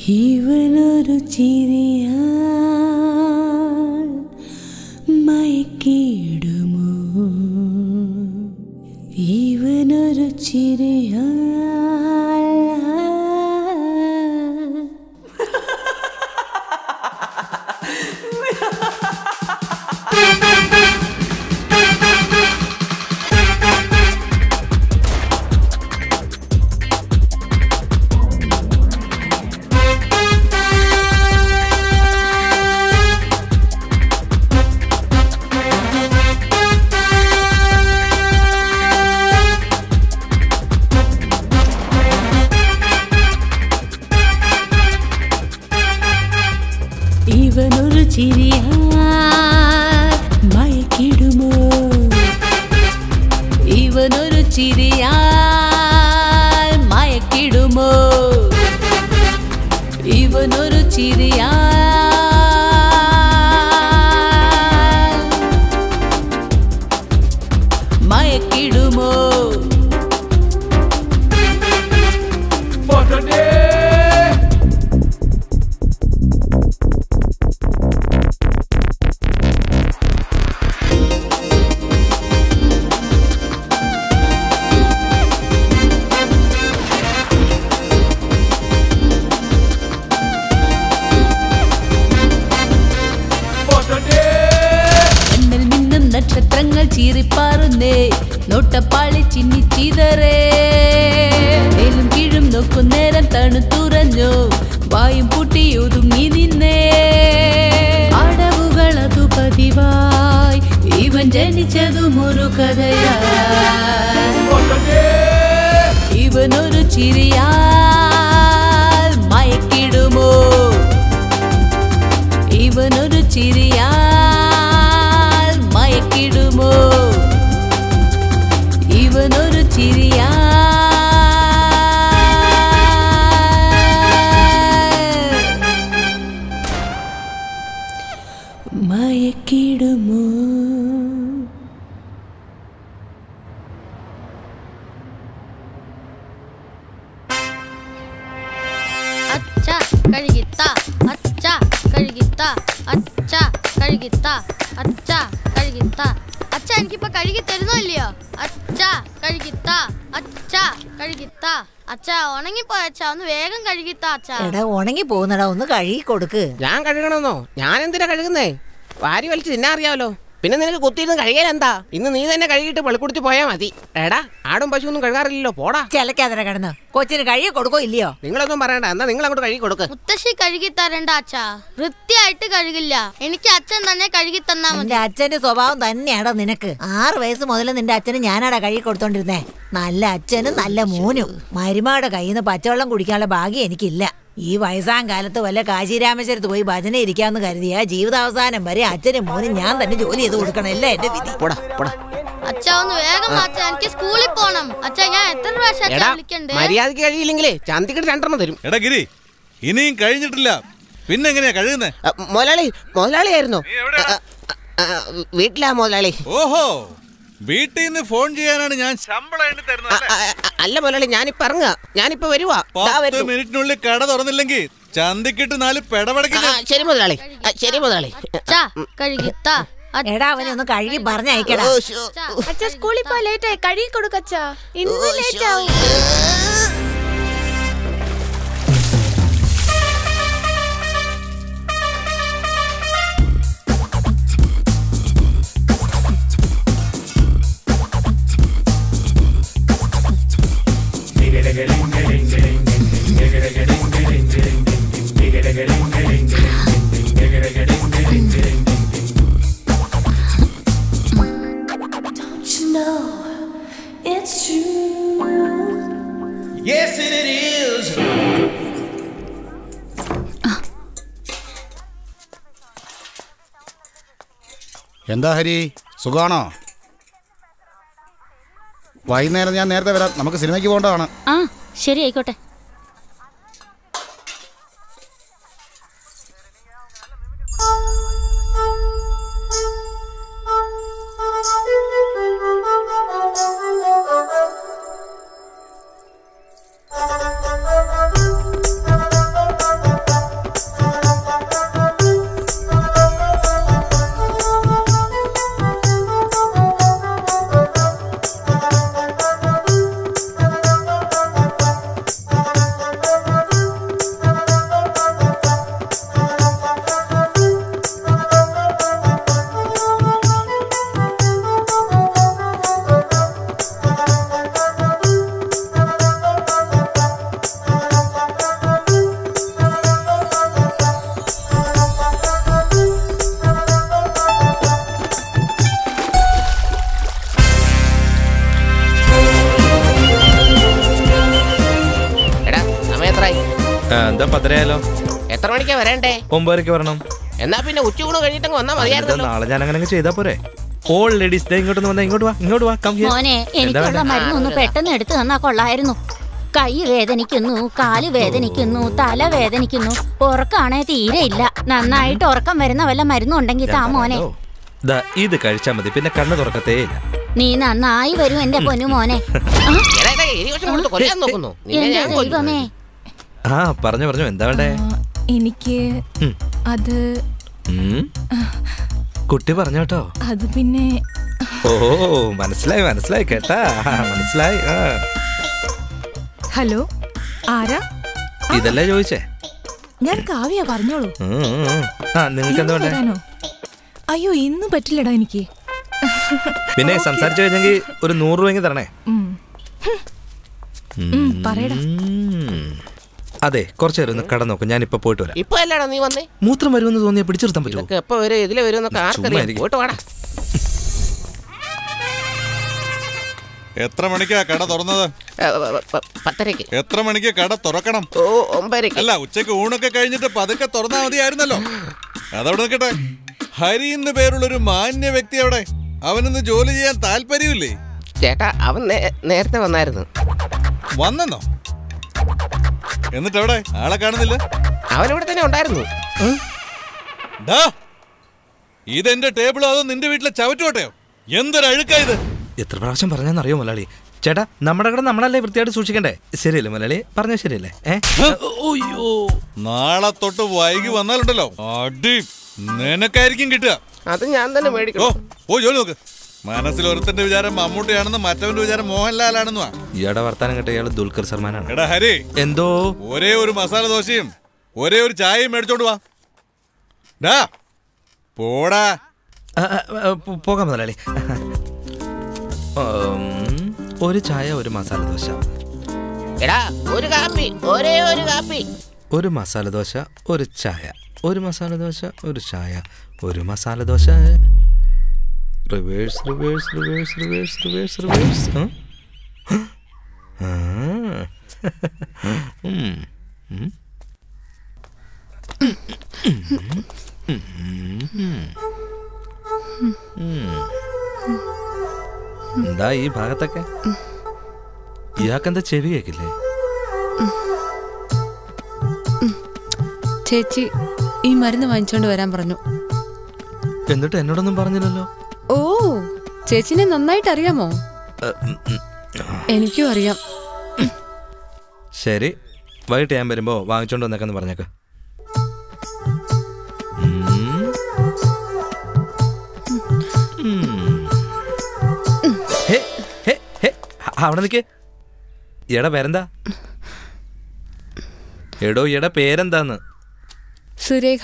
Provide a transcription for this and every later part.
ഇവനൊരു ചിരിയാൽ മയക്കിടുമോ, ഇവനൊരു ചിരിയാൽ. ഇവനൊരു ചിരിയാൽ മയക്കിടുമോ, ഇവനൊരു ചിരിയാൽ മയക്കിടുമോ, ഇവനൊരു ചിരിയാൽ മയക്കിടുമോ. നക്ഷത്രങ്ങൾ ചീറിപ്പാറുന്നേ, നോട്ടപ്പാളി ചിന്നിച്ചിതറേ, മേലും കീഴും നോക്കും നേരം തണുത്തുറഞ്ഞു, വായും പൂട്ടി ഒതുങ്ങി നിന്നേ. അടവുകൾ അതു പതിവായി, ഇവൻ ജനിച്ചതും ഒരു കഥയായി. ഇവനൊരു ചിരിയാൽ മയക്കിടുമോ, ഇവനൊരു ചിരിയാൽ മയക്കിടുമോ, ഇവനൊരു ചിരിയാൽ മയക്കിടുമോ. അച്ഛ കഴുകിത്ത, അച്ഛ കഴുകിത്ത, അച്ഛ കഴുകിത്ത, അച്ഛ കഴുകിത്ത. അച്ഛ എനിക്കിപ്പോ കഴുകി തരുന്നോ ഇല്ലയോ? അച്ഛ കഴുകിത്ത, അച്ഛ കഴുകിത്ത. അച്ഛ ഉണങ്ങിപ്പോയ അച്ഛ, ഒന്ന് വേഗം കഴുകിത്ത അച്ഛ. എടാ ഉണങ്ങി പോകുന്നടാ, ഒന്ന് കഴുകി കൊടുക്ക്. ഞാൻ കഴുകണമെന്നോ? ഞാൻ എന്തിനാ കഴുകുന്നേ? വാരി വലിച്ച് തിന്നാ അറിയാമല്ലോ. പിന്നെ നിനക്ക് കുത്തിയിരുന്ന് കഴുകിയാലെന്താ? ഇന്ന് നീ തന്നെ കഴുകിയിട്ട് വെളിക്കുടിച്ച് പോയാൽ മതി. എടാ ആടും പശുവൊന്നും കഴുകാറില്ലല്ലോ, പോടാ. ചിലക്കാതെ കിടന്ന് കൊച്ചിന് കഴുകി കൊടുക്കോ ഇല്ലയോ? നിങ്ങളൊന്നും പറയണ്ട, എന്നാ നിങ്ങൾ അങ്ങോട്ട് കഴുകി കൊടുക്ക്. മുത്തശ്ശി കഴുകി തരണ്ട അച്ഛ, വൃത്തിയായിട്ട് കഴുകില്ല. എനിക്ക് അച്ഛൻ തന്നെ കഴുകി തന്നാ മതി. നിന്റെ അച്ഛന്റെ സ്വഭാവം തന്നെയാടാ നിനക്ക്. 6 വയസ്സ് മുതൽ നിന്റെ അച്ഛന് ഞാനാടാ കഴുകി കൊടുത്തോണ്ടിരുന്നേ. നല്ല അച്ഛനും നല്ല മോനും. മരുമയുടെ കയ്യിൽ നിന്ന് പച്ചവെള്ളം കുടിക്കാനുള്ള ഭാഗ്യം എനിക്കില്ല. ഈ വയസ്സാം കാലത്ത് വല്ല കാശിരാമേശ്വരത്ത് പോയി ഭജന ഇരിക്കാന്ന് കരുതിയ ജീവിതാവസാനം വരെ അച്ഛനും മോനും ഞാൻ തന്നെ ജോലി ചെയ്ത് കൊടുക്കണം. അല്ലേ എന്റെ വിധി. അച്ഛ ഒന്ന് വേഗം അച്ഛ, എനിക്ക് സ്കൂളിൽ പോണം. അച്ഛ ഞാൻ എത്ര പ്രാവശ്യം വിളിക്കണ്ടേ? മര്യാദക്ക് കഴിയില്ലെങ്കിലേ ചന്തിക്കിട്ട് 2 തരും. എടാ ഗിരി, ഇനിയും കഴിഞ്ഞിട്ടില്ല, പിന്നെ എങ്ങനെയാ കഴുകുന്നേ? മുതലാളിയായിരുന്നോ? വീട്ടിലാ മുതലാളി. ഓഹോ, വീട്ടിൽ നിന്ന് ഫോൺ ചെയ്യാനാണ് ഞാൻ ശമ്പളം എണ്ണി തരുന്നത്. അല്ല മുതലാളി, ഞാനിപ്പോ ഇറങ്ങുക, ഞാനിപ്പോ വരുവാ. 10 മിനിറ്റിനുള്ളിൽ കട തുറന്നില്ലെങ്കിൽ ചന്തിക്കിട്ട് 4 പെടപെടക്കില്ല. ശരി മുതലാളി, ശരി മുതലാളി. കഴുകിത്ത. എടാ അവനെ ഒന്ന് കഴുകി പറഞ്ഞയക്കടാ. അച്ഛാ സ്കൂളിൽ പോ, ലേറ്റായി. കഴുകി കൊടുക്കച്ചാ, ഇന്ന് ലേറ്റ് ആവും. എന്താ ഹരി, സുഖാണോ? വൈകുന്നേരം ഞാൻ നേരത്തെ വരാം, നമുക്ക് സിനിമയ്ക്ക് പോകേണ്ടതാണ്. ആ ശരി, ആയിക്കോട്ടെ. എന്താ പത്തരയാലോ? എത്ര മണിക്കാ വരണ്ടേ? 9:30 വരണം. എന്നാ പിന്നെ ഉച്ചയൂണ് കഴിഞ്ഞിട്ട് വന്നാ മതിയായിരുന്നു. നാളെ ഞാൻ അങ്ങനെ ചെയ്താ പോരെ? ഓൾ ലേഡീസ് ഇങ്ങോട്ട് വന്നാ ഇങ്ങോട്ട് വാ. മോനെ, എനിക്കുള്ള മരുന്നൊന്ന് പെട്ടെന്ന് എടുത്തു തന്നാ കൊള്ളായിരുന്നു. കൈ വേദനിക്കുന്നു, കാല് വേദനിക്കുന്നു, തല വേദനിക്കുന്നു, ഉറക്കാണേ തീരെ ഇല്ല. നന്നായിട്ട് ഉറക്കം വരുന്ന വല്ല മരുന്നും ഉണ്ടെങ്കിൽ താ മോനെ. ഇത് കഴിച്ചാ മതി, പിന്നെ കണ്ണ് തുറക്കത്തേ ഇല്ല. നീ നന്നായി വരും എന്റെ പൊന്നു മോനെ. എന്റെ ദൈവമേ. പറഞ്ഞു എന്താ വേണ്ടേ? എനിക്ക് അത് കുട്ടി പറഞ്ഞോട്ടോ. അത് പിന്നെ ഓ മനസ്സിലായി കേട്ടാ, മനസ്സിലായി. ഹലോ, ആരാ? ഇതല്ലേ ചോദിച്ചേ? ഞാൻ കാവ്യ, പറഞ്ഞോളൂ. നിങ്ങൾക്ക് എന്താ വേണ്ടേ? അയ്യോ, ഇന്ന് പറ്റില്ലടാ എനിക്ക്. പിന്നെ സംസാരിച്ചു കഴിഞ്ഞെങ്കിൽ ഒരു 100 രൂപ തരണേ. പറയടാ. അതെ, കുറച്ചു നേരം ഒന്ന് കട നോക്കും. ഞാൻ ഇപ്പൊ പോയിട്ട് വരാം. ഇപ്പൊ അല്ലടാ നീ വന്നേ. മൂത്രം വരുമെന്ന് തോന്നിയാ പിടിച്ചെടുത്താൻ പറ്റുമോ? എപ്പോ വരും, ഇതിലെ വരുമെന്നൊക്കെ ആർക്കറിയാം. പോയിട്ട് വാടാ. എത്ര മണിക്കാ കട തുറന്നത്? 10:30. എത്ര മണിക്ക് കട തുറക്കണം? 9:00. അല്ല, ഉച്ചക്ക് ഊണൊക്കെ കഴിഞ്ഞിട്ട് പതുക്കെ തുറന്നാ മതിയായിരുന്നല്ലോ. അതവിടെ നിൽക്കട്ടെ. ഹരി എന്ന് പേരുള്ളൊരു മാന്യ വ്യക്തി അവിടെ. അവനൊന്ന് ജോലി ചെയ്യാൻ താല്പര്യമില്ലേ? ചേട്ടാ, അവൻ നേരത്തെ വന്നായിരുന്നു. വന്നെന്നോ? എന്നിട്ട് എവിടെ? ആളെ കാണുന്നില്ല. അവനിവിടെ തന്നെ ഉണ്ടായിരുന്നു. ഇതെന്റെ ടേബിളോ അതോ നിന്റെ വീട്ടിലെ ചവറ്റുകോട്ടയോ? എന്തൊരു അഴുക്കാ ഇത്! എത്ര പ്രാവശ്യം പറഞ്ഞെന്നറിയോ മുതലാളി? ചേട്ടാ, നമ്മുടെ കട നമ്മളല്ലേ വൃത്തിയായിട്ട് സൂക്ഷിക്കണ്ടേ? ശരിയല്ലേ മുതലാളി? പറഞ്ഞ ശരിയല്ലേ? നാളെ തൊട്ട് വൈകി വന്നാലുണ്ടല്ലോ അടി നിനക്കായിരിക്കും കിട്ടുക. അത് ഞാൻ തന്നെ മേടിക്കണം. ഓ, ജോലി നോക്ക്. മനസ്സിൽ ഒരുത്തന്റെ വിചാരം മമ്മൂട്ടിയാണെന്ന്, മറ്റവന്റെ വിചാരം മോഹൻലാലാണെന്നുവാ. ഇയാടെ വർത്താനം കേട്ട ഇയാള് ദുൽഖർ സൽമാനാണ്. എടാ ഹരി, എന്തോ ഒരേ ഒരു മസാല ദോശയും ഒരേ ഒരു ചായയും മേടിച്ചോണ്ട് വാ. പോടാ. പോകാം മുതലാളി. ഒരു ചായ, ഒരു മസാല ദോശ. എടാ, ഒരു കാപ്പി, ഒരേ ഒരു കാപ്പി. ഒരു മസാല ദോശ, ഒരു ചായ. ഒരു മസാല ദോശ, ഒരു ചായ. ഒരു masala dosa. Reverse reverse reverse reverse reverse reverse. എന്താ ഈ ഭാഗത്തൊക്കെ? ഇയാൾക്കെന്താ ചെവി കേക്കില്ലേ? ചേച്ചി ഈ മരുന്ന് വാങ്ങിച്ചോണ്ട് വരാൻ പറഞ്ഞു. എന്നിട്ട് എന്നോടൊന്നും പറഞ്ഞില്ലല്ലോ. ഓ, ചേച്ചിനെ നന്നായിട്ട് അറിയാമോ? എനിക്കും അറിയാം. ശരി, വൈകിട്ട് ഞാൻ വരുമ്പോ വാങ്ങിച്ചോണ്ട് വന്നേക്കെന്ന് പറഞ്ഞേക്ക്. അവിടെ നിൽക്കേ. എടാ പേരെന്താ? എടോ എടാ പേരെന്താന്ന്? സുരേഖ.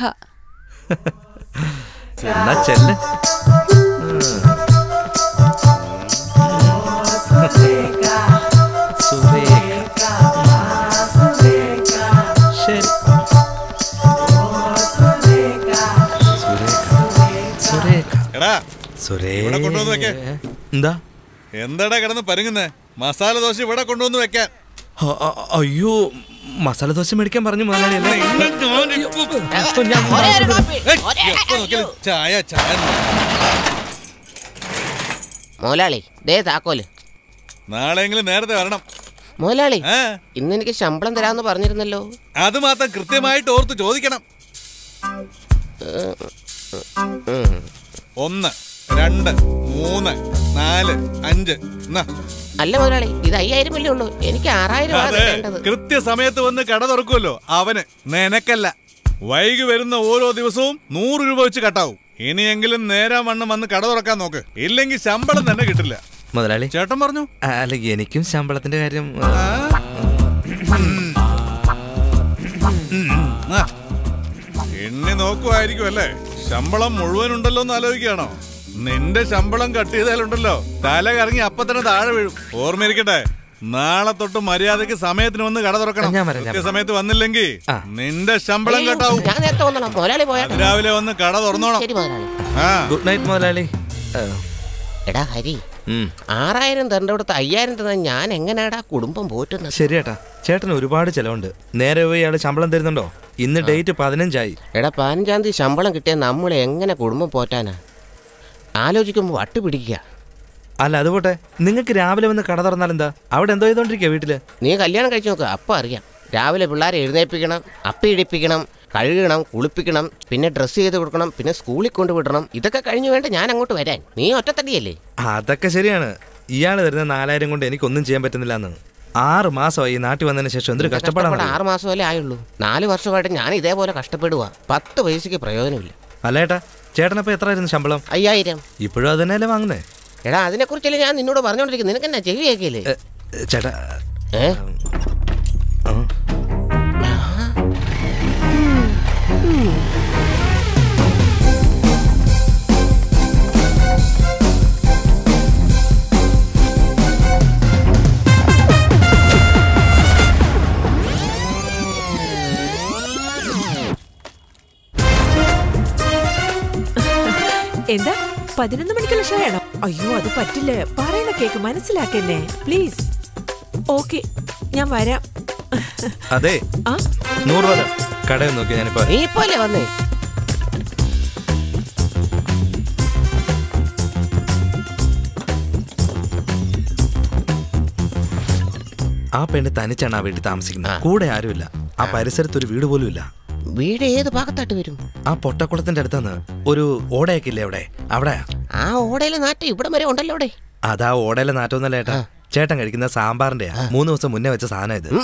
എന്നാ ചെല്ല്. എന്താ എന്താടാ കിടന്ന് പരുങ്ങുന്നേ? മസാല ദോശ ഇവിടെ കൊണ്ടുവന്ന് വെക്കാൻ. അയ്യോ, മസാല ദോശ മേടിക്കാൻ പറഞ്ഞു മുതലാളി. ചായ ചായ. മുതലാളി, ദേ താക്കോല്. നാളെയെങ്കിലും നേരത്തെ വരണം. മുതലാളി, ഇന്ന് എനിക്ക് ശമ്പളം തരാന്ന് പറഞ്ഞിരുന്നല്ലോ. അത് മാത്രം കൃത്യമായിട്ട് ഓർത്ത് ചോദിക്കണം. 1 2 3 4 5. അല്ല മുതലാളി, ഇത് 5000 അല്ലേ ഉള്ളൂ. എനിക്ക് 6000 കൃത്യസമയത്ത് വന്ന് കട തുറക്കുമല്ലോ അവന്, നിനക്കല്ല. വൈകി വരുന്ന ഓരോ ദിവസവും 100 രൂപ വെച്ച് കട്ടാവും. ഇനിയെങ്കിലും നേരാൻ വണ്ണം വന്ന് കട തുറക്കാൻ നോക്ക്, ഇല്ലെങ്കിൽ ശമ്പളം തന്നെ കിട്ടില്ല. മുതലാളി ചേട്ടൻ പറഞ്ഞു. അല്ല, എനിക്കും ശമ്പളത്തിന്റെ കാര്യം. എണ്ണി നോക്കുമായിരിക്കും അല്ലേ? ശമ്പളം മുഴുവൻ ഉണ്ടല്ലോ എന്ന് ആലോചിക്കുകയാണോ? നിന്റെ ശമ്പളം കട്ട് ചെയ്താലുണ്ടല്ലോ തല കറങ്ങി അപ്പൊ തന്നെ താഴെ വീഴും. ഓർമ്മയിരിക്കട്ടെ, നാളെ തൊട്ട് മര്യാദക്ക് സമയത്തിന് വന്ന് കട തുറക്കണം. കൃത്യസമയത്ത് വന്നില്ലെങ്കിൽ നിന്റെ ശമ്പളം കട്ടാവും. രാവിലെ വന്ന് കട തുറന്നോണം. ഗുഡ് നൈറ്റ് മുതലാളി. എടാ ഹരി, 6000 തരേണ്ട അടുത്ത് 5000 തന്നാൽ ഞാൻ എങ്ങനെയാടാ കുടുംബം പോറ്റുന്നത്? ശരിയേട്ടാ, ചേട്ടന് ഒരുപാട് ചെലവുണ്ട്. നേരെ പോയി അയാൾ ശമ്പളം തരുന്നുണ്ടോ? ഇന്ന് ഡേറ്റ് 15 എടാ 15-ാം തീയതി ശമ്പളം കിട്ടിയാൽ നമ്മൾ എങ്ങനെ കുടുംബം പോറ്റാനാ? ആലോചിക്കുമ്പോൾ വട്ട് പിടിക്കുക. അല്ല അതുപോട്ടെ, നിങ്ങൾക്ക് രാവിലെ വന്ന് കട തുറന്നാൽ എന്താ? അവിടെ എന്തോ ചെയ്തോണ്ടിരിക്കുക വീട്ടില്? നീ കല്യാണം കഴിച്ചു നോക്കുക, അപ്പം അറിയാം. രാവിലെ പിള്ളേരെ എഴുന്നേൽപ്പിക്കണം, അപ്പി ഇടിപ്പിക്കണം, കഴുകണം, കുളിപ്പിക്കണം, പിന്നെ ഡ്രസ്സ് ചെയ്ത് കൊടുക്കണം, പിന്നെ സ്കൂളിൽ കൊണ്ടുവിടണം. ഇതൊക്കെ കഴിഞ്ഞ് വേണ്ട ഞാൻ അങ്ങോട്ട് വരാൻ. നീ ഒറ്റത്തടിയല്ലേ? അതൊക്കെ ശരിയാണ്. ഇയാൾ തരുന്ന 4000 കൊണ്ട് എനിക്കൊന്നും ചെയ്യാൻ പറ്റുന്നില്ല എന്ന്. 6 മാസമായി നാട്ടിൽ വന്നതിന് ശേഷം എന്തൊരു കഷ്ടപ്പാടാണ്. 6 മാസമല്ലേ ആയുള്ളൂ. 4 വർഷമായിട്ട് ഞാൻ ഇതേപോലെ കഷ്ടപ്പെടുക. 10 പൈസക്ക് പ്രയോജനമില്ല. അല്ല ഏട്ടാ, ചേട്ടനപ്പോ എത്രയായിരുന്നു ശമ്പളം? 5000. ഇപ്പോഴും അത് തന്നെയല്ലേ വാങ്ങുന്നേ? എടാ അതിനെക്കുറിച്ചല്ലേ ഞാൻ നിന്നോട് പറഞ്ഞോണ്ടിരിക്കുന്നത്. നിനക്ക് എന്നാ ചെവി കേൾക്കില്ലേ? ചേട്ടാ എന്താ 11 മണിക്കുള്ള ഷോ ആണോ? അയ്യോ അത് പറ്റില്ല. പറയുന്ന കേക്ക് മനസ്സിലാക്കന്നെ പ്ലീസ്. ഓക്കെ ഞാൻ വരാം. അതെ 100 രൂപ കടയിൽ നോക്കി. ഞാനിപ്പോ നീ പോലെ വന്നേ. ആ പെണ്ണ് തനിച്ചാണ് ആ വീട്ടിൽ താമസിക്കുന്നത്. കൂടെ ആരുമില്ല. ആ പരിസരത്ത് ഒരു വീട് പോലും ഇല്ല. വീട് ഏത് ഭാഗത്തായിട്ട് വരും? ആ പൊട്ടക്കുളത്തിന്റെ അടുത്താണ് ഒരു ഓടയൊക്കെ ഇല്ലേ അവിടെ? അവിടെയാ. ആ ഓടയിലെ നാറ്റം ഇവിടം വരെ ഉണ്ടല്ലോ അവിടെ. അതാ ഓടയിലെ നാറ്റമൊന്നല്ല ഏട്ടാ. ചേട്ടൻ കഴിക്കുന്ന സാമ്പാറിന്റെയാ. 3 ദിവസം മുന്നേ വെച്ച സാധനം ഇത്.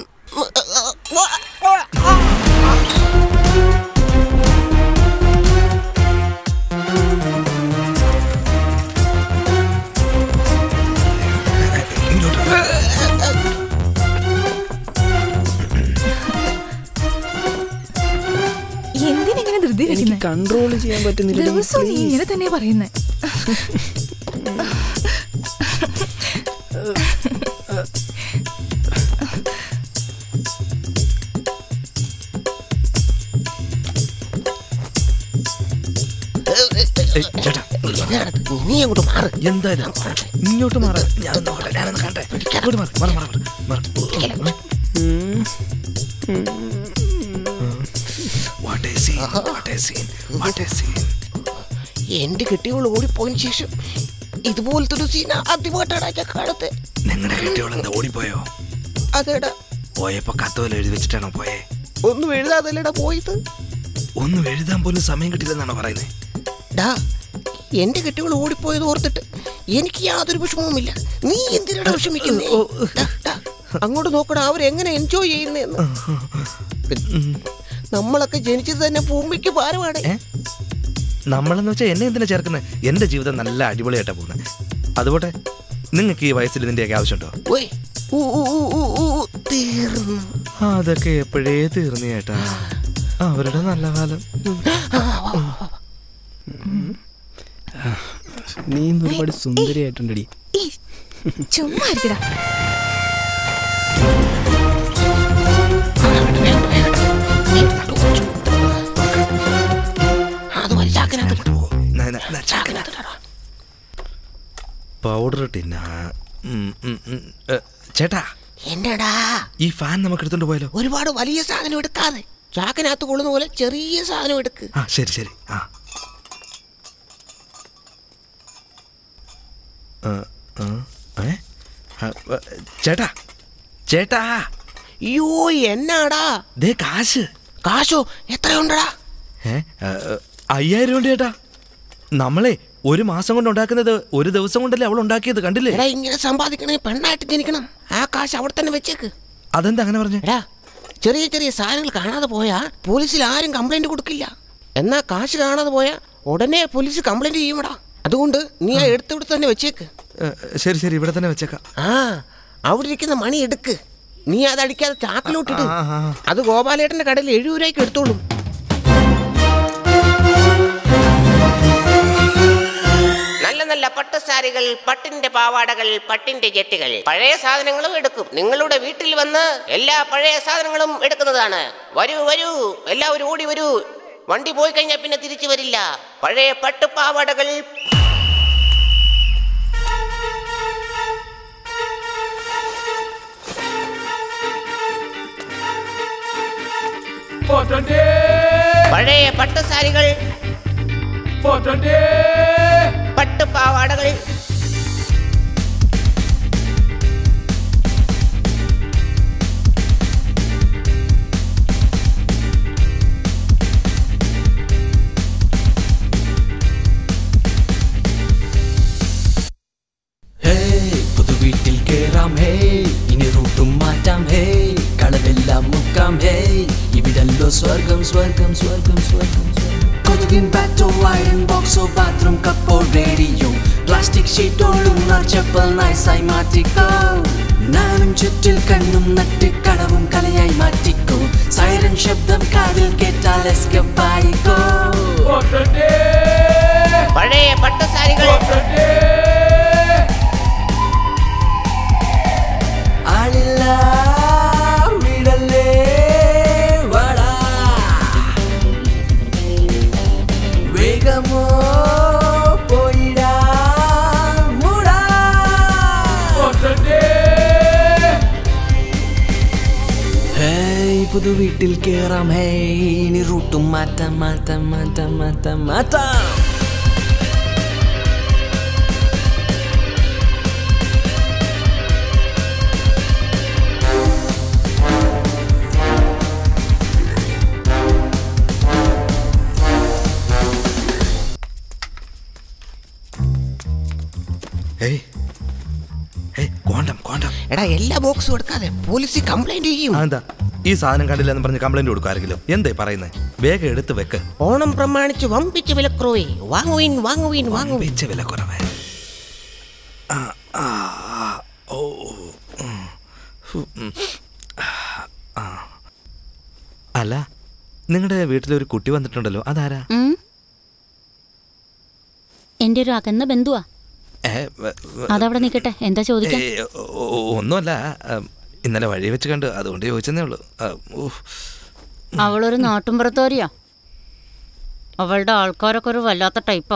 എന്തിനെങ്ങനെ ധൃതി വെക്കുന്നത്? കൺട്രോൾ ചെയ്യാൻ പറ്റുന്നില്ല. ദിവസവും നീ ഇങ്ങനെ തന്നെ പറയുന്നേ. നീ അങ്ങോട്ട് മാറ്. എന്തായാലും ഇങ്ങോട്ട് മാറ്. ഞാനൊന്ന് കണ്ടേ. എന്റെ കെട്ടിയോൾ ഓടിപ്പോയതിനു ശേഷം ഇതുപോലത്തെ ഒരു സീന ആദ്യമായിട്ടാണ് ഞാൻ കാണുന്നത്. നിങ്ങളുടെ കെട്ടിയോൾ എന്താ ഓടിപ്പോയോ? അതേടാ. പോയപ്പോ കത്തോല എഴുതി വെച്ചിട്ടാണോ പോയേ? ഒന്നും എഴുതാതല്ലേടാ പോയത്. ഒന്നും എഴുതാൻ പോലും സമയം കിട്ടില്ലെന്നാണോ പറയുന്നത്? ഡാ എന്റെ കെട്ടിയോൾ ഓടിപ്പോയത് ഓർത്തിട്ട് എനിക്ക് യാതൊരു വിഷമവുമില്ല. നീ എന്തിനാണ് വിഷമിക്കുന്നേ? അങ്ങോട്ട് നോക്കടാ, അവരെങ്ങനെ എൻജോയ് ചെയ്യുന്നേന്ന്. നമ്മളൊക്കെ ജനിച്ചത് തന്നെ ഭൂമിക്ക് ഭാരമാണ്. നമ്മളെന്ന് വെച്ചാൽ എന്നെ എന്തിനാ ചേർക്കുന്നത്? എന്റെ ജീവിതം നല്ല അടിപൊളിയായിട്ടാ പോകുന്നത്. അതുപോട്ടെ, നിങ്ങൾക്ക് ഈ വയസ്സിൽ ഇതിന്റെയൊക്കെ ആവശ്യമുണ്ടോ? അതൊക്കെ എപ്പോഴേ തീർന്നു ചേട്ടാ. അവരുടെ നല്ല കാലം. നീ ഒരുപാട് സുന്ദരിയായിട്ടുണ്ടടി. ചുമ്മാ ഇരിക്കടാ. പൗഡർ ടിന്ന. ചേട്ടാ എന്നടാ ഈ ഫാൻ നമുക്ക് എടുത്തോണ്ട് പോയാലോ? ഒരുപാട് വലിയ സാധനം എടുക്കാതെ ചാക്കിനകത്ത് കൊള്ളുന്ന പോലെ ചെറിയ സാധനം എടുക്ക്. ശരി ശരി. ചേട്ടാ ചേട്ടാ. അയ്യോ എന്നാടാ? ദേ കാശ്. കാശോ? എത്രയുണ്ടടാ? 5000 ഉണ്ട് ചേട്ടാ. നമ്മളെ 1 മാസം കൊണ്ട് ഉണ്ടാക്കുന്നത് 1 ദിവസം കൊണ്ടല്ലേ അവൾ ഉണ്ടാക്കിയത്, കണ്ടില്ലേ? ഇങ്ങനെ സമ്പാദിക്കണേ പെണ്ണായിട്ട് ജനിക്കണം. ആ കാശ് അവിടെ തന്നെ വെച്ചേക്ക്. അതെന്താ അങ്ങനെ പറഞ്ഞു? ചെറിയ ചെറിയ സാധനങ്ങൾ കാണാതെ പോയാ പോലീസിൽ ആരും കംപ്ലൈന്റ് കൊടുക്കില്ല. എന്നാ കാശ് കാണാതെ പോയാ ഉടനെ പോലീസ് കംപ്ലൈന്റ് ചെയ്യുമടാ. അതുകൊണ്ട് നീ ആ എടുത്തിവിടെ തന്നെ വെച്ചേക്ക്. ശരി ശരി, ഇവിടെ തന്നെ വെച്ചേക്കാം. അവിടെ ഇരിക്കുന്ന മണി എടുക്ക്. നീ അതടിക്കാതെ ചാക്കിലോട്ടിട്ട് അത് ഗോപാലേട്ടന്റെ കടയിൽ 70 രൂപയ്ക്ക് എടുത്തോളും. നല്ല നല്ല പട്ടുസാരികൾ, പട്ടിന്റെ പാവാടകൾ, പട്ടിന്റെ ജെട്ടികൾ, പഴയ സാധനങ്ങളും എടുക്കും. നിങ്ങളുടെ വീട്ടിൽ വന്ന് എല്ലാ പഴയ സാധനങ്ങളും എടുക്കുന്നതാണ്. വരൂ വരൂ, എല്ലാവരും ഓടി വരൂ. വണ്ടി പോയി കഴിഞ്ഞാൽ പിന്നെ തിരിച്ചു വരില്ല. പഴയ പട്ടുപാവാടകൾ പഴയ പട്ടുസാരികൾ, പട്ടുപാവാടകൾ, പുതുവീട്ടിൽ കേറാം ഹേ, ഇനി റൂട്ടും മാറ്റാം ഹേ, കളവെല്ലാം മുക്കാം ഹേ, ഇവിടല്ലോ സ്വർഗം സ്വർഗം സ്വർഗം സ്വർഗം. കൊതുകിൻ ബാറ്റോ അയൺ ബോക്സോ ബാത്റൂം കപ്പോ റേഡിയോ പ്ലാസ്റ്റിക് ഷീറ്റോ ലൂണാർ ചെപ്പൽ നൈസായി മാറ്റിക്കോ. നാനും ചുറ്റിൽ കണ്ണും നട്ട് കടവും കലയായി മാറ്റിക്കോ. സൈറൻ ശബ്ദം കാതിൽ കേട്ടാൽ എസ്കേപ്പ് ആയിക്കോ. പഴയ പട്ടുസാരികൾ, ആളില്ല വിടല്ലേ വടാ, വേഗമോ പോയിടാ മൂടാ. ഹേയ് പുതു വീട്ടിൽ കേറാം ഹേയ്, ഇനി റൂട്ടും മാറ്റാം മാറ്റാം മാറ്റാം മാറ്റാം മാറ്റാം. എടാ എല്ലാ ബോക്സും എടുക്കാതെ പോലീസ് കംപ്ലൈന്റ് ചെയ്യും. എന്താ ഈ സാധനം കണ്ടില്ലെന്ന് പറഞ്ഞ് കംപ്ലൈന്റ് കൊടുക്കാറില്ലോ? എന്തേ പറയുന്നേ? വേഗം എടുത്ത് വെക്ക്. ഓണം പ്രമാണിച്ച് വമ്പിച്ച വിലക്കുറവേ. വാങ്ങുവിൻ വാങ്ങുവിൻ വാങ്ങുവിൻ. വിലക്കുറവേ. അല്ല, നിങ്ങളുടെ വീട്ടിലൊരു കുട്ടി വന്നിട്ടുണ്ടല്ലോ, അതാരാ? എന്റെ ഒരു അകന്ന ബന്ധുവാ. അതവിടെ നിക്കട്ടെ, എന്താ ചോദിക്കാൻ? ഒന്നുമല്ല, ഇന്നലെ വഴി വെച്ച് കണ്ട്, അതുകൊണ്ട് ചോദിച്ചതേ ഉള്ളൂ. അവളൊരു നാട്ടുംപുറത്തോരിയാ. അവളുടെ ആൾക്കാരൊക്കെ ഒരു വല്ലാത്ത ടൈപ്പാ.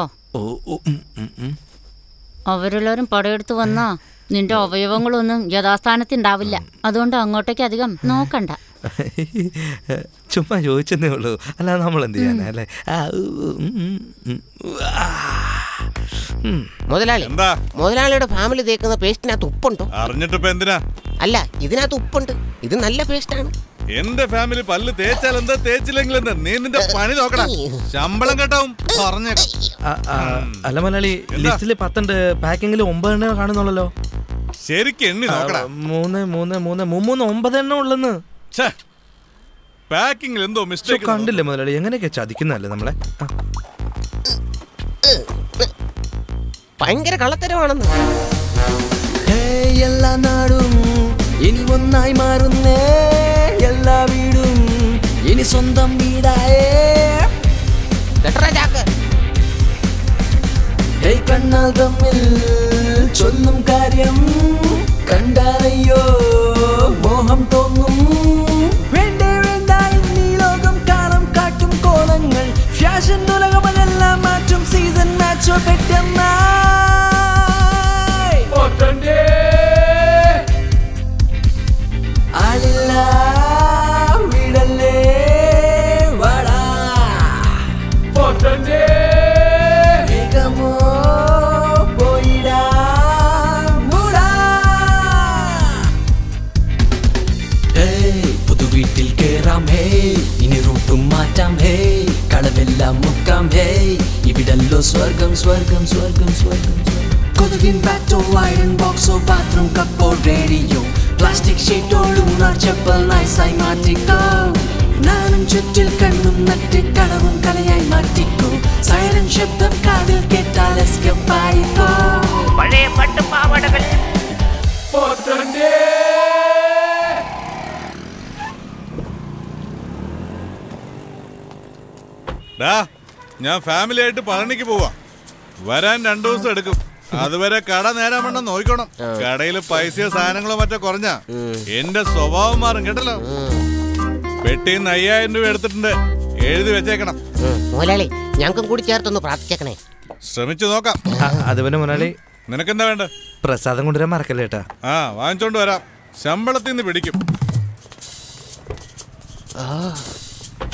അവരെല്ലാരും പടയെടുത്ത് വന്നാ നിന്റെ അവയവങ്ങളൊന്നും യഥാസ്ഥാനത്തുണ്ടാവില്ല. അതുകൊണ്ട് അങ്ങോട്ടേക്ക് അധികം നോക്കണ്ട. ചുമ്മാ ചോദിച്ചതേ ഉള്ളൂ, അല്ലാതെ നമ്മൾ എന്ത് ചെയ്യാനാ അല്ലേ? മുതലാളി, മുതലാളിയുടെ ഫാമിലി തേക്കുന്ന പേസ്റ്റിനകത്ത് ഉപ്പുണ്ടോ? അറിഞ്ഞിട്ടിപ്പോ എന്തിനാ? അല്ല, ഇതിനകത്ത് ഉപ്പുണ്ട്. ഇത് നല്ല പേസ്റ്റാണ്. എന്റെ ഫാമിലി പല്ല് തേച്ചാൽ എന്താ, തേച്ചില്ലെങ്കിൽ എന്താ? നീ നിന്റെ പണി നോക്കണം. ശമ്പളം കേട്ടാവും പറഞ്ഞേക്കാം. അല്ല മലയാളി, ലിസ്റ്റില് 10 പാക്കിങ്ങിൽ 9 കാണുന്നുള്ളല്ലോ. ശരിക്കും എണ്ണി നോക്കണം. 3 3 3 3 9 ഉള്ളെന്ന്. പാക്കിങ്ങിൽ എന്തോ മിസ്റ്റേക്ക് കണ്ടില്ലേ മുതലാളി? എങ്ങനെയൊക്കെ ചതിക്കുന്നല്ലേ നമ്മളെ? ഭയങ്കര കള്ളത്തരമാണെന്ന്. എല്ലാ നാടും ഇനി ഒന്നായി മാറുന്നേ, എല്ലാ വീടും ഇനി സ്വന്തം വീടായേ. ഹേയ് കണ്ണാൽ തമ്മിൽ ചൊല്ലും കാര്യം കണ്ടാലയ്യോ മോഹം തോന്നും. വേണ്ടേ വേണ്ട എന്നീ ലോകം കാലം കാട്ടും കോലങ്ങൾ, ഫാഷൻ ഉലകം അതെല്ലാം മാറ്റും. സീസൺ മാച്ചോ പെട്ടെന്നായി ആളില്ല വിടല്ലേ വടാ, വേഗമോ പോയിടാ മൂടാ. ഹേയ് പുതുവീട്ടിൽ കേറാം ഹേയ്, ഇനി റൂട്ടും മാറ്റാം ഹേയ്, കളവെല്ലാം മുക്കാം ഹേയ്, ഇവിടല്ലോ സ്വർഗം സ്വർഗം സ്വർഗം സ്വർഗം. കൊതുകിൻ ബാറ്റോ അയൺ ബോക്സോ ബാത്റൂം കപ്പോ റേഡിയോ പ്ലാസ്റ്റിക് ഷീറ്റോ ലൂണാർ ചെപ്പൽ നൈസായി മാറ്റിക്കോ. നാനും ചുറ്റിൽ കണ്ണും നട്ട് കടവും കലയായി മാറ്റിക്കോ. സൈറൻ ശബ്ദം കാതിൽ കേട്ടാൽ എസ്കേപ്പ് ആയിക്കോ. പഴയ പട്ടുപാവാടകൾ, ഞാൻ ഫാമിലി ആയിട്ട് പളനിക്ക് പോവാ. വരാൻ 2 ദിവസം എടുക്കും. അതുവരെ കട നേരാൻ വേണ്ട നോക്കണം. കടയിൽ പൈസയോ സാധനങ്ങളോ മറ്റോ കുറഞ്ഞ എന്റെ സ്വഭാവം മാറും കേട്ടല്ലോ. പെട്ടിന്ന് 5000 രൂപ എടുത്തിട്ടുണ്ട്, എഴുതി വെച്ചേക്കണം. മുതലാളി, ഞങ്ങൾക്കും കൂടി ചേർത്തൊന്ന് പ്രാർത്ഥിച്ചേക്കണേ. ശ്രമിച്ചു നോക്കാം. അതുപോലെ മുതലാളി, നിനക്കെന്താ വേണ്ട? പ്രസാദം കൊണ്ടുവരാൻ മറക്കല്ലേ ഏട്ടാ? വാങ്ങിച്ചോണ്ട് വരാം. ശമ്പളത്തിൽ നിന്ന് പിടിക്കും.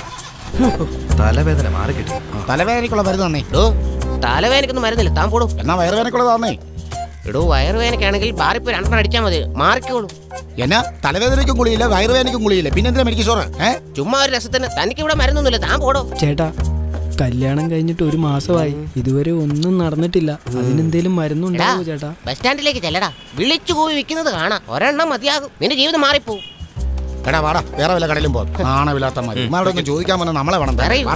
തലവേദന മാറി കിട്ടി. തലവേദനയ്ക്കുള്ള മരുന്ന് തന്നേ. തലവേദനക്കൊന്നും മരുന്നില്ല, താൻ പോടും. എന്നാ വയറുവേദനക്കുള്ളത് തന്നേ. എടോ വയറുവേദനക്കാണെങ്കിൽ ബാറിപ്പോ 2 അടിച്ചാൽ മതി, മാറിക്കോളൂ. എന്നാ തലവേദനയ്ക്കും കുളിയില്ല, വയറുവേദനയ്ക്കും കുളിയില്ല, പിന്നെ എന്തിനാ മെഡിക്കൽ സ്റ്റോർ? ചുമ്മാ ഒരു രസത്തിന്. തനിക്ക് ഇവിടെ മരുന്നൊന്നുമില്ല, താൻ പോടോ. ചേട്ടാ, കല്യാണം കഴിഞ്ഞിട്ട് 1 മാസമായി, ഇതുവരെ ഒന്നും നടന്നിട്ടില്ല. അതിനെന്തേലും മരുന്നുണ്ടാവോ ചേട്ടാ? ബസ് സ്റ്റാൻഡിലേക്ക് ചെല്ലടാ, വിളിച്ചു പോയി വിൽക്കുന്നത് കാണാം. ഒരെണ്ണം മതിയാകും, നിന്റെ ജീവിതം മാറിപ്പോവും. എടാ വാടാ, വേറെ വല്ല കടയിലും പോ. ആണവില്ലാത്ത മതി. ഇമാരോടൊന്നും ചോദിക്കാൻ വന്ന നമ്മളെ വേണം.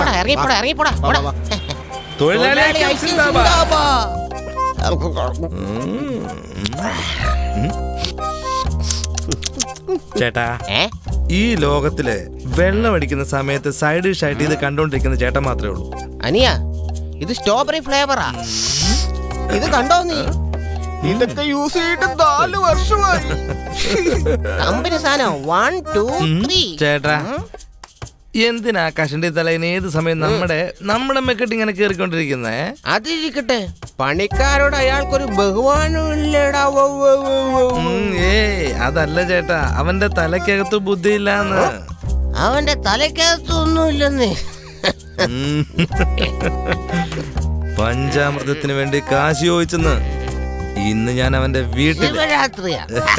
ചേട്ടാ, ഈ ലോകത്തില് വെള്ളമടിക്കുന്ന സമയത്ത് സൈഡ് ഡിഷ് ആയിട്ട് ഇത് കണ്ടോണ്ടിരിക്കുന്ന ചേട്ടൻ മാത്രമേ ഉള്ളൂ. അനിയ, ഇത് സ്ട്രോബെറി ഫ്ലേവറാ. ഇത് കണ്ടോ നീ? ഇതൊക്കെ യൂസ് ചെയ്തിട്ട് 4 വർഷമായി. കമ്പനി സാധനം 1 2 3. ചേട്ടാ, എന്തിനാ കഷന്റെ തലേന്ന് ഏത് സമയം നമ്മുടെ മെക്കെട്ട് ഇങ്ങനെ കേറിക്കൊണ്ടിരിക്കുന്നേ? അതിരിക്കട്ടെ, പണിക്കാരോട് അയാൾക്കൊരു ബഹുമാനം ഇല്ലടാ. അതല്ല ചേട്ടാ, അവന്റെ തലക്കകത്ത് ബുദ്ധിയില്ലാന്ന്. അവന്റെ തലക്കകത്ത് ഒന്നുമില്ലെന്ന്. പഞ്ചാമൃതത്തിന് വേണ്ടി കാശ് ചോദിച്ചെന്ന് ഇന്ന് ഞാൻ അവന്റെ വീട്ടിൽ. ശിവരാത്രിയാ.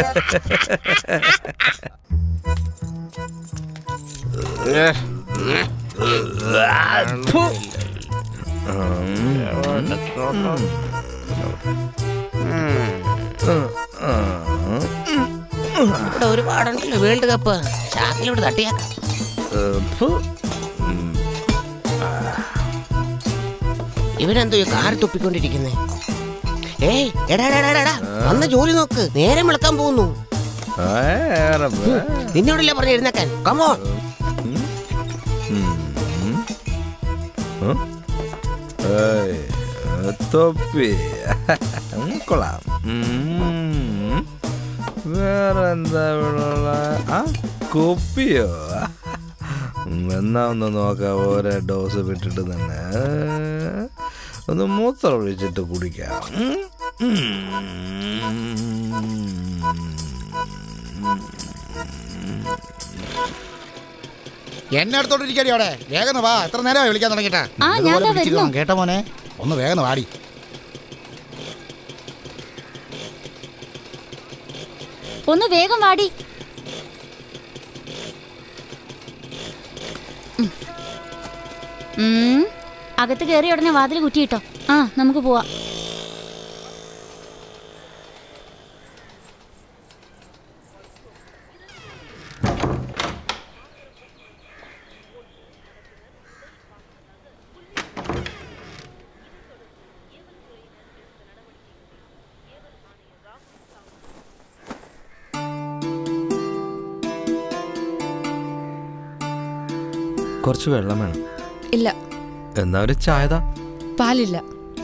ഇവിടെ ഒരുപാടുണ്ടല്ലോ വേൾഡ് കപ്പ്. ചാക്കിലോട്ട് തട്ടിയാക്കാം. ഇവരെന്തോ കാർ തുപ്പിക്കൊണ്ടിരിക്കുന്നേ. ഏയ് എടാ, വന്ന ജോലി നോക്ക്, നേരം വിളക്കാൻ പോകുന്നു. നിന്നോടില്ല പറഞ്ഞ് എഴുന്നേക്കാൻ. കമോൺ. തൊപ്പി കൊള്ളാം. വേറെന്താ കുപ്പിയോ? എന്നാ ഒന്ന് നോക്കാം. ഓരോ ഡോസ് വിട്ടിട്ട് തന്നെ ഒന്ന് മൂത്രം ഒഴിച്ചിട്ട് കുടിക്കാം. എന്നെ അടുത്തോണ്ടിരിക്കടി അവിടെ. വേഗം വാ, എത്ര നേരമായി വിളിക്കാൻ തുടങ്ങിട്ടാ? കേട്ടോ മോനെ, ഒന്ന് വേഗം വാടി. ഒന്ന് വേഗം വാടി. അകത്ത് കയറി ഉടനെ വാതിൽ കുറ്റിയിട്ടോ. നമുക്ക് പോവാം. കുറച്ച് വെള്ളം വേണം. ഇല്ല. എന്നാ ഒരു ചായ. പാലില്ല.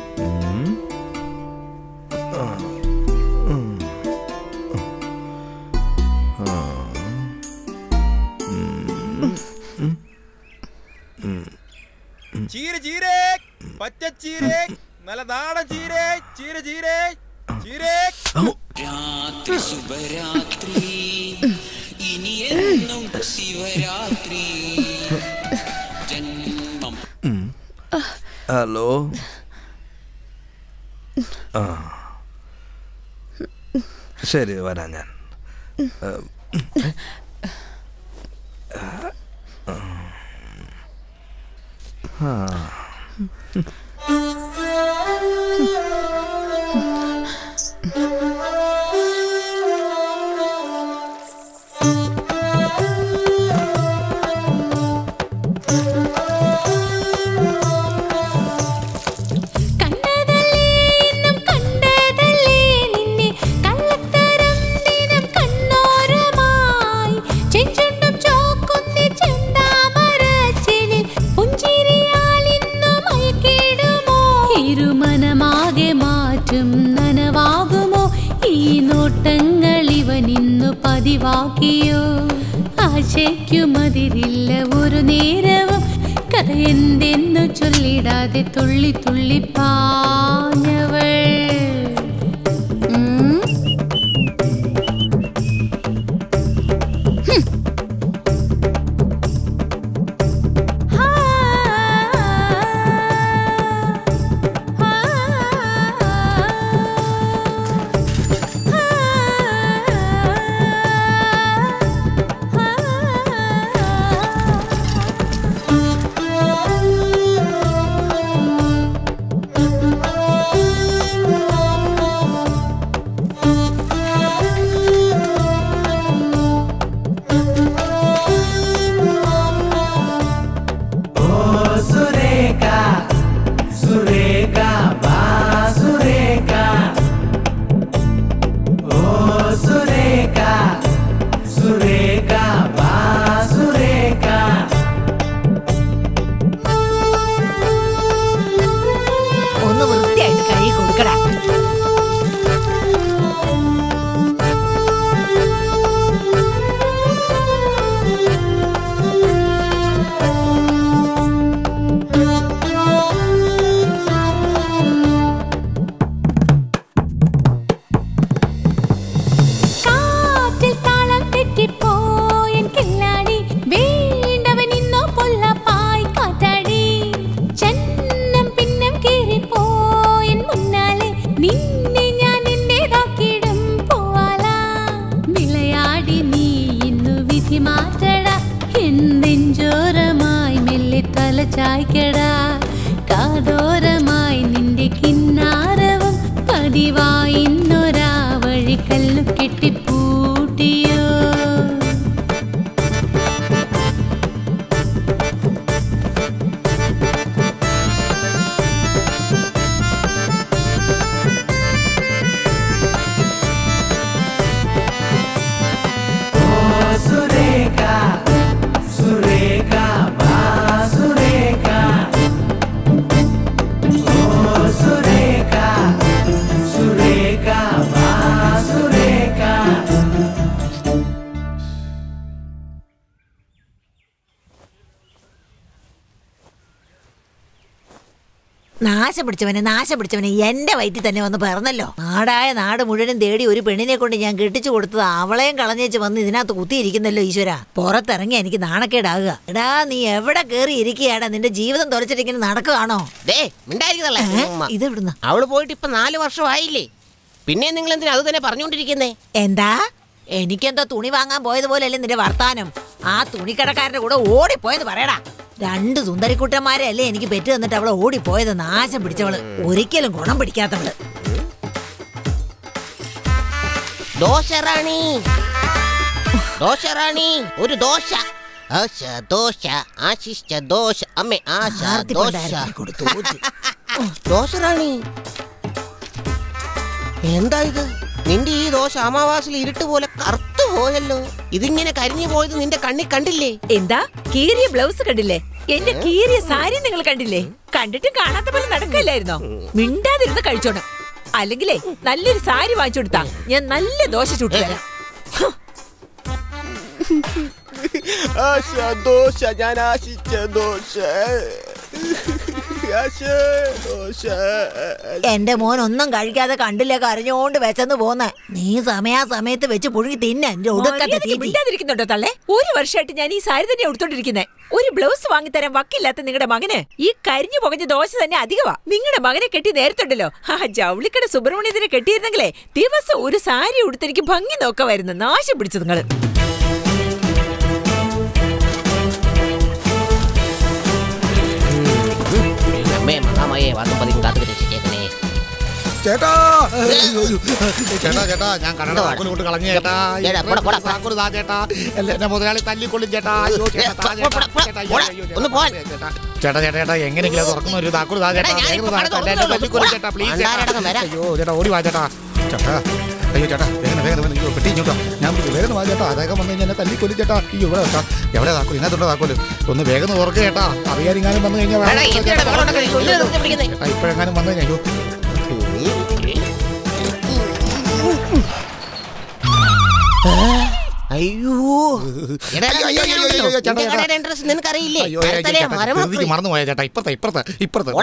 ചീര ചീര പച്ച ചീര നല്ല നാടൻ ചീര ചീര ചീര ചീര. രാത്രി ശുഭരാത്രി ഇനി എന്നും ശിവരാത്രി. ഹലോ. ശരി, വരാം ഞാൻ. പതിവാക്കിയോ ആശയ്ക്കുമതിരില്ല ഒരു നേരവും കഥ എന്തെന്നു ചൊല്ലിടാതെ തുള്ളി തുള്ളി പാഞ്ഞവൾ. ഹാ ചായ്ക്കടാ കാതോരമായി നിന്റെ കിന്നാരവും പതിവായി ഇന്നൊരാ വഴി കല്ലു കെട്ടിപ്പൂട്ടിയോ നാശം പിടിച്ചവനെ എന്റെ വയറ്റിൽ തന്നെ വന്ന് പിറന്നല്ലോ. നാടായ നാട് മുഴുവനും തേടി ഒരു പെണ്ണിനെ കൊണ്ട് ഞാൻ കെട്ടിച്ചു കൊടുത്തത് അവളെയും കളഞ്ഞേച്ച് വന്ന് ഇതിനകത്ത് കുത്തിയിരിക്കുന്നല്ലോ ഈശ്വര. പുറത്തിറങ്ങി എനിക്ക് നാണക്കേടാകുക. എടാ നീ എവിടെ കേറി ഇരിക്കുകയാടാ? നിന്റെ ജീവിതം തുറച്ചിട്ടിങ്ങനെ നടക്കുകയാണോ? ഇതെവിടുന്ന? അവള് പോയിട്ട് ഇപ്പൊ 4 വർഷമായില്ലേ, പിന്നെ നിങ്ങൾ എന്തിനാ അത് തന്നെ പറഞ്ഞുകൊണ്ടിരിക്കുന്നേ? എന്താ എനിക്കെന്താ തുണി വാങ്ങാൻ പോയതുപോലെയല്ലേ നിന്റെ വർത്താനം? ആ തുണിക്കടക്കാരന്റെ കൂടെ ഓടിപ്പോയെന്ന് പറയടാ. 2 സുന്ദരിക്കുട്ടന്മാരെ അല്ലേ എനിക്ക് പെറ്റു തന്നിട്ട് അവളെ ഓടിപ്പോയത്. നാശം പിടിച്ചവള്, ഒരിക്കലും ഗുണം പിടിക്കാത്തവള്. ദോശറാണി ഒരു ദോശ. അമ്മേ ദോശറാണി എന്താ ഇത്? നിന്റെ ഈ ദോശ അമാവാസിൽ ഇരുട്ട് പോലെ കറുത്തു പോയല്ലോ. ഇതിങ്ങനെ കരിഞ്ഞു പോയത് നിന്റെ കണ്ണി കണ്ടില്ലേ? എന്താ കീറിയ ബ്ലൗസ് കണ്ടില്ലേ? എന്റെ കീറിയ സാരി നിങ്ങൾ കണ്ടില്ലേ? കണ്ടിട്ടും കാണാത്ത പോലെ നടക്കില്ലായിരുന്നോ? മിണ്ടാതിരുന്ന് കഴിച്ചോണം. അല്ലെങ്കിലേ നല്ലൊരു സാരി വാങ്ങിച്ചു കൊടുത്താ ഞാൻ നല്ല ദോശ ചുട്ടു തരാം. ഞാൻ ആശിച്ച ദോശ. എന്റെ മോൻ ഒന്നും കഴിക്കാതെ കണ്ടില്ലേ കരഞ്ഞോണ്ട് വെച്ചെന്ന് പോന്നെ. നീ സമയാസമയത്ത് വെച്ച് പുഴുങ്ങി തിന്നെ. മിണ്ടാതിരിക്കുന്നുണ്ടോ തള്ളേ? 1 വർഷമായിട്ട് ഞാൻ ഈ സാരി തന്നെ ഉടുത്തോണ്ടിരിക്കുന്നേ. ഒരു ബ്ലൗസ് വാങ്ങിത്തരാൻ വക്കില്ലാത്ത നിങ്ങളുടെ മകന് ഈ കരിഞ്ഞു പുകഞ്ഞ ദോശ തന്നെ അധികമാ. നിങ്ങളുടെ മകനെ കെട്ടി നേരത്തുണ്ടല്ലോ ആ ജൗളിക്കട സുബ്രഹ്മണ്യത്തിനെ കെട്ടിയിരുന്നെങ്കിലേ ദിവസം ഒരു സാരി ഉടുത്തെനിക്ക് ഭംഗി നോക്കാമായിരുന്നു. നാശം പിടിച്ചത് നിങ്ങള്. ചേട്ടാ ചേട്ടാ ഞാൻ കടയുടെ താക്കോല് കൊണ്ട് കളഞ്ഞു ചേട്ടാ. താക്കോല് താ ചേട്ടാ. എന്നെ മുതലാളി തല്ലിക്കൊള്ളും ചേട്ടാ. ചേട്ടാ ചേട്ടാ എങ്ങനെയെങ്കിലും തുറക്കുന്ന ഒരു താക്കോല് താ ചേട്ടാ. തല്ലിക്കൊള്ളും ചേട്ടാ പ്ലീസ്. അയ്യോ ചേട്ടാ ഓടി വാ ചേട്ടാ. ചേട്ടാ അയ്യോ ചേട്ടാ വേഗം പെട്ടി ഇങ്ങോട്ടോ. ഞാൻ വേഗം വാ ചേട്ടാ. അദ്ദേഹം വന്നു കഴിഞ്ഞാൽ എന്നെ തല്ലിക്കൊല്ലും ചേട്ടാ. അയ്യോ ഇവിടെ വെക്കാം. എവിടെ താക്കോല്? ഇതിനകത്തുണ്ടോ താക്കോല്? ഒന്ന് വേഗം തുറക്കുക ചേട്ടാ. അറിയാനെങ്ങാനും വന്നു കഴിഞ്ഞാൽ ചേട്ടാ ഇപ്പോഴെങ്ങാനും വന്നു കഴിഞ്ഞാൽ അയ്യോ നിനക്കറിയില്ലേ? മറന്നുപോയ ചേട്ടാ. ഇപ്പുറത്തെ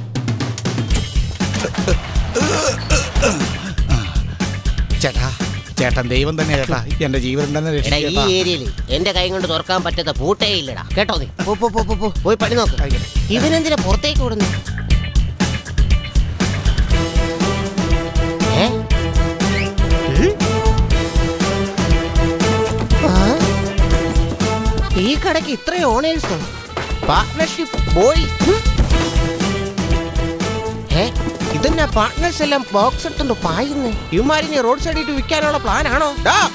ചേട്ടാ ചേട്ടൻ ദൈവം തന്നെ ചേട്ടാ. എന്റെ ജീവൻ തന്നെ ഈ ഏരിയയിൽ എന്റെ കൈ കൊണ്ട് തുറക്കാൻ പറ്റാത്ത പൂട്ടേ ഇല്ലടാ. കേട്ടോ നീ പോയി പണി നോക്ക്. ഇവനെന്തിനാ പുറത്തേക്ക് ഓടുന്നു? ഈ കടയ്ക്ക് ഇത്രയും ഓണേഴ്സോ? Partnership boy. ഇതെന്നാ പാർട്ട്നേഴ്സ് എല്ലാം ബോക്സ് എടുത്തോണ്ട് പായുന്നേ? ഇവന്മാരിനെ റോഡ് സൈഡിൽ വിൽക്കാനുള്ള പ്ലാൻ ആണോ?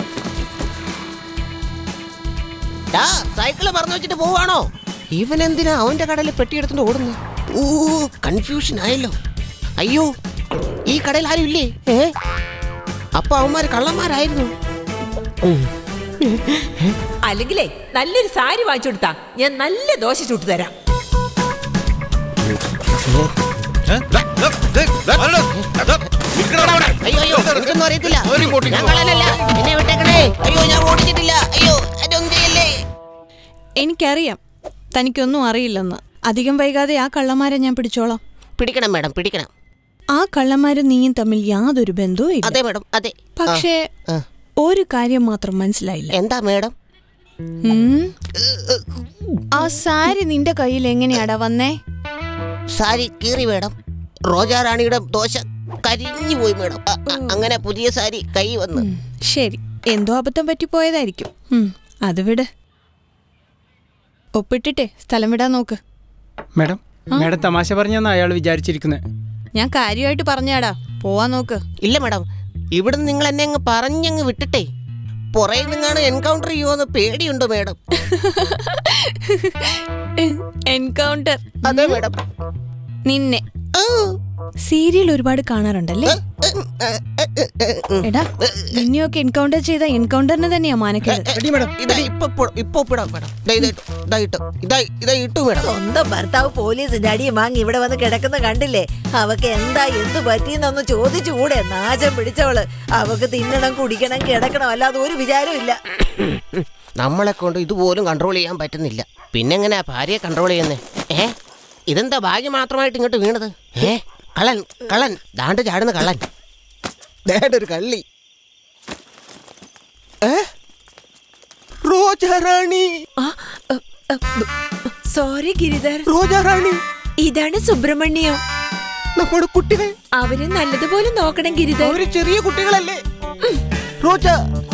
സൈക്കിള് പറഞ്ഞു വെച്ചിട്ട് പോവാണോ? ഇവനെന്തിനാ അവന്റെ കടയിൽ പെട്ടിയെടുത്തോണ്ട് ഓടുന്നു? കൺഫ്യൂഷൻ ആയല്ലോ. അയ്യോ ഈ കടയിൽ ആരും ഇല്ലേ? അപ്പൊ അവന്മാര് കള്ളന്മാരായിരുന്നു. അല്ലെങ്കിലേ നല്ലൊരു സാരി വാങ്ങിച്ചു കൊടുത്താ ഞാൻ നല്ല ദോശ ചുട്ടു തരാം. അയ്യോ എനിക്കൊന്നും അറിയത്തില്ല. എന്നെ വിട്ടേക്കണേ. അയ്യോ ഞാൻ ഓടിച്ചിട്ടില്ല. അയ്യോ ചെയ്യല്ലേ. എനിക്കറിയാം തനിക്കൊന്നും അറിയില്ലെന്ന്. അധികം വൈകാതെ ആ കള്ളന്മാരെ ഞാൻ പിടിച്ചോളാം. പിടിക്കണം മാഡം പിടിക്കണം. ആ കള്ളന്മാരും നീയും തമ്മിൽ യാതൊരു ബന്ധവും ഇല്ല. അതെ മാഡം അതെ. പക്ഷേ ഒരു കാര്യം മാത്രം മനസ്സിലായില്ല. എന്താ മാഡം? ആ സാരി നിന്റെ കയ്യിൽ എങ്ങനെയാടാ വന്നേ? സാരി കീറി മാഡം. റോജാറാണിയുടെ ദോശ കരിഞ്ഞു പോയി മാഡം. അങ്ങനെ പുതിയ സാരി കൈ വന്നു. ശരി എന്തോ അബദ്ധം പറ്റിപ്പോയതായിരിക്കും. അത് വിട്. ഒപ്പിട്ടിട്ടെ സ്ഥലം വിടാൻ നോക്ക്. മാഡം മാഡം തമാശ പറഞ്ഞാന്ന് അയാൾ വിചാരിച്ചിരിക്കുന്നത്. ഞാൻ കാര്യമായിട്ട് പറഞ്ഞാടാ, പോവാൻ നോക്ക്. ഇല്ല മാഡം, ഇവിടുന്ന് നിങ്ങൾ എന്നെ അങ്ങ് പറഞ്ഞങ്ങ് വിട്ടിട്ടേ പുറയിൽ നിന്നാണ് എൻകൗണ്ടർ ചെയ്യുമെന്ന് പേടിയുണ്ട് മാഡം. എൻകൗണ്ടർ? അതെ മാഡം. നിന്നെ സീരിയൽ ഒരുപാട് കാണാറുണ്ടല്ലേ? എടാ, നിന്നെയൊക്കെ എൻകൗണ്ടർ ചെയ്ത എൻകൗണ്ടറിന് തന്നെയാ മാനക്കേട്. സ്വന്തം ഭർത്താവ് പോലീസിന്റെ അടിയും വാങ്ങി ഇവിടെ വന്ന് കിടക്കുന്ന കണ്ടില്ലേ? അവക്ക് എന്താ എന്ത് പറ്റിയെന്നൊന്ന് ചോദിച്ചുകൂടെ? നാശം പിടിച്ചവള്. അവക്ക് തിന്നണം, കുടിക്കണം, കിടക്കണം, അല്ലാതെ ഒരു വിചാരവും ഇല്ല. നമ്മളെ കൊണ്ട് ഇതുപോലും കൺട്രോൾ ചെയ്യാൻ പറ്റുന്നില്ല. പിന്നെങ്ങനെയാ ഭാര്യയെ കൺട്രോൾ ചെയ്യുന്നേ? ഇതെന്താ ഭാഗ്യം മാത്രമായിട്ട് ഇങ്ങോട്ട് വീണത്? കള്ളൻ കള്ളൻ ദാണ്ട് ചാടുന്ന കള്ളൻ. ഒരു കള്ളി. റോജാറാണി. സോറി ഗിരിധർ. റോജാറാണി, ഇതാണ് സുബ്രഹ്മണ്യം. നമ്മുടെ കുട്ടികൾ. അവരെ നല്ലതുപോലെ നോക്കണം ഗിരിധർ. അവര് ചെറിയ കുട്ടികളല്ലേ? റോജ,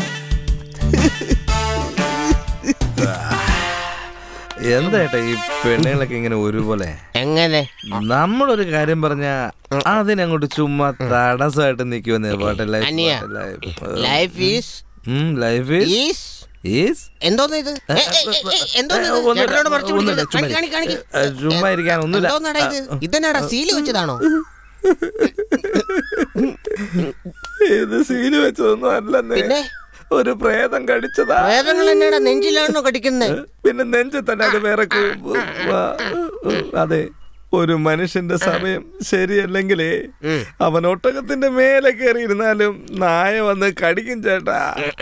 എന്താ ഈ പെണ്ണുങ്ങളൊക്കെ ഇങ്ങനെ ഒരുപോലെ? എങ്ങനെ? നമ്മളൊരു കാര്യം പറഞ്ഞ അതിനങ്ങോട്ട് ചുമ്മാ തടസ്സമായിട്ട് നിൽക്കുമെന്ന്. ചുമ്മാ ഇരിക്കാൻ ഒന്നുമില്ല. ഇതെന്നാടാ, സീല് വെച്ചതാണോ? ഇത് സീല് വെച്ചതൊന്നും അല്ലെന്നേ, ഒരു പ്രേതം കടിച്ചതാ. പ്രേതങ്ങൾ എന്നാടാ നെഞ്ചിലാണോ കടിക്കുന്നത്? പിന്നെ നെഞ്ച് തന്നെ അത് വേറെ. അതെ, ഒരു മനുഷ്യന്റെ സമയം ശരിയല്ലെങ്കിലേ അവൻ ഒട്ടകത്തിന്റെ മേലെ കയറിയിരുന്നാലും നായ വന്ന് കടിക്കും ചേട്ടാ.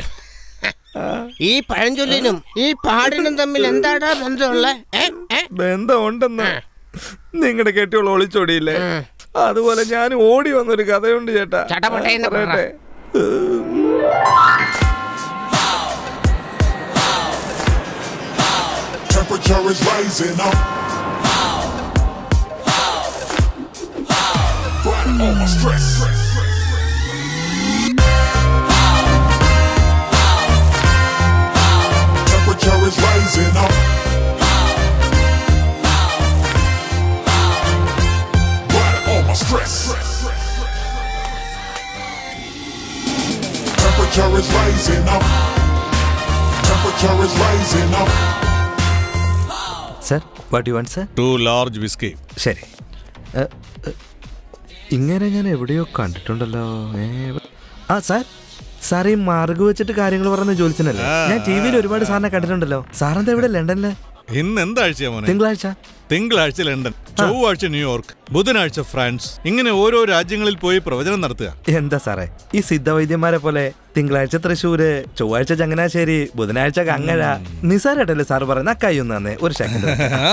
ഈ പഴഞ്ചൊല്ലിനും ഈ പാടിനും തമ്മിൽ എന്താടാ ബന്ധമുള്ള? ബന്ധമുണ്ടെന്ന് നിങ്ങളുടെ കെട്ടിയോൾ ഒളിച്ചോടിയില്ലേ? അതുപോലെ ഞാൻ ഓടി വന്നൊരു കഥയുണ്ട് ചേട്ടാ. പറയട്ടെ. Temperature is rising up. But all my stress. Temperature is rising up. But all my stress. Temperature is rising up. Temperature is rising up. Sir, what do you want, sir? 2 large whiskey. ശരി. ഇങ്ങനെ ഞാൻ എവിടെയോ കണ്ടിട്ടുണ്ടല്ലോ. Sir ഈ മാർഗ് വെച്ചിട്ട് കാര്യങ്ങൾ പറയുന്ന ജോലിസിനല്ലേ? ഞാൻ ടി വിയിൽ ഒരുപാട് സാറിനെ കണ്ടിട്ടുണ്ടല്ലോ. സാറെന്താ ഇവിടെ ലണ്ടനില്? ഇന്ന് എന്താഴ്ചയാ മോനെ? തിങ്കളാഴ്ച. തിങ്കളാഴ്ച ലണ്ടൻ, ചൊവ്വാഴ്ച ന്യൂയോർക്ക്, ബുധനാഴ്ച ഫ്രാൻസ്. ഇങ്ങനെ ഓരോ രാജ്യങ്ങളിൽ പോയി പ്രവചനം നടത്തുക. എന്താ സാറേ, ഈ സിദ്ധവൈദ്യന്മാരെ പോലെ തിങ്കളാഴ്ച തൃശ്ശൂര്, ചൊവ്വാഴ്ച ചങ്ങനാശ്ശേരി, ബുധനാഴ്ച കങ്ങഴ. നിസാരായിട്ടല്ലേ സാറ് പറയുന്ന? കയ്യൊന്നു തന്നെ ഒരു സെക്കൻഡ്.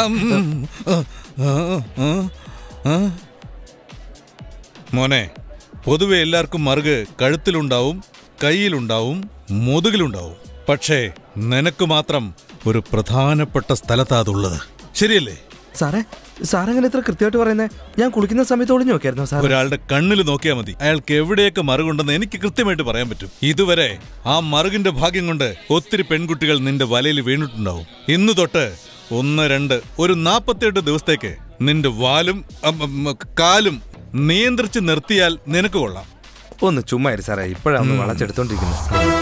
മോനെ, പൊതുവെ എല്ലാവർക്കും മറുക് കഴുത്തിലുണ്ടാവും, കയ്യിലുണ്ടാവും, മുതുകിലുണ്ടാവും. പക്ഷേ നിനക്ക് മാത്രം ഒരു പ്രധാനപ്പെട്ട സ്ഥലത്താ അതുള്ളത്. ശരിയല്ലേ സാറേ? സാറെങ്ങനെ ഇത്ര കൃത്യമായിട്ട് പറയുന്നത്? ഞാൻ കുളിക്കുന്ന സമയത്ത് ഒളിഞ്ഞു നോക്കിയായിരുന്നു സാർ. ഒരാളുടെ കണ്ണിൽ നോക്കിയാൽ മതി, അയാൾക്ക് എവിടെയൊക്കെ മറുകുണ്ടെന്ന് എനിക്ക് കൃത്യമായിട്ട് പറയാൻ പറ്റും. ഇതുവരെ ആ മറുകിന്റെ ഭാഗ്യം കൊണ്ട് ഒത്തിരി പെൺകുട്ടികൾ നിന്റെ വലയിൽ വീണിട്ടുണ്ടാവും. ഇന്ന് തൊട്ട് 1, 2 ഒരു 48 ദിവസത്തേക്ക് നിന്റെ വാലും കാലും നിയന്ത്രിച്ച് നിർത്തിയാൽ നിനക്ക് കൊള്ളാം. ഒന്ന് ചുമ്മാ സാറേ, ഇപ്പോഴാണ് വളച്ചെടുത്തോണ്ടിരിക്കുന്നത്.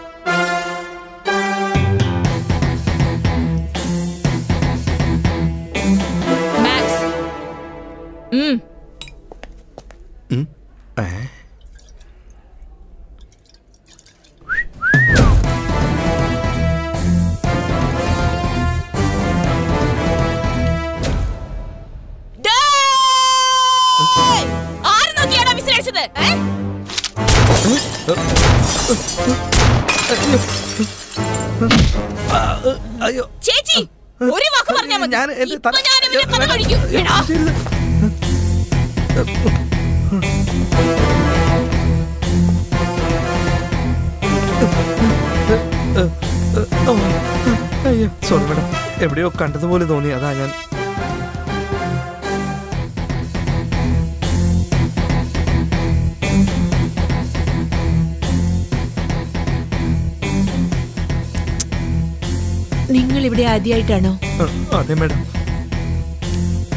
ചേച്ചി, ഒരു വാക്ക് പറഞ്ഞാൽ മതി. സോറി മേഡം, എവിടെയോ കണ്ടതുപോലെ തോന്നി, അതാ ഞാൻ. നിങ്ങൾ ഇവിടെ ആദ്യമായിട്ടാണോ? അതെ മേഡം.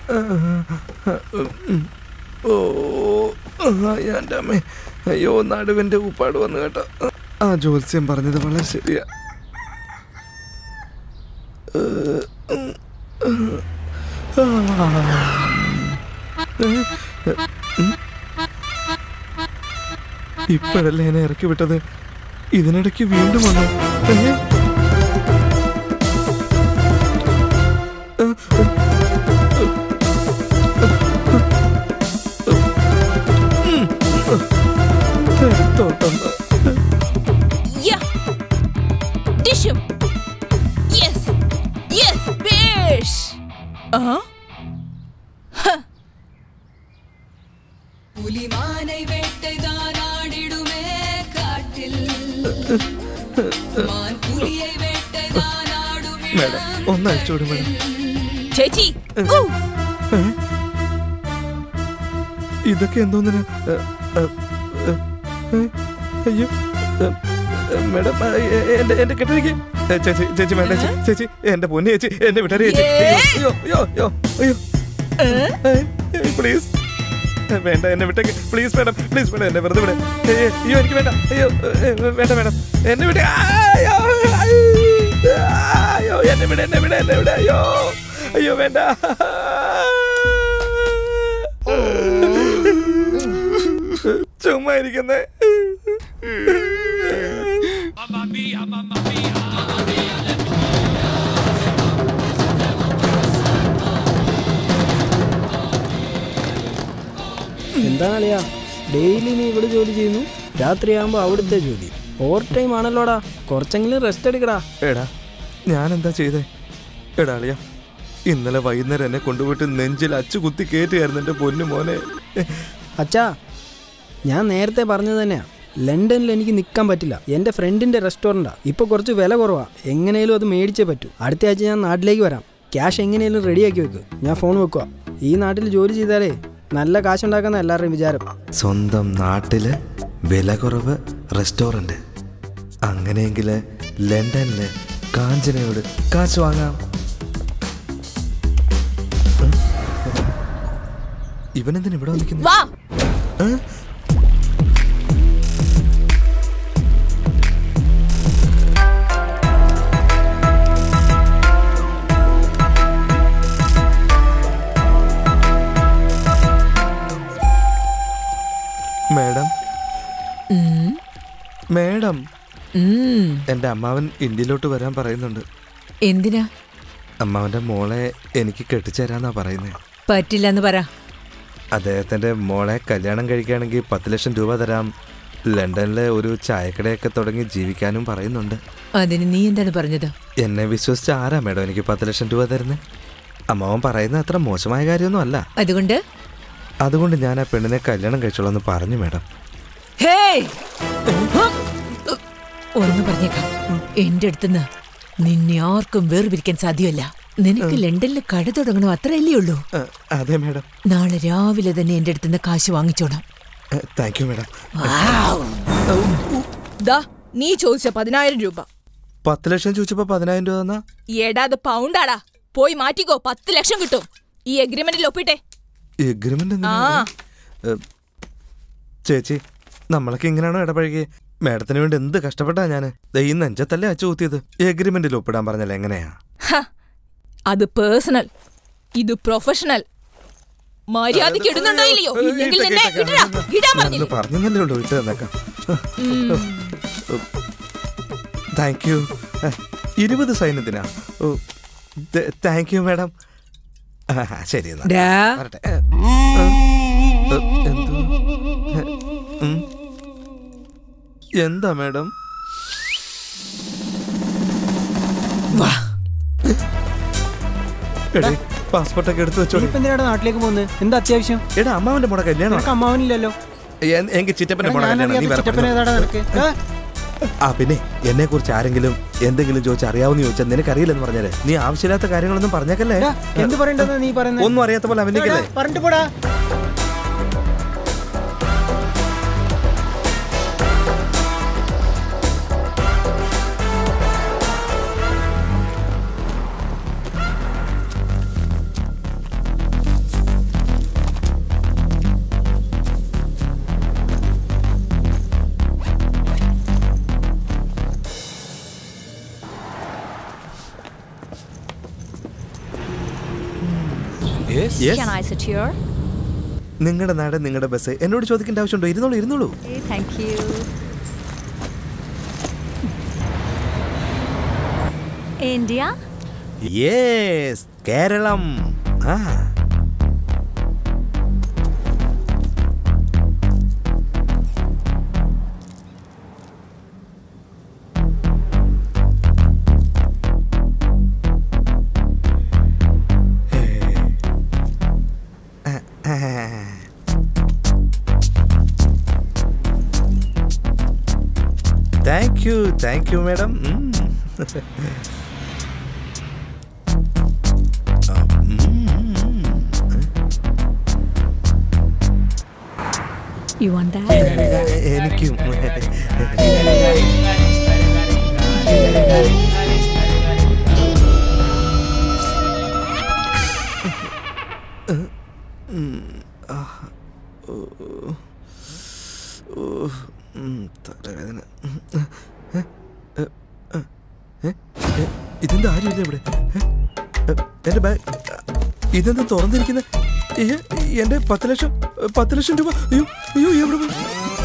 എൻ്റെ അമ്മേ, അയ്യോ നടുവിൻ്റെ ഉപ്പാട് വന്നു കേട്ടോ. ആ ജ്യോത്സ്യം പറഞ്ഞത് വളരെ ശരിയാ. ഇപ്പോഴല്ലേ എന്നെ ഇറക്കി വിട്ടത്, ഇതിനിടയ്ക്ക് വീണ്ടും വന്നു. പുലിമാനെ വേട്ടൈതാനാടിടുമേ കാട്ടിൽ മാൻപുലിയെ വേട്ടൈതാനാടുമേ. മേഡം ഒന്ന് അയച്ചോടും മേഡം. ചേച്ചി ഇതൊക്കെ എന്തോന്നിനാ? അയ്യോ മേഡം, എന്റെ കെട്ടിരിക്കെ ചേച്ചി, ചേച്ചി വേണ്ട ചേച്ചി, എന്റെ പൊന്നു ചേച്ചി, എന്നെ വിട്ടറി ചേച്ചി. അയ്യോ അയ്യോ അയ്യോ അയ്യോ പ്ലീസ് വേണ്ട, എന്നെ വിട്ടേക്ക് പ്ലീസ് മേഡം, പ്ലീസ് മേഡം, എന്നെ വെറുതെ വിട. അയ്യോ എനിക്ക് വേണ്ട, അയ്യോ വേണ്ട മേഡം, എന്നെ വിട. അയ്യോ എന്നെ വിട, എന്നെ വിട, എന്നെ വിട. അയ്യോ അയ്യോ വേണ്ട. ചുമ്മാ ഇരിക്കുന്നേ. എന്താണളിയാ, ഡെയിലി നീ ഇവിടെ ജോലി ചെയ്യുന്നു, രാത്രിയാകുമ്പോ അവിടുത്തെ ജോലി. ഓവർ ടൈം ആണല്ലോടാ, കുറച്ചെങ്കിലും റെസ്റ്റ് എടുക്കടാ. എടാ ഞാൻ എന്താ ചെയ്തേ? എടാ അളിയാ, ഇന്നലെ വൈകുന്നേരം എന്നെ കൊണ്ടുപോയിട്ട് നെഞ്ചിൽ അച്ചു കുത്തി കയറ്റിയായിരുന്നു എൻ്റെ പൊന്നു മോനെ. അച്ഛാ, ഞാൻ നേരത്തെ പറഞ്ഞത് തന്നെയാ, ലണ്ടനിൽ എനിക്ക് നിൽക്കാൻ പറ്റില്ല. എൻ്റെ ഫ്രണ്ടിൻ്റെ റെസ്റ്റോറൻറ്റാ, ഇപ്പോൾ കുറച്ച് വില കുറവാണ്. എങ്ങനെയും അത് മേടിച്ചേ പറ്റൂ. അടുത്ത ആഴ്ച ഞാൻ നാട്ടിലേക്ക് വരാം. ക്യാഷ് എങ്ങനെയും റെഡിയാക്കി വെക്കുക. ഞാൻ ഫോൺ വെക്കുക. ഈ നാട്ടിൽ ജോലി ചെയ്താലേ നല്ല കാശുണ്ടാക്കുന്ന എല്ലാവരുടെയും വിചാരം. സ്വന്തം നാട്ടില് വില കുറവ് റെസ്റ്റോറൻറ്റ്. അങ്ങനെയെങ്കിൽ ലണ്ടനില് കാഞ്ചനയോട് കാശ് വാങ്ങാം. ഇവനെന്തിനാ ഇവിടെ വന്നിരിക്കുന്നു? മേഡം, മേഡം, എന്റെ അമ്മാവൻ ഇന്ത്യയിലോട്ട് വരാൻ പറയുന്നുണ്ട്. എന്തിനാ? അമ്മാവന്റെ മോളെ എനിക്ക് കെട്ടിച്ചേരാന്നാ പറയുന്നത്. പറ്റില്ലെന്ന് പറ. അദ്ദേഹത്തിന്റെ മോളെ കല്യാണം കഴിക്കുകയാണെങ്കിൽ 10 ലക്ഷം രൂപ തരാം. ലണ്ടനിലെ ഒരു ചായക്കടയൊക്കെ തുടങ്ങി ജീവിക്കാനും പറയുന്നുണ്ട്. അതിന് നീ എന്താണ് പറഞ്ഞത്? എന്നെ വിശ്വസിച്ച് ആരാ മേഡം എനിക്ക് 10 ലക്ഷം രൂപ തരുന്നത്? അമ്മാവൻ പറയുന്നത് അത്ര മോശമായ കാര്യമൊന്നും അല്ല. അതുകൊണ്ട് ഞാൻ ആ പെണ്ണിനെ കല്യാണം കഴിച്ചോളാന്ന് പറഞ്ഞു മേഡം. ഒന്ന് പറഞ്ഞേക്കാം, എന്റെ അടുത്തുനിന്ന് നിന്നെ ആർക്കും വേർപിരിക്കാൻ സാധ്യമല്ല. നിനക്ക് ലണ്ടനിൽ കട തുടങ്ങണം, അത്രയല്ലേ ഉള്ളൂ? അതെ മേഡം. നാളെ രാവിലെ തന്നെ എന്റെ അടുത്തുനിന്ന് കാശ് വാങ്ങിച്ചോണം. Thank you madam. നീ ചോദിച്ച 10,000 രൂപ. 10 ലക്ഷം ചോദിച്ചപ്പോ 10,000 രൂപ തന്നാ? എടാ അത് പൗണ്ടാടാ. പോയി മാറ്റിക്കോ, 10 ലക്ഷം കിട്ടും. ഈ എഗ്രിമെന്റിൽ ഒപ്പിട്ടെ. എഗ്രിമെന്റ്? ചേച്ചി, നമ്മളൊക്കെ ഇങ്ങനെയാണോ ഇടപഴകി? മേഡത്തിന് വേണ്ടി എന്ത് കഷ്ടപ്പെട്ടാ ഞാന്. ഈ നെഞ്ചത്തല്ലേ അച്ചു കുത്തിയത്. എഗ്രിമെന്റിൽ ഒപ്പിടാൻ പറഞ്ഞാൽ എങ്ങനെയാ? അത് പേഴ്സണൽ, ഇത് പ്രൊഫഷണൽ. മര്യാദയ്ക്ക് ഇടുന്നുണ്ടോ ഇല്ലയോ? പറഞ്ഞല്ലേ ഉള്ളൂ, ഇട്ട് തന്നേക്കാം. Thank you. 20 സൈന്യത്തിനാ? Thank you madam. ശരി എന്നാ. എന്താ മേഡം? പാസ്പോർട്ടൊക്കെ എടുത്തു വെച്ചോ. നാട്ടിലേക്ക് പോകുന്നത് എന്താ അത്യാവശ്യം? എടാ അമ്മാവന്റെ മോടെ കല്യാണം. അമ്മാവനില്ലല്ലോ. എനിക്ക് ചിറ്റപ്പന്റെ മോടെ കല്യാണം. ആ പിന്നെ എന്നെ കുറിച്ച് ആരെങ്കിലും എന്തെങ്കിലും ചോദിച്ചറിയാവുന്ന ചോദിച്ചാൽ നിനക്കറിയില്ലെന്ന് പറഞ്ഞാലേ നീ ആവശ്യമില്ലാത്ത കാര്യങ്ങളൊന്നും പറഞ്ഞേക്കല്ലേ. എന്ത് പറയണ്ടെന്ന് നീ പറയുന്നത്? ഒന്നും അറിയാത്ത പോലെ അഭിനയിക്കല്ലേ. പറഞ്ഞിട്ട് പോടാ. Can I sit here? നിങ്ങളുടെ നാട് നിങ്ങളുടെ ബസ് എന്നോട് ചോദിക്കേണ്ട ആവശ്യമുണ്ടോ? ഇരുന്നോളൂ ഇരുന്നോളൂ. Thank you. India? Yes, Keralam. Thank you, madam. You want that? എനിക്കും. തലവേദന. ഇതെന്താ ആരുമില്ല ഇവിടെ? എന്റെ ബാഗ് ഇതെന്താ തുറന്നിരിക്കുന്ന? എന്റെ 10 ലക്ഷം രൂപ. അയ്യോ എവിടെ പോയി?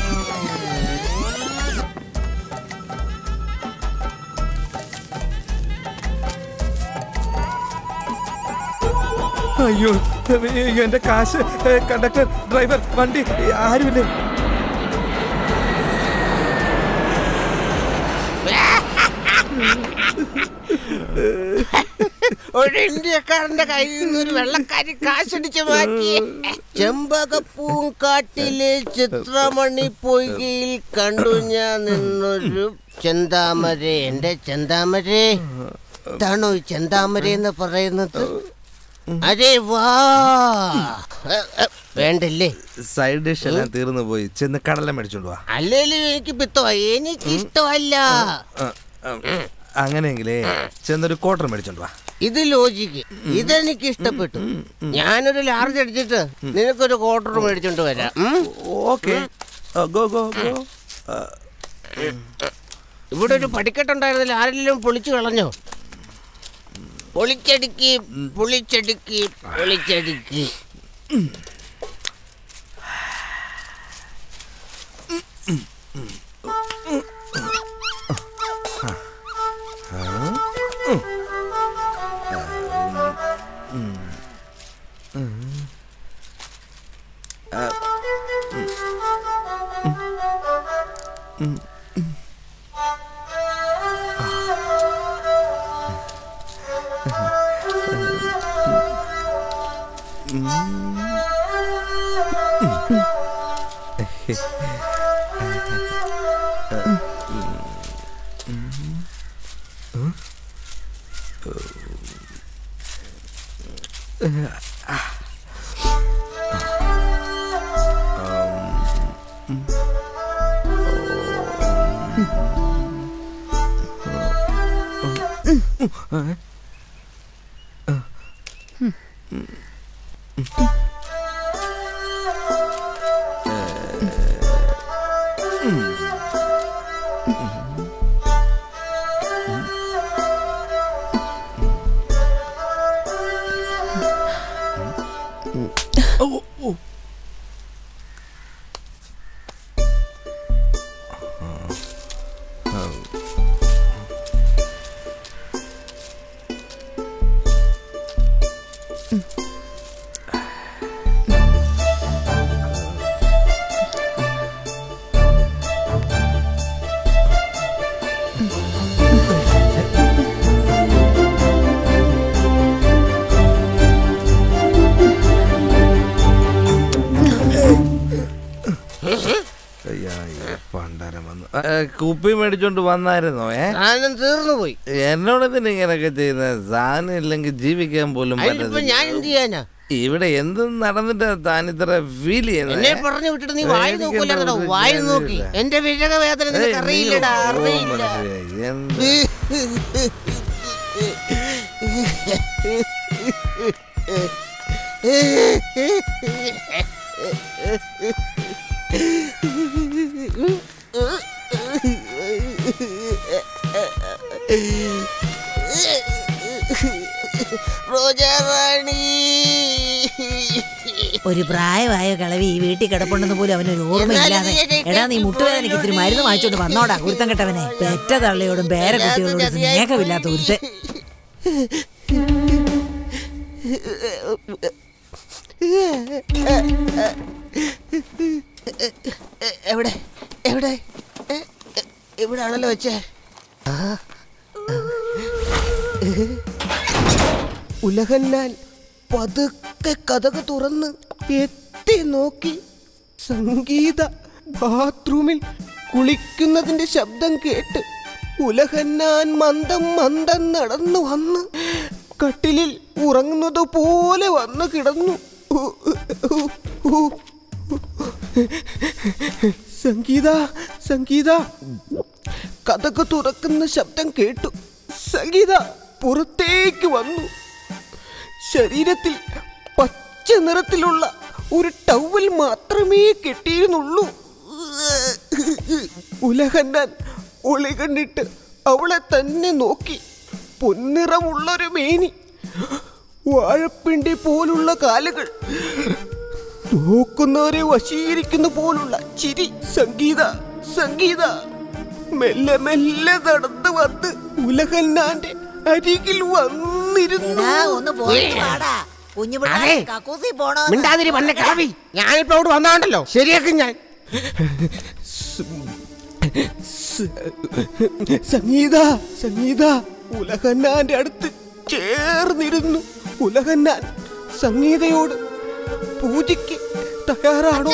അയ്യോ എന്റെ കാശ്, കണ്ടക്ടർ, ഡ്രൈവർ, വണ്ടി ആരുമില്ലേ? ഒരു ഇന്ത്യക്കാരന്റെ കയ്യിൽ നിന്ന് ഒരു വെള്ളക്കാരി കാശടിച്ച് മാറ്റി. ചെമ്പകപ്പൂം കാട്ടിലെ ചിത്രമണി പൊയ്കയിൽ കണ്ടു ഞാൻ നിന്നൊരു ചെന്താമര. എന്റെ ചെന്താമരേ, ഇതാണോ ഈ ചെന്താമര എന്ന് പറയുന്നത്? അരേ വാ. വേണ്ടല്ലേ? സൈഡ് ഡിഷ് എല്ലാം തീർന്നു പോയി. ചെന്ന് കടല മേടിച്ചോണ്ട് വാ. അല്ലേലും എനിക്ക് എനിക്ക് ഇഷ്ടമല്ല. അങ്ങനെയെങ്കിലേ ചെന്നൊരു ക്വാർട്ടർ മേടിച്ചോണ്ട് വാ. ഇത് ലോജിക്ക്. ഇതെനിക്ക് ഇഷ്ടപ്പെട്ടു. ഞാനൊരു ലാർജ് അടിച്ചിട്ട് നിനക്കൊരു ക്വാർട്ടർ മേടിച്ചോണ്ട് വരാം. Okay, go go go. ഇവിടെ ഒരു പടിക്കെട്ടുണ്ടായിരുന്നില്ല, ആരെങ്കിലും പൊളിച്ചു കളഞ്ഞോ? പൊളിച്ചടുക്കി പൊളിച്ചടുക്കി പൊളിച്ചടുക്കി. കുപ്പി മേടിച്ചോണ്ട് വന്നായിരുന്നോ? തീർന്നു പോയി. എന്നോട് തന്നെ ഇങ്ങനൊക്കെ ചെയ്യുന്ന സാധനം ഇല്ലെങ്കിൽ ജീവിക്കാൻ പോലും ഞാൻ എന്ത് ചെയ്യാനാ? ഇവിടെ എന്ത് നടന്നിട്ട് താൻ ഇത്ര ഫീൽ ചെയ്യുന്നത്? എന്നെ പറഞ്ഞു വിട്ടിട്ട് നീ വായി നോക്കൂലോ. വായി നോക്കി എന്റെ വിരക വേദന നിനക്ക് അറിയില്ലടാ, അറിയില്ല. റോജാറാണി ഒരു പ്രായമായ കിളവി ഈ വീട്ടിൽ കിടപ്പുണ്ടെന്ന് പോലും അവനൊരു ഓർമ്മയില്ലാതെ. എടാ നീ മുട്ടുവേദനയ്ക്ക് ഇത്തിരി മരുന്ന് വാങ്ങിച്ചോണ്ട് വന്നോടാ കുരുത്തം കെട്ടവനെ. പെറ്റ തള്ളയോടും പേരക്കുട്ടികളോടും സ്നേഹമില്ലാത്ത ഒരുത്തെ. എവിടെ എവിടെ എവിടാണല്ലോ വെച്ചേ? ഉലഹന്നാൻ പതുക്കെ കതക് തുറന്ന് എത്തി നോക്കി. സംഗീത ബാത്റൂമിൽ കുളിക്കുന്നതിന്റെ ശബ്ദം കേട്ട് ഉലഹന്നാൻ മന്ദം മന്ദം നടന്നു വന്ന് കട്ടിലിൽ ഉറങ്ങുന്നത് പോലെ വന്നു കിടന്നു. സംഗീത സംഗീത കതക് തുറക്കുന്ന ശബ്ദം കേട്ടു. സംഗീത പുറത്തേക്ക് വന്നു. ശരീരത്തിൽ പച്ച നിറത്തിലുള്ള ഒരു ടവൽ മാത്രമേ കെട്ടിയിരുന്നുള്ളൂ. ഉലഹന്നാൻ ഒളി കണ്ടിട്ട് അവളെ തന്നെ നോക്കി. പൊന്നിറമുള്ളൊരു മേനി, വാഴപ്പിണ്ടി പോലുള്ള കാലുകൾ, നോക്കുന്നവരെ വശീകരിക്കുന്ന പോലുള്ള ചിരി. സംഗീത സംഗീത മെല്ലെ മെല്ലെ നടന്നു വന്ന് ഉലഹന്നാന്റെ അരികിൽ വന്നിരുന്നു. മിണ്ടാതിരി പന്നെ കിളവി, ഞാനിപ്പോ അവിടെ വന്നാണ്ടല്ലോ ശരിയാക്കും ഞാൻ. സംഗീത സംഗീത ഉലഹന്നാന്റെ അടുത്ത് ചേർന്നിരുന്നു. ഉലഹന്നാൻ സംഗീതയോട് പൂജയ്ക്ക് തയ്യാറാണോ?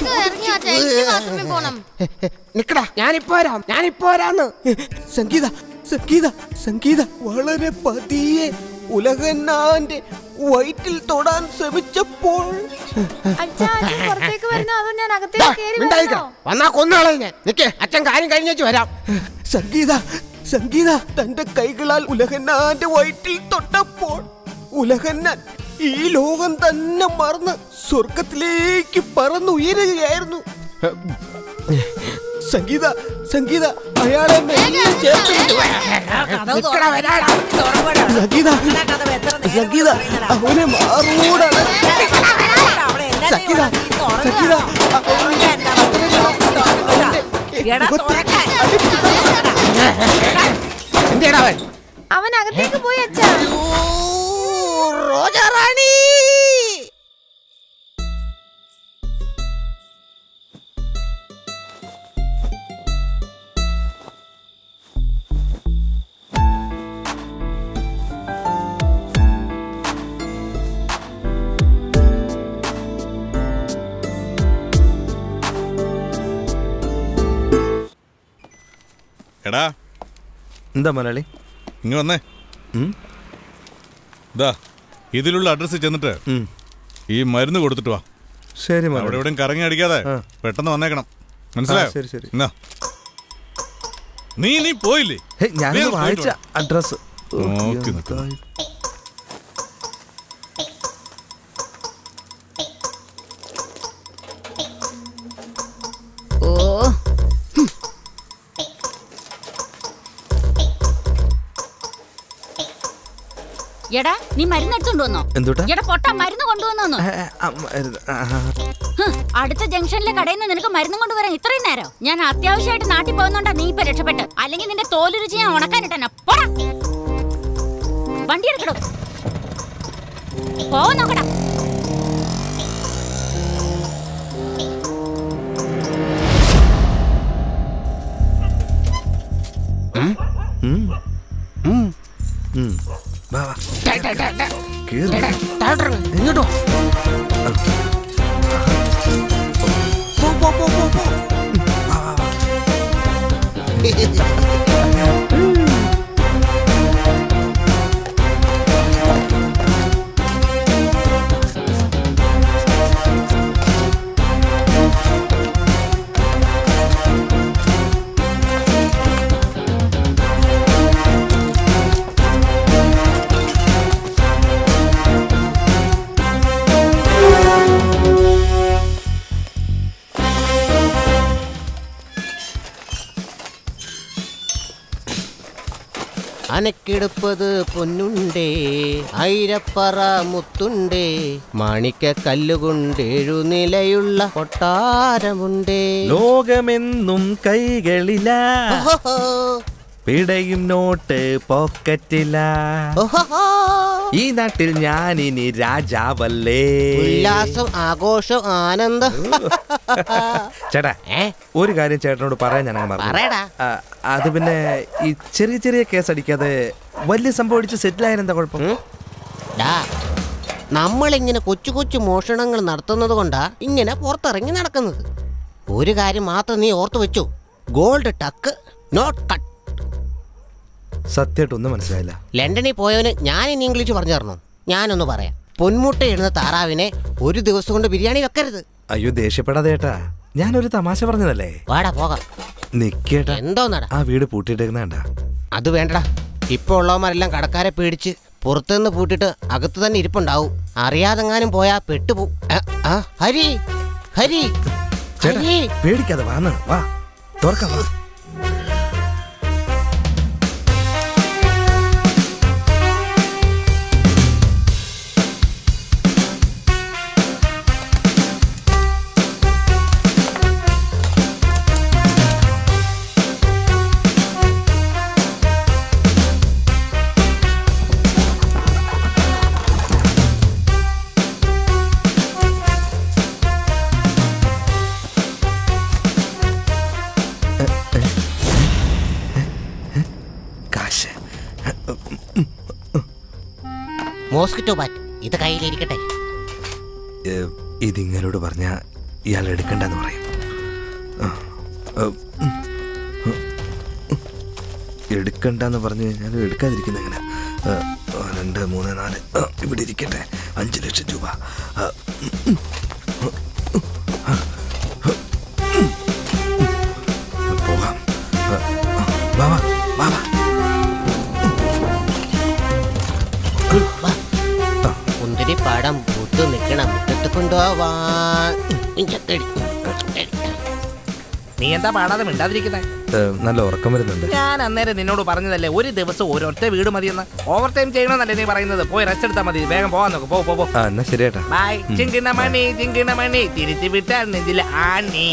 നിക്കടാ, ഞാനിപ്പോ വരാന്ന്. സംഗീത സംഗീത സംഗീത വളരെ പതിയെ ഉലഹന്നാന്റെ വയറ്റിൽ തൊടാൻ ശ്രമിച്ചപ്പോൾ വന്നാ കൊന്നാളെ ഞാൻ. നിക്ക്, അച്ഛൻ കാര്യം കഴിഞ്ഞേച്ച് വരാം. സംഗീത സംഗീത തന്റെ കൈകളാൽ ഉലഹന്നാന്റെ വയറ്റിൽ തൊട്ടപ്പോൾ ഉലഹന്നാൻ ഈ ലോകം തന്നെ മറന്ന് സ്വർഗത്തിലേക്ക് പറന്നുയരുകയായിരുന്നു. സംഗീത സംഗീത അയാളെ സംഗീത സംഗീത അവനെ മാറൂടാണ്. സംഗീത സംഗീത അവൻ അകത്തേക്ക് പോയി അച്ഛാ. റോജാറാണി എടാ, എന്താ മലയാളി ഇങ്ങ് വന്നേ. ഇതാ ഇതിലുള്ള അഡ്രസ്സിൽ ചെന്നിട്ട് ഈ മരുന്ന് കൊടുത്തിട്ട് വാ. ശരി. അവിടെ എവിടെയും കറങ്ങി അടിക്കാതെ പെട്ടെന്ന് വന്നേക്കണം, മനസ്സിലായോ? ശരി ശരി. നീ പോയില്ലേ? ഞാൻ വായിച്ച അഡ്രസ് നോക്കി എടാ നീ മരുന്ന് എടുത്തോണ്ട് വന്നോ? എടാ പൊട്ടാ മരുന്ന് കൊണ്ടുവന്നോ? അടുത്ത ജംഗ്ഷനിലെ കടയിൽ നിന്ന് നിനക്ക് മരുന്നും കൊണ്ടുവരാൻ ഇത്രയും നേരം? ഞാൻ അത്യാവശ്യമായിട്ട് നാട്ടിൽ പോകുന്നോണ്ടാ നീ ഇപ്പൊ രക്ഷപ്പെട്ട്. അല്ലെങ്കിൽ നിന്റെ തോലുരുചി ഞാൻ ഉണക്കാനിട്ടെന്നെ. പോടാ, വണ്ടി എടുക്കടോ, പോ നോക്കടാ. ഇങ്ങോട്ടോ അനക്കെടുപ്പത് പൊന്നുണ്ടേ, ആയിരപ്പറ മുത്തുണ്ടേ, മാണിക്ക കല്ലുകൊണ്ട് 7 നിലയുള്ള കൊട്ടാരമുണ്ടേ. ലോകമെന്നും കൈകളില, പിടയും നോട്ട് പോക്കറ്റില, ഈ നാട്ടിൽ ഞാനിനി രാജാവല്ലേ. ഉല്ലാസം, ആഘോഷം, ആനന്ദം. ചേട്ടാ, ഒരു കാര്യം ചേട്ടനോട് പറയാൻ ഞാൻ പറയടാ. അത് പിന്നെ ഈ ചെറിയ ചെറിയ കേസ് അടിക്കാതെ വലിയ സംഭവം അടിച്ച് സെറ്റിൽ ആയാലും എന്താ കുഴപ്പം? നമ്മളിങ്ങനെ കൊച്ചു കൊച്ചു മോഷണങ്ങൾ നടത്തുന്നത് കൊണ്ടാ ഇങ്ങനെ പുറത്തിറങ്ങി നടക്കുന്നത്. ഒരു കാര്യം മാത്രം നീ ഓർത്തു വെച്ചു, ഗോൾഡ് ടക്ക് നോട്ട് കട്ട്. സത്യമായിട്ടൊന്നും മനസ്സിലായില്ല. ലണ്ടനിൽ പോയവന് ഞാൻ ഇനി ഇംഗ്ലീഷ് പറഞ്ഞു തരണോ? ഞാനൊന്ന് പറയാം. പൊന്മുട്ട ഇടുന്ന താറാവിനെ ഒരു ദിവസം കൊണ്ട് ബിരിയാണി വെക്കരുത്. അയ്യോ, ദേഷ്യപ്പെടാതെ ഏട്ടാ, ഞാനൊരു തമാശ പറഞ്ഞതല്ലേ. വാടാ പോകാം. നിക്കേട്ടാ, എന്തോന്നാടാ ആ വീട് പൂട്ടിയിട്ടേക്കുന്നാണ്ടാ. അത് വേണ്ടടാ. ഇപ്പൊ ഉള്ളവന്മാരെല്ലാം കടക്കാരെ പേടിച്ച് പുറത്തുനിന്ന് പൂട്ടിട്ട് അകത്ത് തന്നെ ഇരിപ്പുണ്ടാവും. അറിയാതെങ്ങാനും പോയാ പെട്ടുപോകും. ഹരി, ഹരി, ഹരി, പേടിക്കാതെ വാ, വാ തുറക്കാം, വാ. മോസ്കിറ്റോ ബാറ്റ്, ഇത് കയ്യിലിരിക്കട്ടെ. ഇതിങ്ങനോട് പറഞ്ഞ ഇയാൾ എടുക്കണ്ടെന്ന് പറയും. എടുക്കണ്ടെന്ന് പറഞ്ഞു കഴിഞ്ഞാൽ എടുക്കാതിരിക്കുന്ന എങ്ങനെ? 2, 3, 4 ഇവിടെ ഇരിക്കട്ടെ. 5 ലക്ഷം രൂപ. പോകാം. വാ വാ വാ വാ. മുന്തിരി പാടം പൂത്തു നിൽക്കണം, മുറ്റത്ത് കൊണ്ടുപോവാൻ. നീ എന്താ പാടാതെ മിണ്ടാതിരിക്കുന്നേ? നല്ല ഉറക്കം വരുന്നുണ്ട്. ഞാൻ അന്നേരം നിന്നോട് പറഞ്ഞതല്ലേ, ഒരു ദിവസം ഒരൊറ്റ വീട് മതിയെന്ന്. ഓവർ ടൈം ചെയ്യണമെന്നല്ലേ നീ പറയുന്നത്? പോയി റെസ്റ്റ് എടുത്താൽ മതി. വേഗം പോവാൻ നോക്ക്. പോ. എന്നാ ശരിയേട്ടാ. ബൈ. ചിങ്കിണ മണി തിരിച്ചു വിട്ടാൽ നെഞ്ചിൽ ആണി.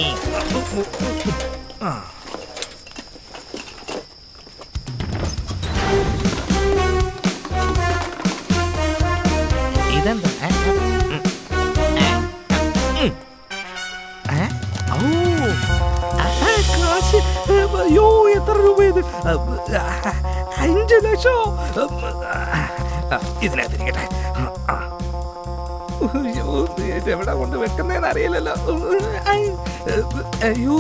ഇതെന്താ? അയ്യോ, എത്ര രൂപ ഇത്? 5 ലക്ഷം. ഇതിനകത്തിരിക്കട്ടെ. എവിടെ കൊണ്ട് വെക്കുന്നതെന്ന് അറിയില്ലല്ലോ. അയ്യോ,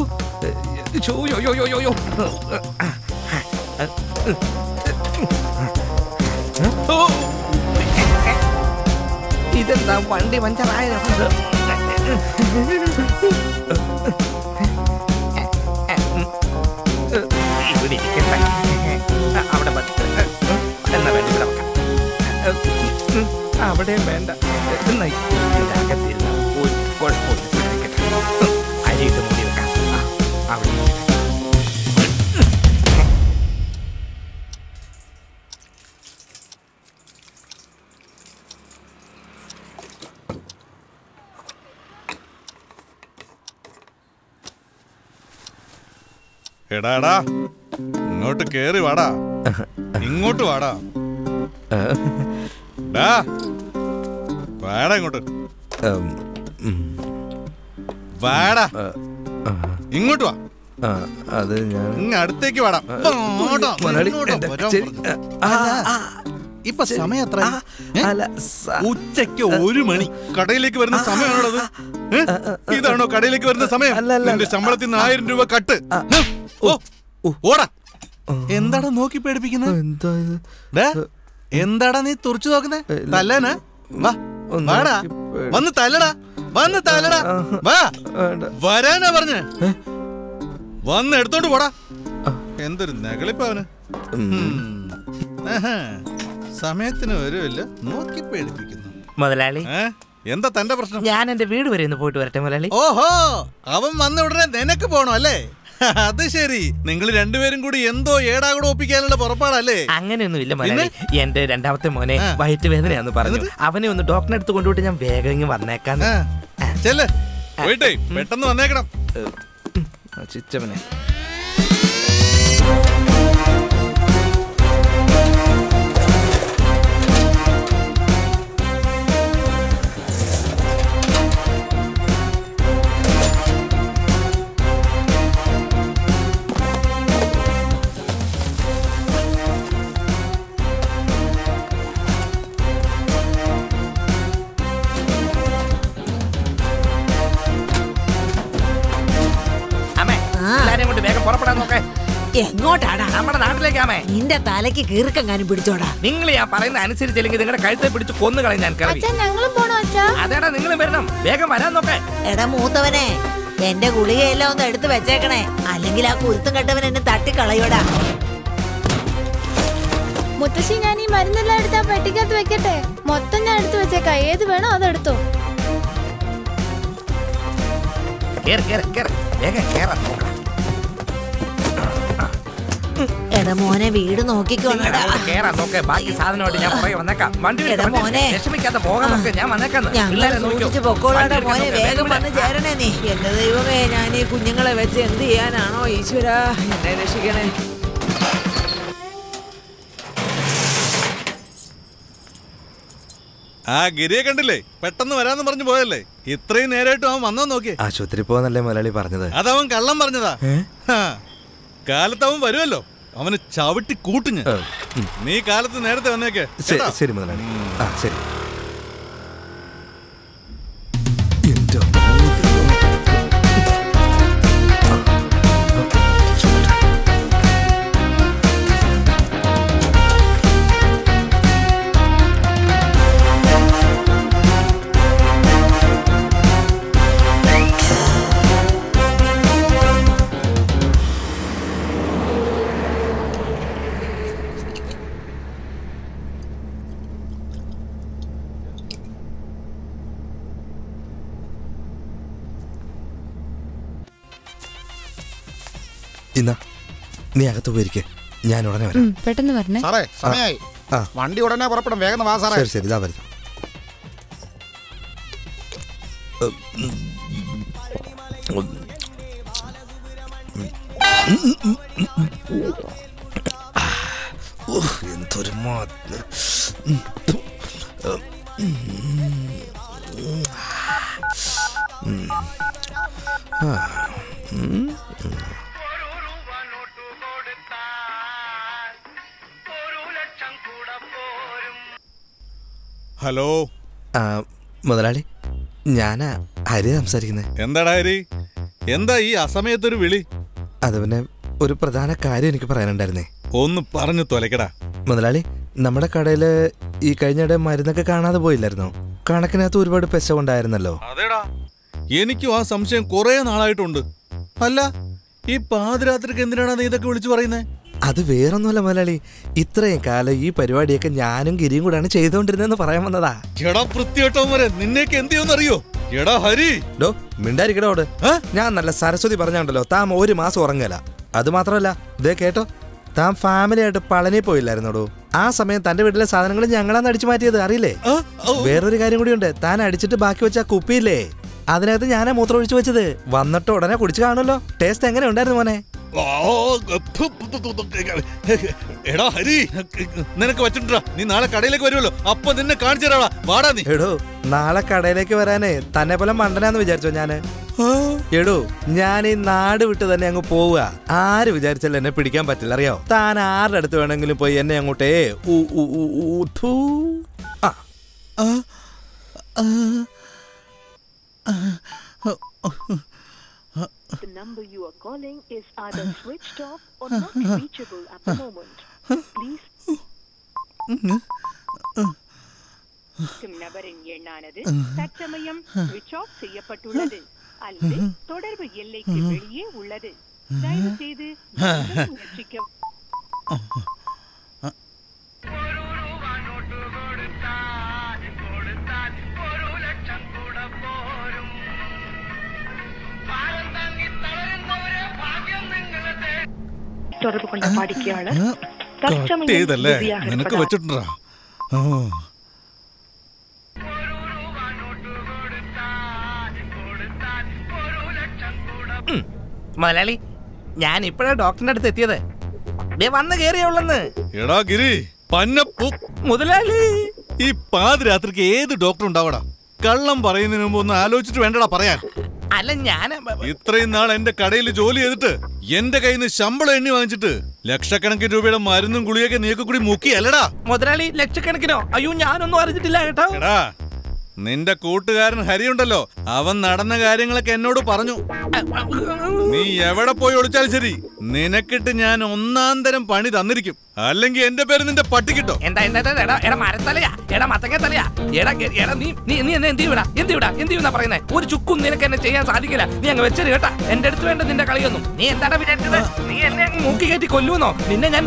ഇതെന്താ വണ്ടി പഞ്ചറായോ? ഇവിടെ ഇരിക്കട്ടെ. അവിടെ എന്നാ വേണ്ട, ഇവിടെ വെക്കാം. അവിടെയും വേണ്ട. അകത്തില്ല, ഒരു കുഴപ്പമില്ല. അരിയിട്ട് മൂടി വെക്കാം. അവിടെ എടാടാ, ഇങ്ങോട്ട് കേറി വാടാ. ഇങ്ങോട്ട് വാടാ. വാടാ ഇങ്ങോട്ട്. വാടാ, ഇങ്ങോട്ട് വാ. അത് ഞാൻ അടുത്തേക്ക് വാടാ. ഇപ്പൊ സമയം എത്ര? ഉച്ചയ്ക്ക് 1 മണി. കടയിലേക്ക് വരുന്ന സമയമാണുള്ളത്. ഇതാണോ കടയിലേക്ക് വരുന്ന സമയം? നിന്റെ ശമ്പളത്തിൽ നിന്ന് 1000 രൂപ കട്ട്. ഓടാ. എന്താടാ നോക്കി പേടിപ്പിക്കുന്നത്? എന്താടാ നീ തുറച്ചു നോക്കുന്നേ? തല്ലാനാ? വാ, വാടാ. വന്ന് തല്ലടാ, വന്ന് തല്ലടാ. വാ, വരാനാ പറഞ്ഞേ. വന്ന് എടുത്തോണ്ട് പോടാ. എന്തൊരു നെകളിപ്പവന്. സമയത്തിന് വരുമല്ലോ, നോക്കി പേടിപ്പിക്കുന്നു. മുതലാളി, എന്താ തന്റെ പ്രശ്നം? ഞാൻ എന്റെ വീട് വരെ ഒന്ന് പോയിട്ട് വരട്ടെ മുതലാളി. ഓഹോ, അവൻ വന്ന ഉടനെ നിനക്ക് പോണോ അല്ലേ? അത് ശരി, നിങ്ങൾ രണ്ടുപേരും കൂടി എന്തോ ഏടാകൂടെ ഒപ്പിക്കാനുള്ള പുറപ്പാടല്ലേ? അങ്ങനെയൊന്നും ഇല്ല മോനെ. എന്റെ രണ്ടാമത്തെ മോനെ വയറ്റുവേദനയാന്ന് പറഞ്ഞു. അവനെ ഒന്ന് ഡോക്ടറെ അടുത്ത് കൊണ്ടുപോയിട്ട് ഞാൻ വേഗം ഇങ്ങ് വന്നേക്കാന്ന്. ചെല്ല്, പോയിട്ടേ പെട്ടെന്ന് വന്നേക്കണം. ചിച്ചവനെ എങ്ങോട്ടാടാ? നമ്മുടെ നാട്ടിലേക്കാമേ. നിന്റെ തലയ്ക്ക് കീർക്കെങ്ങാനും പിടിച്ചോടാ. നിങ്ങൾ ഞാൻ പറയുന്ന അനുസരിച്ചില്ലെങ്കിൽ നിങ്ങളുടെ കഴുത്തെ പിടിച്ച് കൊന്നു കളയും ഞാൻ. അതേടാ, നിങ്ങൾ വരണം, വേഗം വരാൻ നോക്കേ. എടാ മൂത്തവനെ, എന്റെ ഗുളികയെല്ലാം ഒന്ന് എടുത്ത് വെച്ചേക്കണേ, അല്ലെങ്കിൽ ആ കുരുത്തും കെട്ടവൻ എന്നെ തട്ടിക്കളയോടാ. മുത്തശ്ശി, ഞാൻ ഈ മരുന്നെല്ലാം എടുത്താ പെട്ടിക്കകത്ത് വെക്കട്ടെ? മൊത്തം ഞാൻ എടുത്ത് വെച്ചേക്കാം, ഏത് വേണോ അതെടുത്തോ. എടാ മോനെ, വീട് നോക്കിക്കോണടാ. ബാക്കി സാധനമായിട്ട് ഞാൻ പുറകെ വന്നേക്കാം. വിഷമിക്കാതെ പോകാൻ നോക്ക്, ഞാൻ വന്നേക്കാം. പൊക്കോളാടാ മോനെ, വേഗം വന്ന് ചേരണേ നീ. എന്റെ ദൈവമേ, ഞാൻ ഈ കുഞ്ഞുങ്ങളെ വെച്ച് എന്ത് ചെയ്യാനാണോ ഈശ്വര, എന്നെ രക്ഷിക്കണേ. ആ ഗിരിയെ കണ്ടില്ലേ? പെട്ടെന്ന് വരാന്ന് പറഞ്ഞു പോയല്ലേ? ഇത്രയും നേരമായിട്ടും അവൻ വന്നോ നോക്കി. ആശുപത്രി പോവാന്നല്ലേ മുതലാളി പറഞ്ഞത്? അതവൻ കള്ളം പറഞ്ഞതാ. കാലത്ത് അവൻ വരുമല്ലോ, അവന് ചവിട്ടി കൂട്ടുഞ്ഞ്. നീ കാലത്ത് നേരത്തെ വന്നേക്കെ. ശരി മുതലാളി. ആ ശരി. ഇന്നാ നീ അകത്ത് പോയിരിക്കെ, ഞാൻ ഉടനെ വരാം. പെട്ടെന്ന് വരണേ സാറേ. സമയമായി, വണ്ടി ഉടനെ പുറപ്പെടും, വേഗം വാ സാറേ. ശരി, ഇതാ വരുന്നു. എന്തൊരു ഹലോ മുതലാളി, ഞാനാ ഹരി സംസാരിക്കുന്നത്. എന്താടാ ഹരി, എന്താ ഈ അസമയത്തൊരു വിളി? അത് പിന്നെ ഒരു പ്രധാന കാര്യം എനിക്ക് പറയാനുണ്ടായിരുന്നേ. ഒന്ന് പറഞ്ഞു തൊലക്കടാ. മുതലാളി, നമ്മുടെ കടയില് ഈ കഴിഞ്ഞിടെ മരുന്നൊക്കെ കാണാതെ പോയില്ലായിരുന്നോ? കണക്കിനകത്ത് ഒരുപാട് പെശവുണ്ടായിരുന്നല്ലോ. അതേടാ, എനിക്കും ആ സംശയം കുറെ നാളായിട്ടുണ്ട്. അല്ല, ഈ പാതിരാത്രിക്ക് എന്തിനാണ് നീ ഇതൊക്കെ വിളിച്ചു പറയുന്നേ? അത് വേറൊന്നുമല്ല മുതലാളി, ഇത്രയും കാലം ഈ പരിപാടിയൊക്കെ ഞാനും ഗിരിയും കൂടാണ് ചെയ്തോണ്ടിരുന്നെന്ന് പറയാൻ വന്നതാ. എടാ വൃത്തികെട്ടവന്മാരെ, നിന്നേക്ക് എന്ത് ചെയ്യുമെന്നറിയോ? എടാ ഹരി, മിണ്ടായിരിക്കടോട്. ഞാൻ നല്ല സരസ്വതി പറഞ്ഞുണ്ടല്ലോ, താൻ ഒരു മാസം ഉറങ്ങല. അത് മാത്രമല്ല, ഇതേ കേട്ടോ, താൻ ഫാമിലി ആയിട്ട് പളനി പോയില്ലായിരുന്നോടോ? ആ സമയം തന്റെ വീട്ടിലെ സാധനങ്ങൾ ഞങ്ങളാണ് അടിച്ചു മാറ്റിയത്, അറിയില്ലേ? വേറൊരു കാര്യം കൂടി ഉണ്ട്, താൻ അടിച്ചിട്ട് ബാക്കി വെച്ച കുപ്പിയില്ലേ, അതിനകത്ത് ഞാനാ മൂത്രം ഒഴിച്ചു വെച്ചത്. വന്നിട്ട് ഉടനെ കുടിച്ചു കാണുമല്ലോ. ടേസ്റ്റ് എങ്ങനെ ഉണ്ടായിരുന്നു മോനെ? എടാ ഹരി, നിനക്ക് വച്ചിട്ടാ, നീ നാളെ കടയിലേക്ക് വരുമല്ലോ, അപ്പൊ നിന്നെ കാണിച്ചു തരാടാ. വാടാ നീ. എടോ, നാളെ കടയിലേക്ക് വരാനേ തന്നെ പോലെ മണ്ടനാന്ന് വിചാരിച്ചോ ഞാന്? എടോ, ഞാൻ ഈ നാട് വിട്ട് തന്നെ അങ്ങ് പോവുക. ആര് വിചാരിച്ചാലും എന്നെ പിടിക്കാൻ പറ്റില്ല, അറിയോ? താൻ ആരുടെ അടുത്ത് വേണമെങ്കിലും പോയി എന്നെ അങ്ങോട്ടേ The number you are calling is either switched off or not reachable at the moment. Please. நபரின் எண்ணானது தற்சமயம் switch off செய்யப்பட்டுள்ளது அல்லது தொடர்பு எல்லைக்கு வெளியே உள்ளது. தயவு செய்து முயற்சிக்கவும். ഭാരം താങ്ങി തളരുന്നവരെ ഭാഗ്യം தொடர்பு கொண்ட வாடிக்கையாளர் കട്ട് ചെയ്തല്ലേ നിനക്ക് വെച്ചിട്ടുണ്ടാ. മലയാളി, ഞാൻ ഇപ്പഴാ ഡോക്ടറിന്റെ അടുത്ത് എത്തിയത്. വന്ന് കേറിയുള്ളന്ന്. എടാ ഗിരി പന്നപ്പു മുതലാളി, ഈ പാതിരാത്രിക്ക് ഏത് ഡോക്ടർ ഉണ്ടാവടാ? കള്ളം പറയുന്നതിന് മുമ്പ് ഒന്ന് ആലോചിച്ചിട്ട് വേണ്ടടാ പറയാൻ. അല്ല ഞാൻ ഇത്രയും നാൾ എന്റെ കടയിൽ ജോലി ചെയ്തിട്ട് എന്റെ കയ്യിൽ നിന്ന് ശമ്പളം എണ്ണി വാങ്ങിച്ചിട്ട് ലക്ഷക്കണക്കിന് രൂപയുടെ മരുന്നും ഗുളിയൊക്കെ നീക്കെ കൂടി മുക്കിയല്ലടാ. മുതലാളി, ലക്ഷക്കണക്കിനോ? അയ്യോ, ഞാനൊന്നും അറിഞ്ഞിട്ടില്ല കേട്ടോ. എടാ, നിന്റെ കൂട്ടുകാരൻ ഹരിയുണ്ടല്ലോ, അവൻ നടന്ന കാര്യങ്ങളൊക്കെ എന്നോട് പറഞ്ഞു. നീ എവിടെ പോയി ഒളിച്ചാലും ശരി, നിനക്കിട്ട് ഞാൻ ഒന്നാം തരം പണി തന്നിരിക്കും. അല്ലെങ്കിൽ എന്റെ പേര് നിന്റെ പട്ടിക്കിട്ടോ. എന്താ മരത്തലയാ? എടാ മത്തങ്ങ തലയാ? എടാ നീ എന്നെ എന്ത് പറയുന്നേ? ഒരു ചുക്കും നിനക്ക് എന്നെ ചെയ്യാൻ സാധിക്കില്ല. നീ അങ്ങ് വെച്ചത് കേട്ടാ. എന്റെ അടുത്ത് വേണ്ട നിന്റെ കളിയൊന്നും. നീ എന്താണ് വിചാരിച്ചത്? നീ എന്നെ മൂക്കി കയറ്റി കൊല്ലുമെന്നോ? നിന്നെ ഞാൻ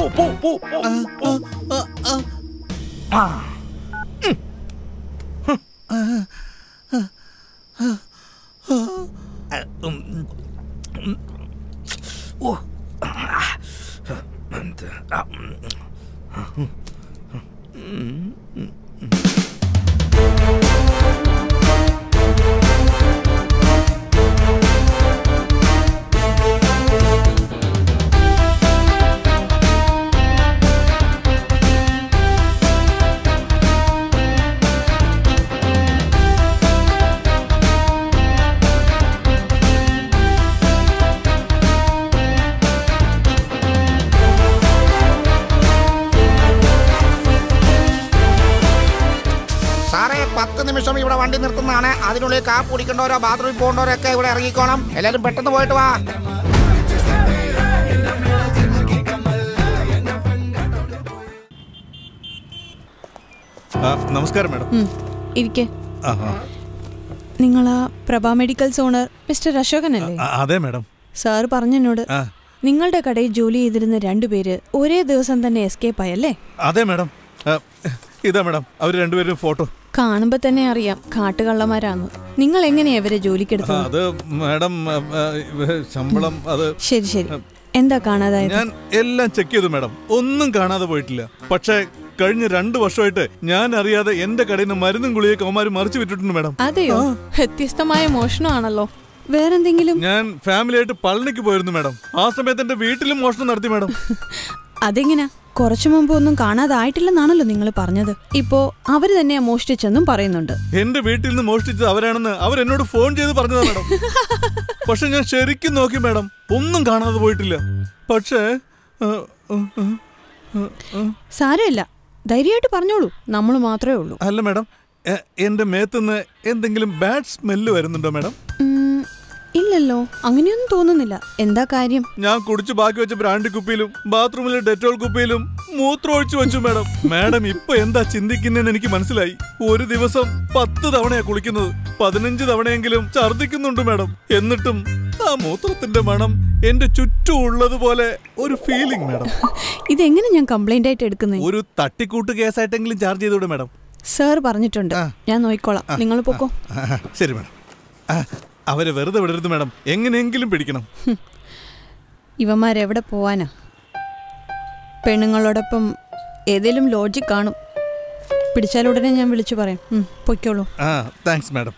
നിമിഷം ഇവിടെ വണ്ടി നിർത്തുന്നതാണ്. അതിനുള്ളിൽ കാപ്പ് കുടിക്കേണ്ടവരോ ബാത്റൂമിൽ പോകേണ്ടവരൊക്കെ ഇവിടെ ഇറങ്ങിക്കോണം. എല്ലാവരും പെട്ടെന്ന് പോയിട്ട് വാ. നമസ്കാരം മാഡം. ഇരിക്കെ. നിങ്ങളാ പ്രഭ മെഡിക്കൽസ് ഓണർ മിസ്റ്റർ അശോകനല്ലേ? അതെ മാഡം. സാർ പറഞ്ഞെന്നോട് നിങ്ങളുടെ കടയിൽ ജോലി ചെയ്തിരുന്ന രണ്ടുപേര് ഒരേ ദിവസം തന്നെ എസ്കേപ്പ് ആയല്ലേ? അതെ മാഡം. ഇതാ മാഡം അവർ രണ്ടുപേരും ഫോട്ടോ. കാണുമ്പോ തന്നെ അറിയാം കാട്ടുകള്ളന്മാരാന്ന്. നിങ്ങൾ എങ്ങനെയാ ഇവരെ ജോലിക്കെടുത്തത്? അത് മാഡം ശമ്പളം അത്. ശരി ശരി, എന്താ കാണാതായത്? ഞാൻ എല്ലാം ചെക്ക് ചെയ്തു മാഡം, ഒന്നും കാണാതെ പോയിട്ടില്ല. പക്ഷേ കഴിഞ്ഞ 2 വർഷമായിട്ട് ഞാൻ അറിയാതെ എന്റെ കടയിൽ നിന്ന് മരുന്നും ഗുളിയൊക്കെ അവന്മാര് മറിച്ചു വിട്ടിട്ടുണ്ട് മാഡം. അതെയോ? വ്യത്യസ്തമായ മോഷണമാണല്ലോ. വേറെന്തെങ്കിലും? ഞാൻ ഫാമിലിയായിട്ട് പളനിക്ക് പോയിരുന്നു മാഡം. ആ സമയത്ത് എന്റെ വീട്ടിലും മോഷണം നടത്തി മാഡം. അതെങ്ങനാ? കുറച്ചു മുമ്പ് ഒന്നും കാണാതായിട്ടില്ലെന്നാണല്ലോ നിങ്ങൾ പറഞ്ഞത്. ഇപ്പോ അവര് തന്നെയാ മോഷ്ടിച്ചെന്നും പറയുന്നുണ്ട്. എന്റെ വീട്ടിൽ നിന്ന് മോഷ്ടിച്ചത് അവരാണെന്ന് അവരെന്നോട് ഫോൺ ചെയ്ത് പറഞ്ഞതാ മാഡം. പക്ഷെ ഞാൻ ശരിക്കും നോക്കി മാഡം, ഒന്നും കാണാതെ പോയിട്ടില്ല. പക്ഷേ സാരമില്ല, ധൈര്യമായിട്ട് പറഞ്ഞോളൂ, നമ്മൾ മാത്രമേ ഉള്ളൂ. അല്ല മാഡം, എന്റെ മേത്തുനിന്ന് എന്തെങ്കിലും ബാഡ് സ്മെല്ല് വരുന്നുണ്ടോ മാഡം? ഇല്ലല്ലോ, അങ്ങനെയൊന്നും തോന്നുന്നില്ല. എന്താ കാര്യം? ഞാൻ കുടിച്ച് ബാക്കി വെച്ച ബ്രാൻഡി കുപ്പിയിലും ബാത്റൂമിലെ ഡെറ്റോൾ കുപ്പിയിലും മൂത്രം ഒഴിച്ചു വെച്ചു മാഡം. മാഡം ഇപ്പൊ എന്താ ചിന്തിക്കുന്നതെന്ന് എനിക്ക് മനസ്സിലായി. ഒരു ദിവസം 10 തവണയാ കുളിക്കുന്നത്, 15 തവണയെങ്കിലും ഛർദിക്കുന്നുണ്ട് മാഡം. എന്നിട്ടും ആ മൂത്രത്തിന്റെ മണം എന്റെ ചുറ്റും ഉള്ളതുപോലെ ഒരു ഫീലിംഗ് മാഡം. ഇതെങ്ങനെ ഞാൻ കംപ്ലൈന്റ് ആയിട്ട് എടുക്കുന്നത്? ഒരു തട്ടിക്കൂട്ട് കേസായിട്ടെങ്കിലും ചാർജ് ചെയ്തൂടെ മാഡം? സാർ പറഞ്ഞിട്ടുണ്ട്, ഞാൻ നോക്കിക്കോളാം. നിങ്ങൾ പൊക്കോ. ശരി മാഡം. അവരെ വെറുതെ വിടരുത് മാഡം, എങ്ങനെയെങ്കിലും പിടിക്കണം. ഇവന്മാരെവിടെ പോവാനാ? പെണ്ണുങ്ങളോടൊപ്പം ഏതെങ്കിലും ലോഡ്ജിൽ കാണും. പിടിച്ചാലുടനെ ഞാൻ വിളിച്ചു പറയാം. പൊയ്ക്കോളൂ. Thanks madam.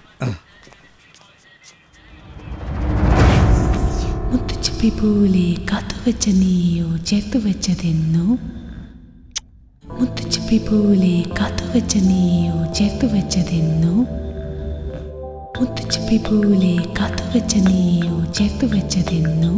മുത്തുച്ചിപ്പി പോലെ കാത്തുവെച്ച നീയോ ചേർത്ത് വെച്ചതെന്നോ? മുത്തുച്ചിപ്പി പോലെ കാത്തുവെച്ച നീയോ ചേർത്ത് വെച്ചതെന്നോ? മുത്തുച്ചിപ്പി പോലെ കാത്തുവെച്ച നീയോ ചേർത്ത് വെച്ചതെന്നോ?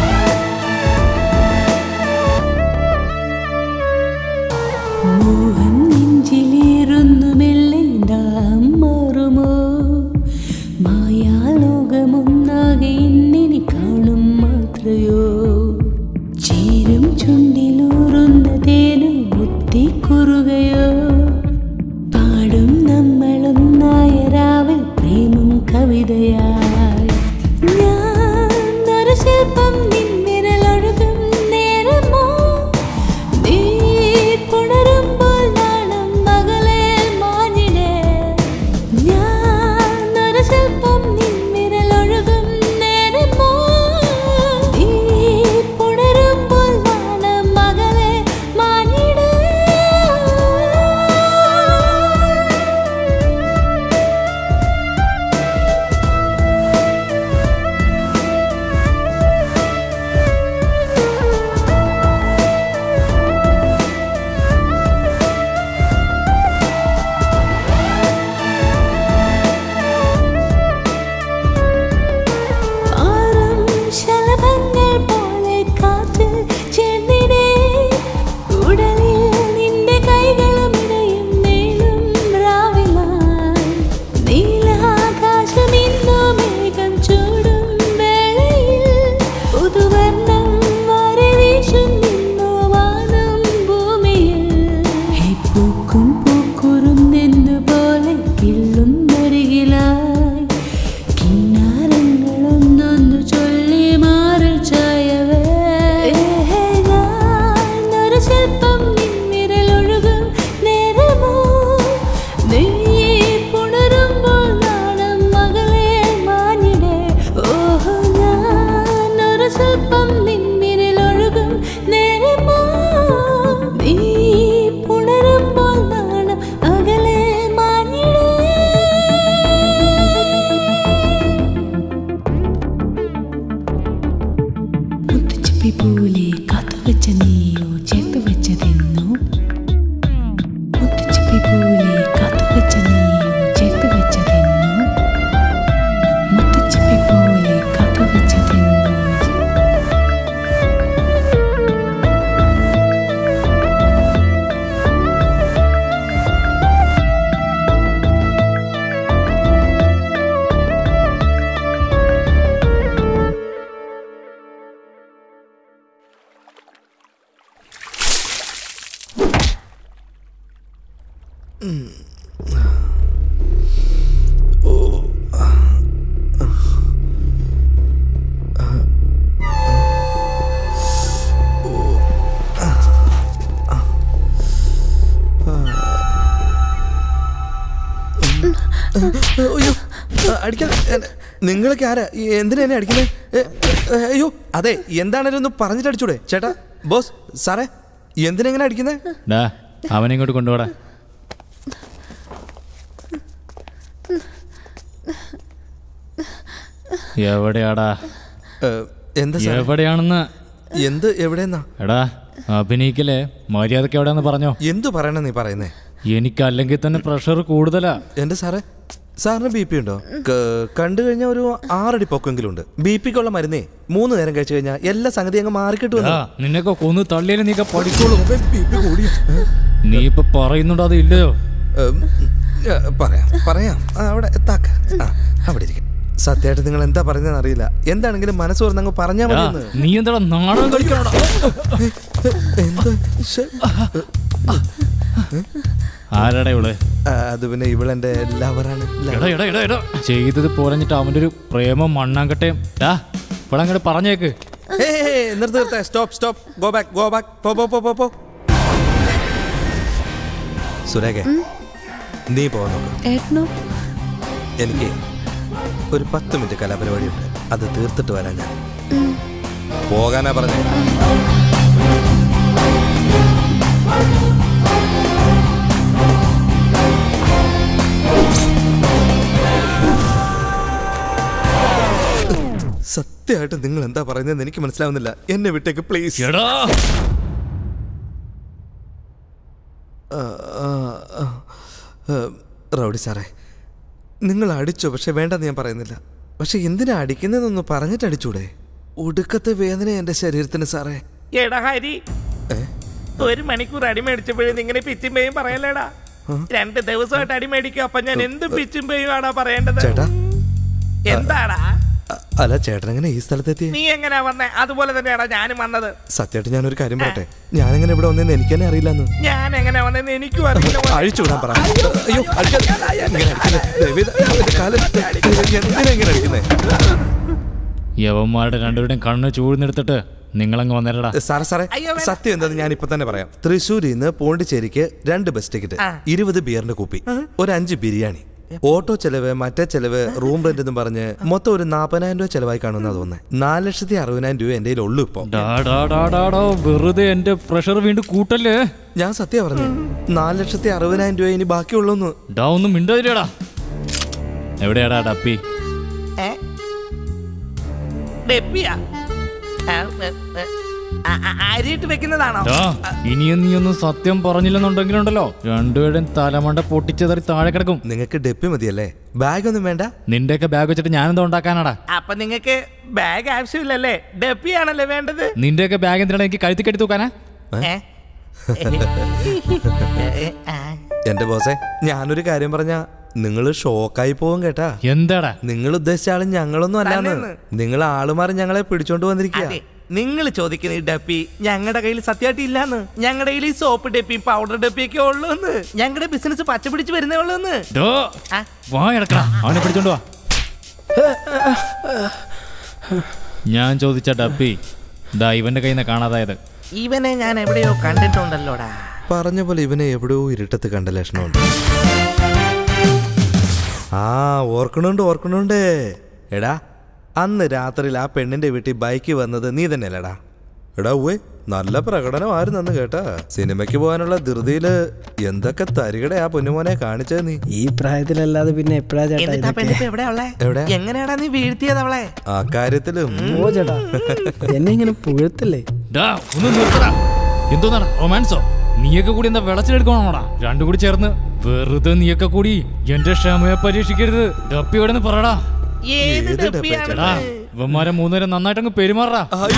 മോഹൻ വർണ്ണം വരെ വീശുന്നു വാനം ഭൂമിയിൽ പൂക്കും പൂക്കുറും എന്നുപോലെ കിള്ളുന്നരികിലായി കിന്നാരങ്ങളൊന്നൊന്നു ചൊല്ലി മാറിൽ ചായവേ ഞാനൊരു ശില്പം നിൻവിരലൊഴുകും നേരമോ നീ പുണരുമ്പോൾ നാണം മകളെ മാനിടേ ഓഹോ ഞാനൊരു ശില്പം നിൻവിരലൊഴുകും നേരമോ നീ പുണരുമ്പോൾ നാണം അകലെ മാനിടേ മുത്തുച്ചിപ്പി പോലെ കാത്തുവെച്ച നീയോ ചേർത്ത് വെച്ചതെന്നോ മുത്തുച്ചിപ്പി പോലെ കാത്തുവെച്ച നീയോ ചേർത്ത് വെച്ചതെന്നോ മുത്തുച്ചിപ്പി പോലെ കാത്തുവെച്ചതെന്നോ നിങ്ങളൊക്കെ ആരാ എന്തിനാ എന്നെ അടിക്കുന്നത്? അയ്യോ അതെ എന്താണേലും ഒന്ന് പറഞ്ഞിട്ട് അടിച്ചൂടെ ചേട്ടാ? ബോസ് സാറേ എന്തിനെങ്ങനെ അടിക്കുന്നേ? അവനിങ്ങോട്ട് കൊണ്ടുപോടാ. എവിടെയാടാ? എന്താ എവിടെയാണെന്ന്? എന്ത് എവിടെയെന്നാ? എടാ അഭിനയിക്കല്ലേ, മര്യാദക്ക് എവിടെയാന്ന് പറഞ്ഞോ. എന്തു പറയണ നീ പറയുന്നേ? എനിക്കല്ലെങ്കിൽ തന്നെ പ്രഷർ കൂടുതലാ. എന്റെ സാറേ, സാറിന് ബി പി ഉണ്ടോ? കണ്ടു കഴിഞ്ഞാൽ ഒരു 6 അടി പൊക്കെങ്കിലും ഉണ്ട്. ബി പിക്കുള്ള മരുന്നേ 3 നേരം കഴിച്ചു കഴിഞ്ഞാൽ എല്ലാ സംഗതി അങ്ങ് മാറിക്കിട്ടു. നിന്നൊക്കെ കൊന്ന് തള്ളിയാലും നീ പഠിക്കോളൂ. നീ ഇപ്പൊ പറയുന്നുണ്ടോ അത് ഇല്ലയോ? പറയാം അവിടെ എത്താക്ക. അവിടെ ഇരിക്കും. സത്യമായിട്ട് നിങ്ങൾ എന്താ പറയുന്നതെന്ന് അറിയില്ല. എന്താണെങ്കിലും മനസ്സ് തുറന്നങ്ങ് പറഞ്ഞാൽ മതി. നീ എന്താ നാടകം കളിക്കണോ? ആരാടാ ഇവള്? അത് പിന്നെ ഇവളെന്റെ ലവറാണ്. ചെയ്തത് പോരഞ്ഞിട്ട് അവന്റെ ഒരു പ്രേമം മണ്ണാങ്കട്ടെയും ഇവിടെ അങ്ങോട്ട് പറഞ്ഞേക്ക്. നിർത്ത്. സ്റ്റോപ്പ്. Go back. പോ. സുരേഖ നീ പോകുന്നു. എനിക്ക് ഒരു 10 മിനിറ്റ് കലാപരിപാടിയുണ്ട്. അത് തീർത്തിട്ട് വരാൻ ഞാൻ പോകാനാ പറഞ്ഞേ. സത്യമായിട്ട് നിങ്ങൾ എന്താ പറയുന്നതെന്ന് എനിക്ക് മനസ്സിലാവുന്നില്ല. എന്നെ വിട്ടേക്ക് പ്ലീസ്. റൗഡി സാറേ, നിങ്ങൾ അടിച്ചോ, പക്ഷെ വേണ്ടെന്ന് ഞാൻ പറയുന്നില്ല. പക്ഷെ എന്തിനാ അടിക്കുന്നതെന്നൊന്ന് പറഞ്ഞിട്ട് അടിച്ചൂടെ? ഒടുക്കത്തെ വേദന എന്റെ ശരീരത്തിന് സാറേ. എടാ ഹരി, 1 മണിക്കൂർ അടി മേടിച്ചപ്പോഴേ ഇങ്ങനെ പിച്ചും പേയും പറയല്ലേടാ. 2 ദിവസമായിട്ട് അടി മേടിക്കും. അപ്പൊ ഞാൻ എന്ത് പിച്ചും പേയും ആടാ പറയേണ്ടത്? ചേട്ടാ എന്താടാ? അല്ല ചേട്ടൻ എങ്ങനെ ഈ സ്ഥലത്തെത്തി? നീ എങ്ങനെയാ വന്നേ? അതുപോലെ തന്നെയാടാ ഞാനും വന്നത്. സത്യമായിട്ട് ഞാനൊരു കാര്യം പറയട്ടെ, ഞാനെങ്ങനെ ഇവിടെ വന്നേന്ന് എനിക്ക് തന്നെ അറിയില്ലെന്ന്. ഞാൻ എങ്ങനെ വന്നേന്ന് എനിക്കും അറിയില്ല. അഴിച്ചുവിടാൻ പറ. യവന്മാരുടെ രണ്ടുപേരുടെയും കണ്ണ് ചൂഴ്ന്നെടുത്തിട്ട് നിങ്ങളങ്ങ് വന്നേരടാ. സാറേ സത്യം എന്താന്ന് ഞാൻ ഇപ്പൊ തന്നെ പറയാം. തൃശ്ശൂരിൽ നിന്ന് പോണ്ടിച്ചേരിക്ക് 2 ബസ് ടിക്കറ്റ്, 20 ബിയറിന്റെ കുപ്പി, ഒരു 5 ബിരിയാണി, ഓട്ടോ ചെലവ്, മറ്റേ ചെലവ്, റൂം റെന്റ് എന്നും പറഞ്ഞ് മൊത്തം ഒരു 40,000 രൂപ ചെലവായി കാണുന്ന തോന്നുന്നത്. 4,60,000 രൂപ എന്റെ ഉള്ളു ഇപ്പൊ. വെറുതെ എന്റെ പ്രഷർ വീണ്ടും കൂട്ടല്ലേ. ഞാൻ സത്യം പറഞ്ഞു, 4,60,000 രൂപ ഇനി ബാക്കിയുള്ളൂന്ന്. ഒന്നും മിണ്ടതില്ലടാ. എവിടെയാടാ ഡപ്പി? അരിയിട്ട് വെക്കുന്നതാണോ? ഇനിയും നീ ഒന്നും സത്യം പറഞ്ഞില്ലെന്നുണ്ടെങ്കിലുണ്ടല്ലോ രണ്ടുപേരും തലമണ്ട പൊട്ടിച്ചെതറി താഴെ കിടക്കും. നിങ്ങൾക്ക് ഡെപ്പി മതിയല്ലേ, ബാഗ് ഒന്നും വേണ്ട? നിന്റെയൊക്കെ ബാഗ് വെച്ചിട്ട് ഞാനെന്താ ഉണ്ടാക്കാനാടാ? അപ്പൊ നിങ്ങക്ക് ബാഗ് ആവശ്യമില്ലല്ലേ, ഡെപ്പിയാണല്ലേ വേണ്ടത്? നിന്റെയൊക്കെ ബാഗ് എന്തിനാണ് എനിക്ക് കഴുത്തി കെട്ടി തൂക്കാനാ? എന്റെ ബോസേ, ഞാനൊരു കാര്യം പറഞ്ഞ നിങ്ങൾ ഷോക്കായി പോകും കേട്ടാ. എന്താടാ? നിങ്ങൾ ഉദ്ദേശിച്ച ആളും ഞങ്ങളൊന്നും അല്ലാന്ന്. നിങ്ങൾ ആളുമാറി ഞങ്ങളെ പിടിച്ചോണ്ട് വന്നിരിക്കുക. നിങ്ങൾ ചോദിക്കുന്ന ഈ ഡപ്പി ഞങ്ങളുടെ കയ്യിൽ സത്യമായിട്ട് ഇല്ലാന്ന്. ഞങ്ങളുടെ കയ്യിൽ ഈ സോപ്പ് ഡപ്പിയും പൗഡർ ഡപ്പിയൊക്കെ ഉള്ളൂന്ന്. ഞങ്ങളുടെ ബിസിനസ് പച്ച പിടിച്ച് വരുന്നേ ഉള്ളൂന്ന്. അവനെ പിടിച്ചോണ്ട് വാ. ഞാൻ ചോദിച്ച ഡപ്പി ദാ ഇവന്റെ കയ്യിൽ നിന്ന് കാണാതായത്. ഇവനെ ഞാൻ എവിടെയോ കണ്ടിട്ടുണ്ടല്ലോടാ. പറഞ്ഞ പോലെ ഇവനെ എവിടെയോ ഇരുട്ടത്ത് കണ്ട ലക്ഷണമുണ്ട്. ആ ഓർക്കണുണ്ട്. എടാ അന്ന് രാത്രിയിൽ ആ പെണ്ണിന്റെ വീട്ടിൽ ബൈക്ക് വന്നത് നീ തന്നെയല്ലടാ? എടാ ഉവ്വേ നല്ല പ്രകടനമായിരുന്നു അന്ന് കേട്ടാ. സിനിമയ്ക്ക് പോകാനുള്ള ധൃതിയില് എന്തൊക്കെ തരികടെ ആ പൊന്നുമോനെ കാണിച്ചത് നീ. ഈ പ്രായത്തിലല്ലാതെ പിന്നെ എപ്പോഴാ ചേട്ടാ എങ്ങനെയാടാ നീ വീഴ്ത്തിയത് അവളെ? ആ കാര്യത്തിലും ഓ ചേട്ടാ എന്നെ ഇങ്ങനെ പുഴത്തല്ലേ. എന്തോന്നാണ് റൊമാൻസോ? നീയൊക്കെ കൂടി എന്താ വെളച്ചിലെടുക്കണോടാ? രണ്ടും കൂടി ചേർന്ന് വെറുതെ നീയൊക്കെ കൂടി എന്റെ ക്ഷമയെ പരീക്ഷിക്കരുത്. ഡപ്പിയോടെന്ന് പറടാ. ഇവന്മാരെ മൂന്നുപേരെ നന്നായിട്ടങ്ങ് പെരുമാറാ.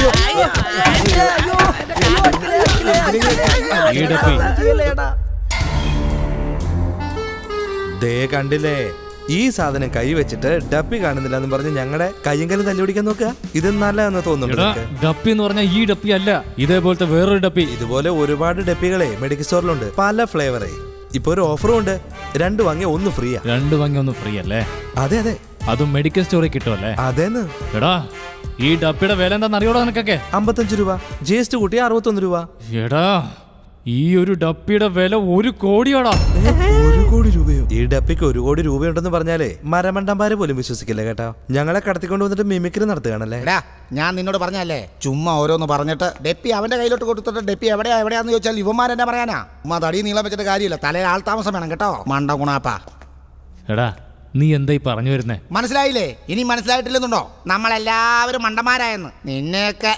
ദേ കണ്ടില്ലേ, ഈ സാധനം കൈ വെച്ചിട്ട് ഡപ്പി കാണുന്നില്ല എന്ന് പറഞ്ഞ് ഞങ്ങളുടെ കയ്യങ്കലും തല്ലുപിടിക്കാൻ നോക്കുക. ഇത് നല്ലതെന്ന് തോന്നുന്നു. ഡപ്പി എന്ന് പറഞ്ഞാൽ ഈ ഡപ്പി അല്ല, ഇതേപോലത്തെ വേറൊരു ഡപ്പി. ഇതുപോലെ ഒരുപാട് ഡപ്പികളെ മെഡിക്കൽ സ്റ്റോറിലുണ്ട്, പല ഫ്ലേവറേ. ഇപ്പൊ ഒരു ഓഫറും ഉണ്ട്, 2 വാങ്ങിയ 1 ഫ്രീയാ. 2 വാങ്ങിയ 1 ഫ്രീ അല്ലേ? അതെ അതെ, അതും മെഡിക്കൽ സ്റ്റോറിൽ കിട്ടുമല്ലേ? അതേന്ന്. എടാ ഈ ഡപ്പിയുടെ വില എന്താന്ന് അറിയോടാ നിനക്കൊക്കെ? 55 രൂപ, GST കൂട്ടി 61 രൂപ. എടാ ഈ ഒരു ഡപ്പിയുടെ വില 1 കോടിയാടാ. 1 കോടി രൂപയോ? ഈ ഡപ്പിക്ക് 1 കോടി രൂപയുണ്ടെന്ന് പറഞ്ഞാലേ മരമണ്ടന്മാരെ പോലും വിശ്വസിക്കില്ല കേട്ടോ. ഞങ്ങളെ കടത്തിക്കൊണ്ട് വന്നിട്ട് മിമിക്രി നടത്തുകയാണല്ലേ. ഞാൻ നിന്നോട് പറഞ്ഞല്ലേ, ചുമ്മാ ഓരോന്ന് പറഞ്ഞിട്ട് ഡപ്പി അവന്റെ കയ്യിലോട്ട് കൊടുത്തിട്ട് ഡപ്പി എവിടെയാന്ന് ചോദിച്ചാൽ ഇവന്മാരെന്നെ പറയാനാ. ഉമ്മ തടി നീളം വെച്ചിട്ട് കാര്യമില്ല, തലയിൽ ആൾ താമസം വേണം കേട്ടോ മണ്ട ഗുണാപ്പാ. എടാ നീ എന്തായി പറഞ്ഞു വരുന്നേ? മനസ്സിലായില്ലേ? ഇനി മനസ്സിലായിട്ടില്ലെന്നുണ്ടോ? നമ്മളെല്ലാവരും മണ്ടന്മാരായെന്ന്. നിന്നെയൊക്കെ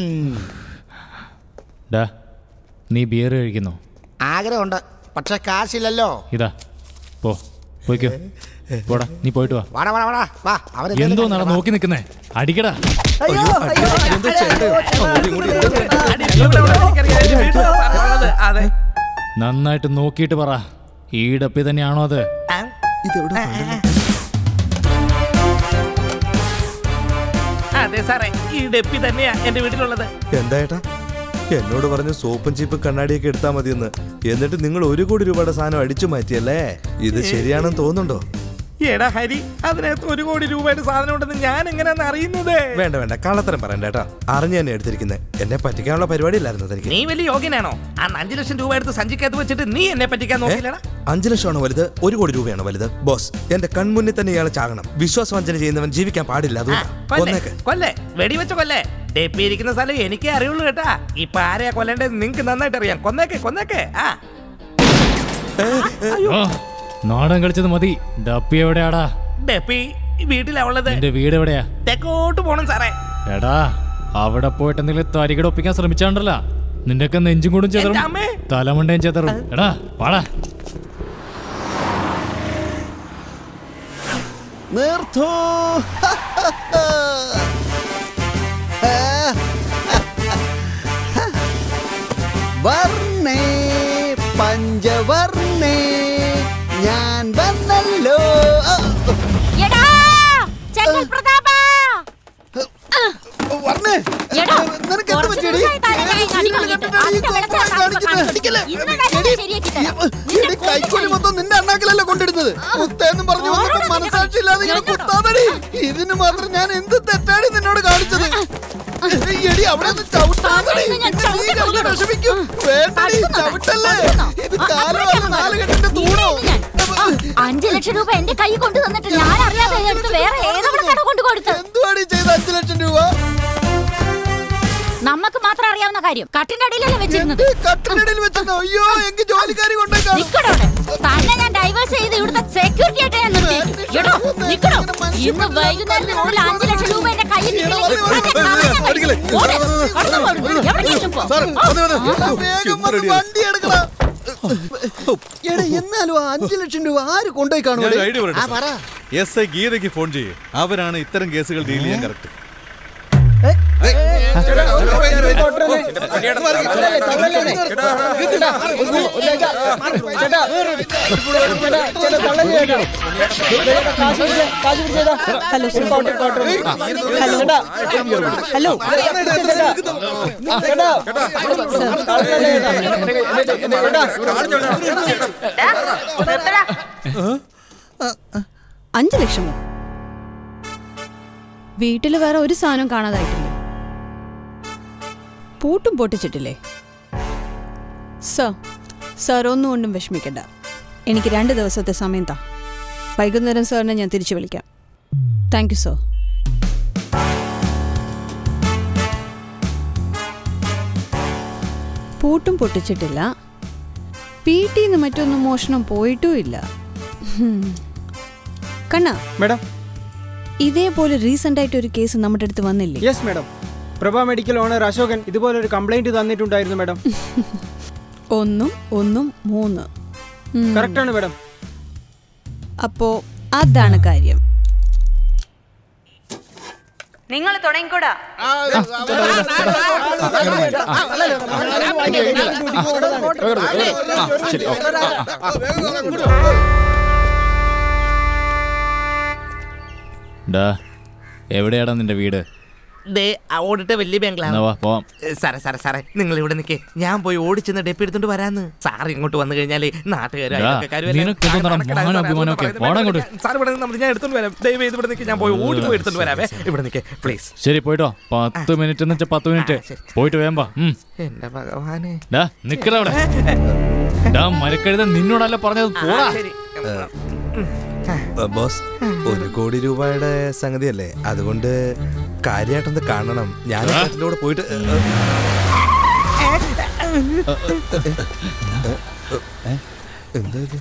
നീ ബിയർ കഴിക്കുന്നോ? ആഗ്രഹമുണ്ട്, പക്ഷെ കാശില്ലല്ലോ. ഇതാ പോയിക്കോ. പോടാ, നീ പോയിട്ട് വാ. എന്തോ നട നോക്കി നിൽക്കുന്നേ? അടിക്കടാ. നന്നായിട്ട് നോക്കിയിട്ട് പറ, ഈ ഡപ്പി തന്നെയാണോ അത്? അതെ സാറേ, ഈ ഡപ്പി തന്നെയാ എന്റെ വീട്ടിലുള്ളത്. എന്താ ഏട്ടാ എന്നോട് പറഞ്ഞ് സോപ്പും ചീപ്പും കണ്ണാടിയൊക്കെ എടുത്താൽ മതിയെന്ന്, എന്നിട്ട് നിങ്ങൾ 1 കോടി രൂപയുടെ സാധനം അടിച്ചു മാറ്റിയല്ലേ? ഇത് ശരിയാണെന്ന് തോന്നുന്നുണ്ടോ? എടാ ഹരി, അതിനകത്ത് 1 കോടി രൂപയുടെ സാധനം ഉണ്ടെന്ന് ഞാൻ എങ്ങനെയാന്ന് അറിയുന്നത്? വേണ്ട കള്ളത്തരം പറയണ്ട ഏട്ടാ, അറിഞ്ഞു തന്നെ എടുത്തിരിക്കുന്നത്. എന്നെ പറ്റിക്കാനുള്ള പരിപാടി ഇല്ലായിരുന്നു എനിക്ക്. നീ വലിയ യോഗ്യനാണോ? ആ 5 ലക്ഷം രൂപ എടുത്ത് സഞ്ചിക്കകത്ത് വെച്ചിട്ട് നീ എന്നെ പറ്റിക്കാൻ നോക്കില്ലടാ. 5 ലക്ഷമാണോ വലുത്? 1 കോടി രൂപയാണോ വലുത്? ബോസ്, എന്റെ കൺമുന്നിൽ തന്നെ ഇയാളെ ചാകണം. വിശ്വാസവഞ്ചന ചെയ്യുന്നവൻ ജീവിക്കാൻ പാടില്ല. കൊല്ലേ, വെടിവെച്ച കൊല്ലേ. ഡപ്പി ഇരിക്കുന്ന സ്ഥലം എനിക്കേ അറിയുള്ളൂ കേട്ടാ. ഇപ്പൊ ആരെയാ കൊല്ലേണ്ടത് നിങ്ങക്ക് നന്നായിട്ട് അറിയാം. കൊന്നേക്കെ. നാടൻ കളിച്ചത് മതി. ഡപ്പി എവിടെയാടാ? ഡപ്പി വീട്ടിലാ ഉള്ളത്. എന്റെ വീട് എവിടെയാ? തെക്കോട്ട് പോണം സാറേ. എടാ അവിടെ പോയിട്ട് എന്തെങ്കിലും തരികട ഒപ്പിക്കാൻ ശ്രമിച്ചാണ്ടല്ലോ, നിന്റെയൊക്കെ നെഞ്ചും കൂടും ചെതറും, തലമണ്ടയും ചെതറും. എടാ പാടാ. നിർത്തൂ. വർണ്ണേ പഞ്ചവർണ്ണേ ഞാൻ വന്നല്ലോ. കൈക്കൂലി മൊത്തം നിന്റെ അണ്ണാക്കിലല്ല കൊണ്ടിടുന്നത്. മുത്തേന്നും പറഞ്ഞു വന്നപ്പോ മനസാക്ഷിയില്ലാതെ ഇങ്ങനെ കുത്താതടി. ഇതിന് മാത്രം ഞാൻ എന്ത് തെറ്റാണ് നിന്നോട് കാണിച്ചത്? എടി അവിടെ ചവിട്ടാതടി, വിഷമിക്കും. വേണ്ടടി, ചവിട്ടല്ലേ. ഇത് കാലമല്ല 4 കെട്ടിന്റെ തൂണോ. 5 ലക്ഷം രൂപ എന്റെ കൈ കൊണ്ടു തന്നിട്ട് ഞാൻ അറിയാതെ വേറെ ഏതെങ്കിലും കട കൊണ്ട് കൊടുത്തു. എന്തുവാടി ചെയ്ത 5 ലക്ഷം രൂപ? നമുക്ക് മാത്രം അറിയാവുന്ന കാര്യം. കട്ടിന്റെ അടിയിലല്ലേ വെച്ചിരുന്നത്? കട്ടിനടിയിൽ വെച്ചോ? അയ്യോ, എനിക്ക് ജോലിക്കാരി കൊണ്ടേക്കാം. തന്നെ ഞാൻ ഡൈവേഴ്സ് ചെയ്ത് ഇവിടുത്തെ സെക്യൂരിറ്റി ആയിട്ട് ഞാൻ നിർത്തി. ഇന്ന് വൈകുന്നേരത്തിനുള്ളിൽ 5 ലക്ഷം രൂപ എന്റെ കയ്യിൽ എന്നാലും 5 ലക്ഷം രൂപ ആര് കൊണ്ടുപോയി കാണും? SI ഗീതയ്ക്ക് ഫോൺ ചെയ്യേ, അവരാണ് ഇത്തരം കേസുകൾ ഡീൽ ചെയ്യാൻ കറക്റ്റ്. ഹലോ അഞ്ച് ലക്ഷമോ? വീട്ടിൽ വേറെ ഒരു സാധനം കാണാതായിട്ടില്ല. പൂട്ടും പൊട്ടിച്ചിട്ടില്ലേ? സാർ ഒന്നും കൊണ്ടും വിഷമിക്കണ്ട. എനിക്ക് 2 ദിവസത്തെ സമയം താ. വൈകുന്നേരം സാറിനെ ഞാൻ തിരിച്ചു വിളിക്കാം. Thank you sir. പൂട്ടും പൊട്ടിച്ചിട്ടില്ല. വീട്ടിൽ മറ്റൊന്നും മോഷണം പോയിട്ടും ഇല്ല. കണ്ണാ മേഡം, ഇതേപോലെ റീസെന്റ് ആയിട്ട് ഒരു കേസ് നമ്മുടെ അടുത്ത് വന്നില്ലേ? Yes madam. Prabha medical owner Ashokan ഇതുപോലെ ഒരു കംപ്ലൈന്റ് തന്നിട്ടുണ്ടായിരുന്നു മേഡം. 1, 1, 3 കറക്റ്റ് ആണ് മേഡം. അപ്പോ അതാണ് കാര്യം. നിങ്ങൾ തുടങ്ങിക്കൂടാ. എവിടെയാടാ നിന്റെ വീട്? ഓടിട്ട് വലിയ ബംഗ്ലാവ്. സാറേ സാറേ സാറേ നിങ്ങൾ ഇവിടെ നിൽക്കേ, ഞാൻ പോയി ഓടിച്ചെന്ന് ഡെപ്പ് എടുത്തോണ്ട് വരാന്ന്. സാർ ഇങ്ങോട്ട് വന്നു കഴിഞ്ഞാല് നാട്ടുകാരും സാർ ഇവിടെ ഞാൻ എടുത്തോണ്ട് വരാം. ദയവ് ഇവിടെ നിൽക്കി, ഞാൻ പോയി ഓടി പോയി എടുത്തോണ്ട് വരാവേ. ഇവിടെ നിൽക്കേ പ്ലീസ്. ശരി പോയിട്ടോ. 10 മിനിറ്റ് എന്ന് വെച്ചാൽ 10 മിനിറ്റ് പോയിട്ട് വേമ്പാ. എന്റെ ഭഗവാനെ നിക്കടവിടെ. മരക്കഴുത നിന്നോടല്ല പറഞ്ഞത്. പോടാ. ബോസ്, 1 കോടി രൂപയുടെ സംഗതിയല്ലേ, അതുകൊണ്ട് കാര്യമായിട്ടൊന്ന് കാണണം. ഞാൻ കൂടെ പോയിട്ട് എന്താ ഇത്?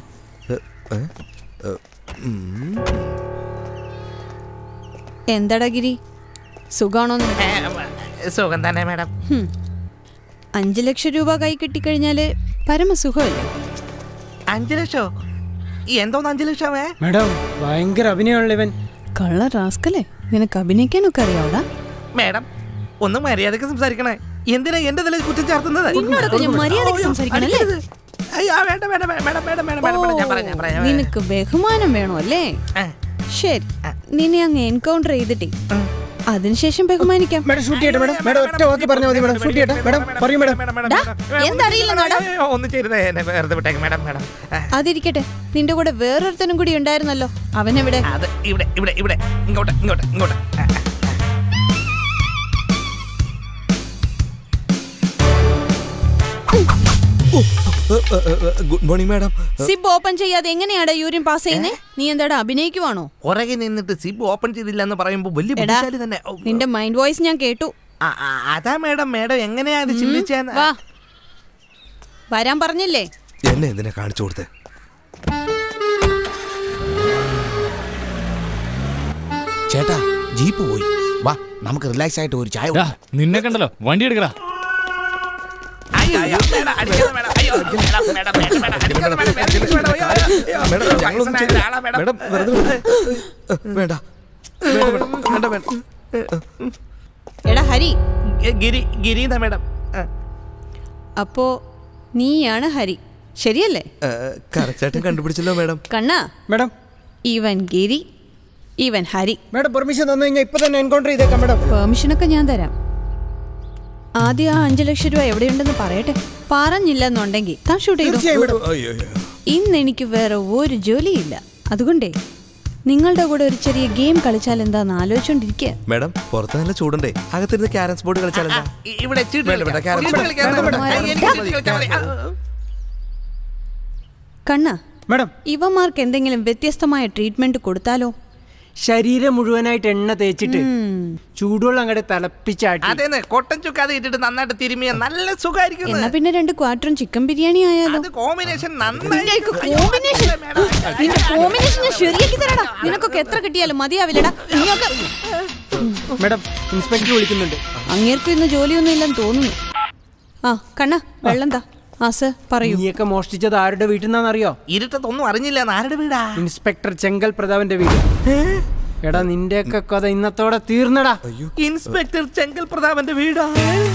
എന്താടാ ഗിരി, സുഖാണോ? സുഖം തന്നെ മാഡം. 5 ലക്ഷം രൂപ കൈ കിട്ടിക്കഴിഞ്ഞാല് പരമസുഖമല്ലേ? 5 ലക്ഷോ? എന്തോന്ന് 5 ലക്ഷമേ? മേഡം, ഭയങ്കര അഭിനയമുള്ള ഇവൻ. കള്ള റാസ്കലേ, നിനക്ക് അഭിനയിക്കാനൊക്കെ അറിയാവൂടാ? മേഡം ഒന്ന് മര്യാദക്ക് സംസാരിക്കണേ. എന്തിനാ എന്റെ തലയിൽ കുറ്റം ചേർത്തുന്നത്? നിനക്ക് ബഹുമാനം വേണോ അല്ലേ? ശരി, നിന്നെ അങ്ങ് എൻകൗണ്ടർ ചെയ്തിട്ടേ അതിനുശേഷം ബഹുമാനിക്കാം. അതിരിക്കട്ടെ, നിന്റെ കൂടെ വേറൊരുത്തനും കൂടി ഉണ്ടായിരുന്നല്ലോ, അവനെവിടെ? Good morning madam. Zip open ചെയ്യാതെ എങ്ങനെയാടാ യൂറിൻ പാസ് ചെയ്യുന്നേ? നീ എന്താടാ അഭിനയിക്കുവാണോ? പുറകെ നിന്നിട്ട് സിബ് ഓപ്പൺ ചെയ്തില്ല എന്ന് പറയുമ്പോ വലിയ ബുദ്ധിശാലി തന്നെ. നിന്റെ മൈൻഡ് വോയിസ് ഞാൻ കേട്ടു. അതാ മേഡം, മേഡം എങ്ങനെയാ അത് ചിന്തിച്ചേന്ന്? വാ, വരാൻ പറഞ്ഞില്ലേ? എന്നെ എന്തിനാ കാണിച്ചു കൊടുത്തേ? ചേട്ടാ, ജീപ്പ് പോയി. വാ, നമുക്ക് റിലാക്സ് ആയിട്ട് ഒരു ചായ. നിന്നെ കണ്ടല്ലോ, വണ്ടി എടുക്കടാ. എടാ ഹരി. ഗിരി മേഡം. അപ്പോ നീയാണ് ഹരി, ശരിയല്ലേ? കറക്റ്റായിട്ട് കണ്ടുപിടിച്ചല്ലോ മേഡം. കണ്ണാ മേഡം, ഇവൻ ഗിരി, ഇവൻ ഹരി. മേഡം പെർമിഷൻ തന്നു കഴിഞ്ഞാൽ ഇപ്പൊ തന്നെ എൻകൗണ്ടർ ചെയ്തേക്കാം മേഡം. പെർമിഷനൊക്കെ ഞാൻ തരാം. ആദ്യം ആ 5 ലക്ഷം രൂപ എവിടെയുണ്ടെന്ന് പറയട്ടെ. പറഞ്ഞില്ലെന്നുണ്ടെങ്കിൽ താൻ ഷൂട്ട് ചെയ്തു. ഇന്ന് എനിക്ക് വേറെ ഒരു ജോലിയില്ല, അതുകൊണ്ടേ നിങ്ങളുടെ കൂടെ ഒരു ചെറിയ ഗെയിം കളിച്ചാൽ എന്താന്ന് ആലോചിച്ചോണ്ടിരിക്കുക. മേഡം, പുറത്ത് നല്ല ചൂടുണ്ടേ, അകത്തിരുന്ന് ക്യാരംസ് ബോർഡ് കളിച്ചാൽ കണ്ണ മേഡം, ഇവന്മാർക്ക് എന്തെങ്കിലും വ്യത്യസ്തമായ ട്രീറ്റ്മെന്റ് കൊടുത്താലോ? ശരീരം മുഴുവനായിട്ട് എണ്ണ തേച്ചിട്ട് ചൂടുവെള്ളം അങ്ങോട്ട് തിളപ്പിച്ചാട്ടി അതെ കൊട്ടൻ ചുക്കാതെ ഇട്ടിട്ട് നന്നായിട്ട് തിരുമിയ നല്ല സുഖമായിരിക്കും. എന്നാ പിന്നെ 2 ക്വാർട്ടറും ചിക്കൻ ബിരിയാണി ആയാലോ? കോമ്പിനേഷൻ ശരിയാക്കി തരാടാ. നിനക്കൊക്കെ എത്ര കിട്ടിയാലും മതിയാവില്ലടാ. മേഡം, ഇൻസ്പെക്ടർ വിളിക്കുന്നുണ്ട്. അങ്ങേർക്കും ഇന്ന് ജോലിയൊന്നും ഇല്ലെന്ന് തോന്നുന്നു. ആ കണ്ണ, വെള്ളം താ. ആ സർ പറയൂ. നീയൊക്കെ മോഷ്ടിച്ചത് ആരുടെ വീട്ടിൽ നിന്നാണെന്നറിയോ? ഇരുട്ടത്തൊന്നും അറിഞ്ഞില്ല. ആരുടെ വീടാ? ഇൻസ്പെക്ടർ ചെങ്കൽ പ്രതാപന്റെ വീട്. എടാ നിന്റെയൊക്കെ കഥ ഇന്നത്തോടെ തീർന്നടാ. ഇൻസ്പെക്ടർ ചെങ്കൽ പ്രതാപന്റെ വീടാ.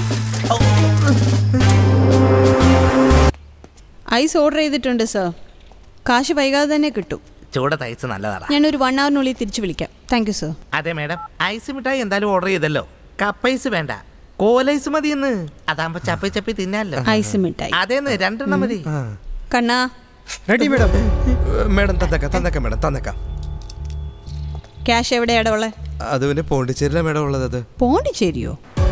ഐസ് ഓർഡർ ചെയ്തിട്ടുണ്ട് സർ. കാശ് വൈകാതെ തന്നെ കിട്ടും. ചൂടത്ത് ഐസ് നല്ലതാണ്. ഞാനൊരു 1 hourനുള്ളിൽ തിരിച്ചു വിളിക്കാം. Thank you sir. അതെ മാഡം, ഐസ് മിഠായി എന്തായാലും ഓർഡർ ചെയ്തല്ലോ. കപ്പൈസ് വേണ്ട, കോലൈസ് മതിയെന്ന്. അതാകുമ്പോ ചപ്പി ചപ്പി തിന്നാലോ. ഐസ് മിഠായി അതേന്ന് 2 എണ്ണം മതി. കണ്ണാ റെഡി മേഡം. മേഡം തന്നേക്കാം മേഡം തന്നേക്കാം. ക്യാഷ് എവിടെയാടാ ഉള്ളത്? അത് പിന്നെ പോണ്ടിച്ചേരിയിലെ മേഡം ഉള്ളത്. അത് പോണ്ടിച്ചേരിയോ?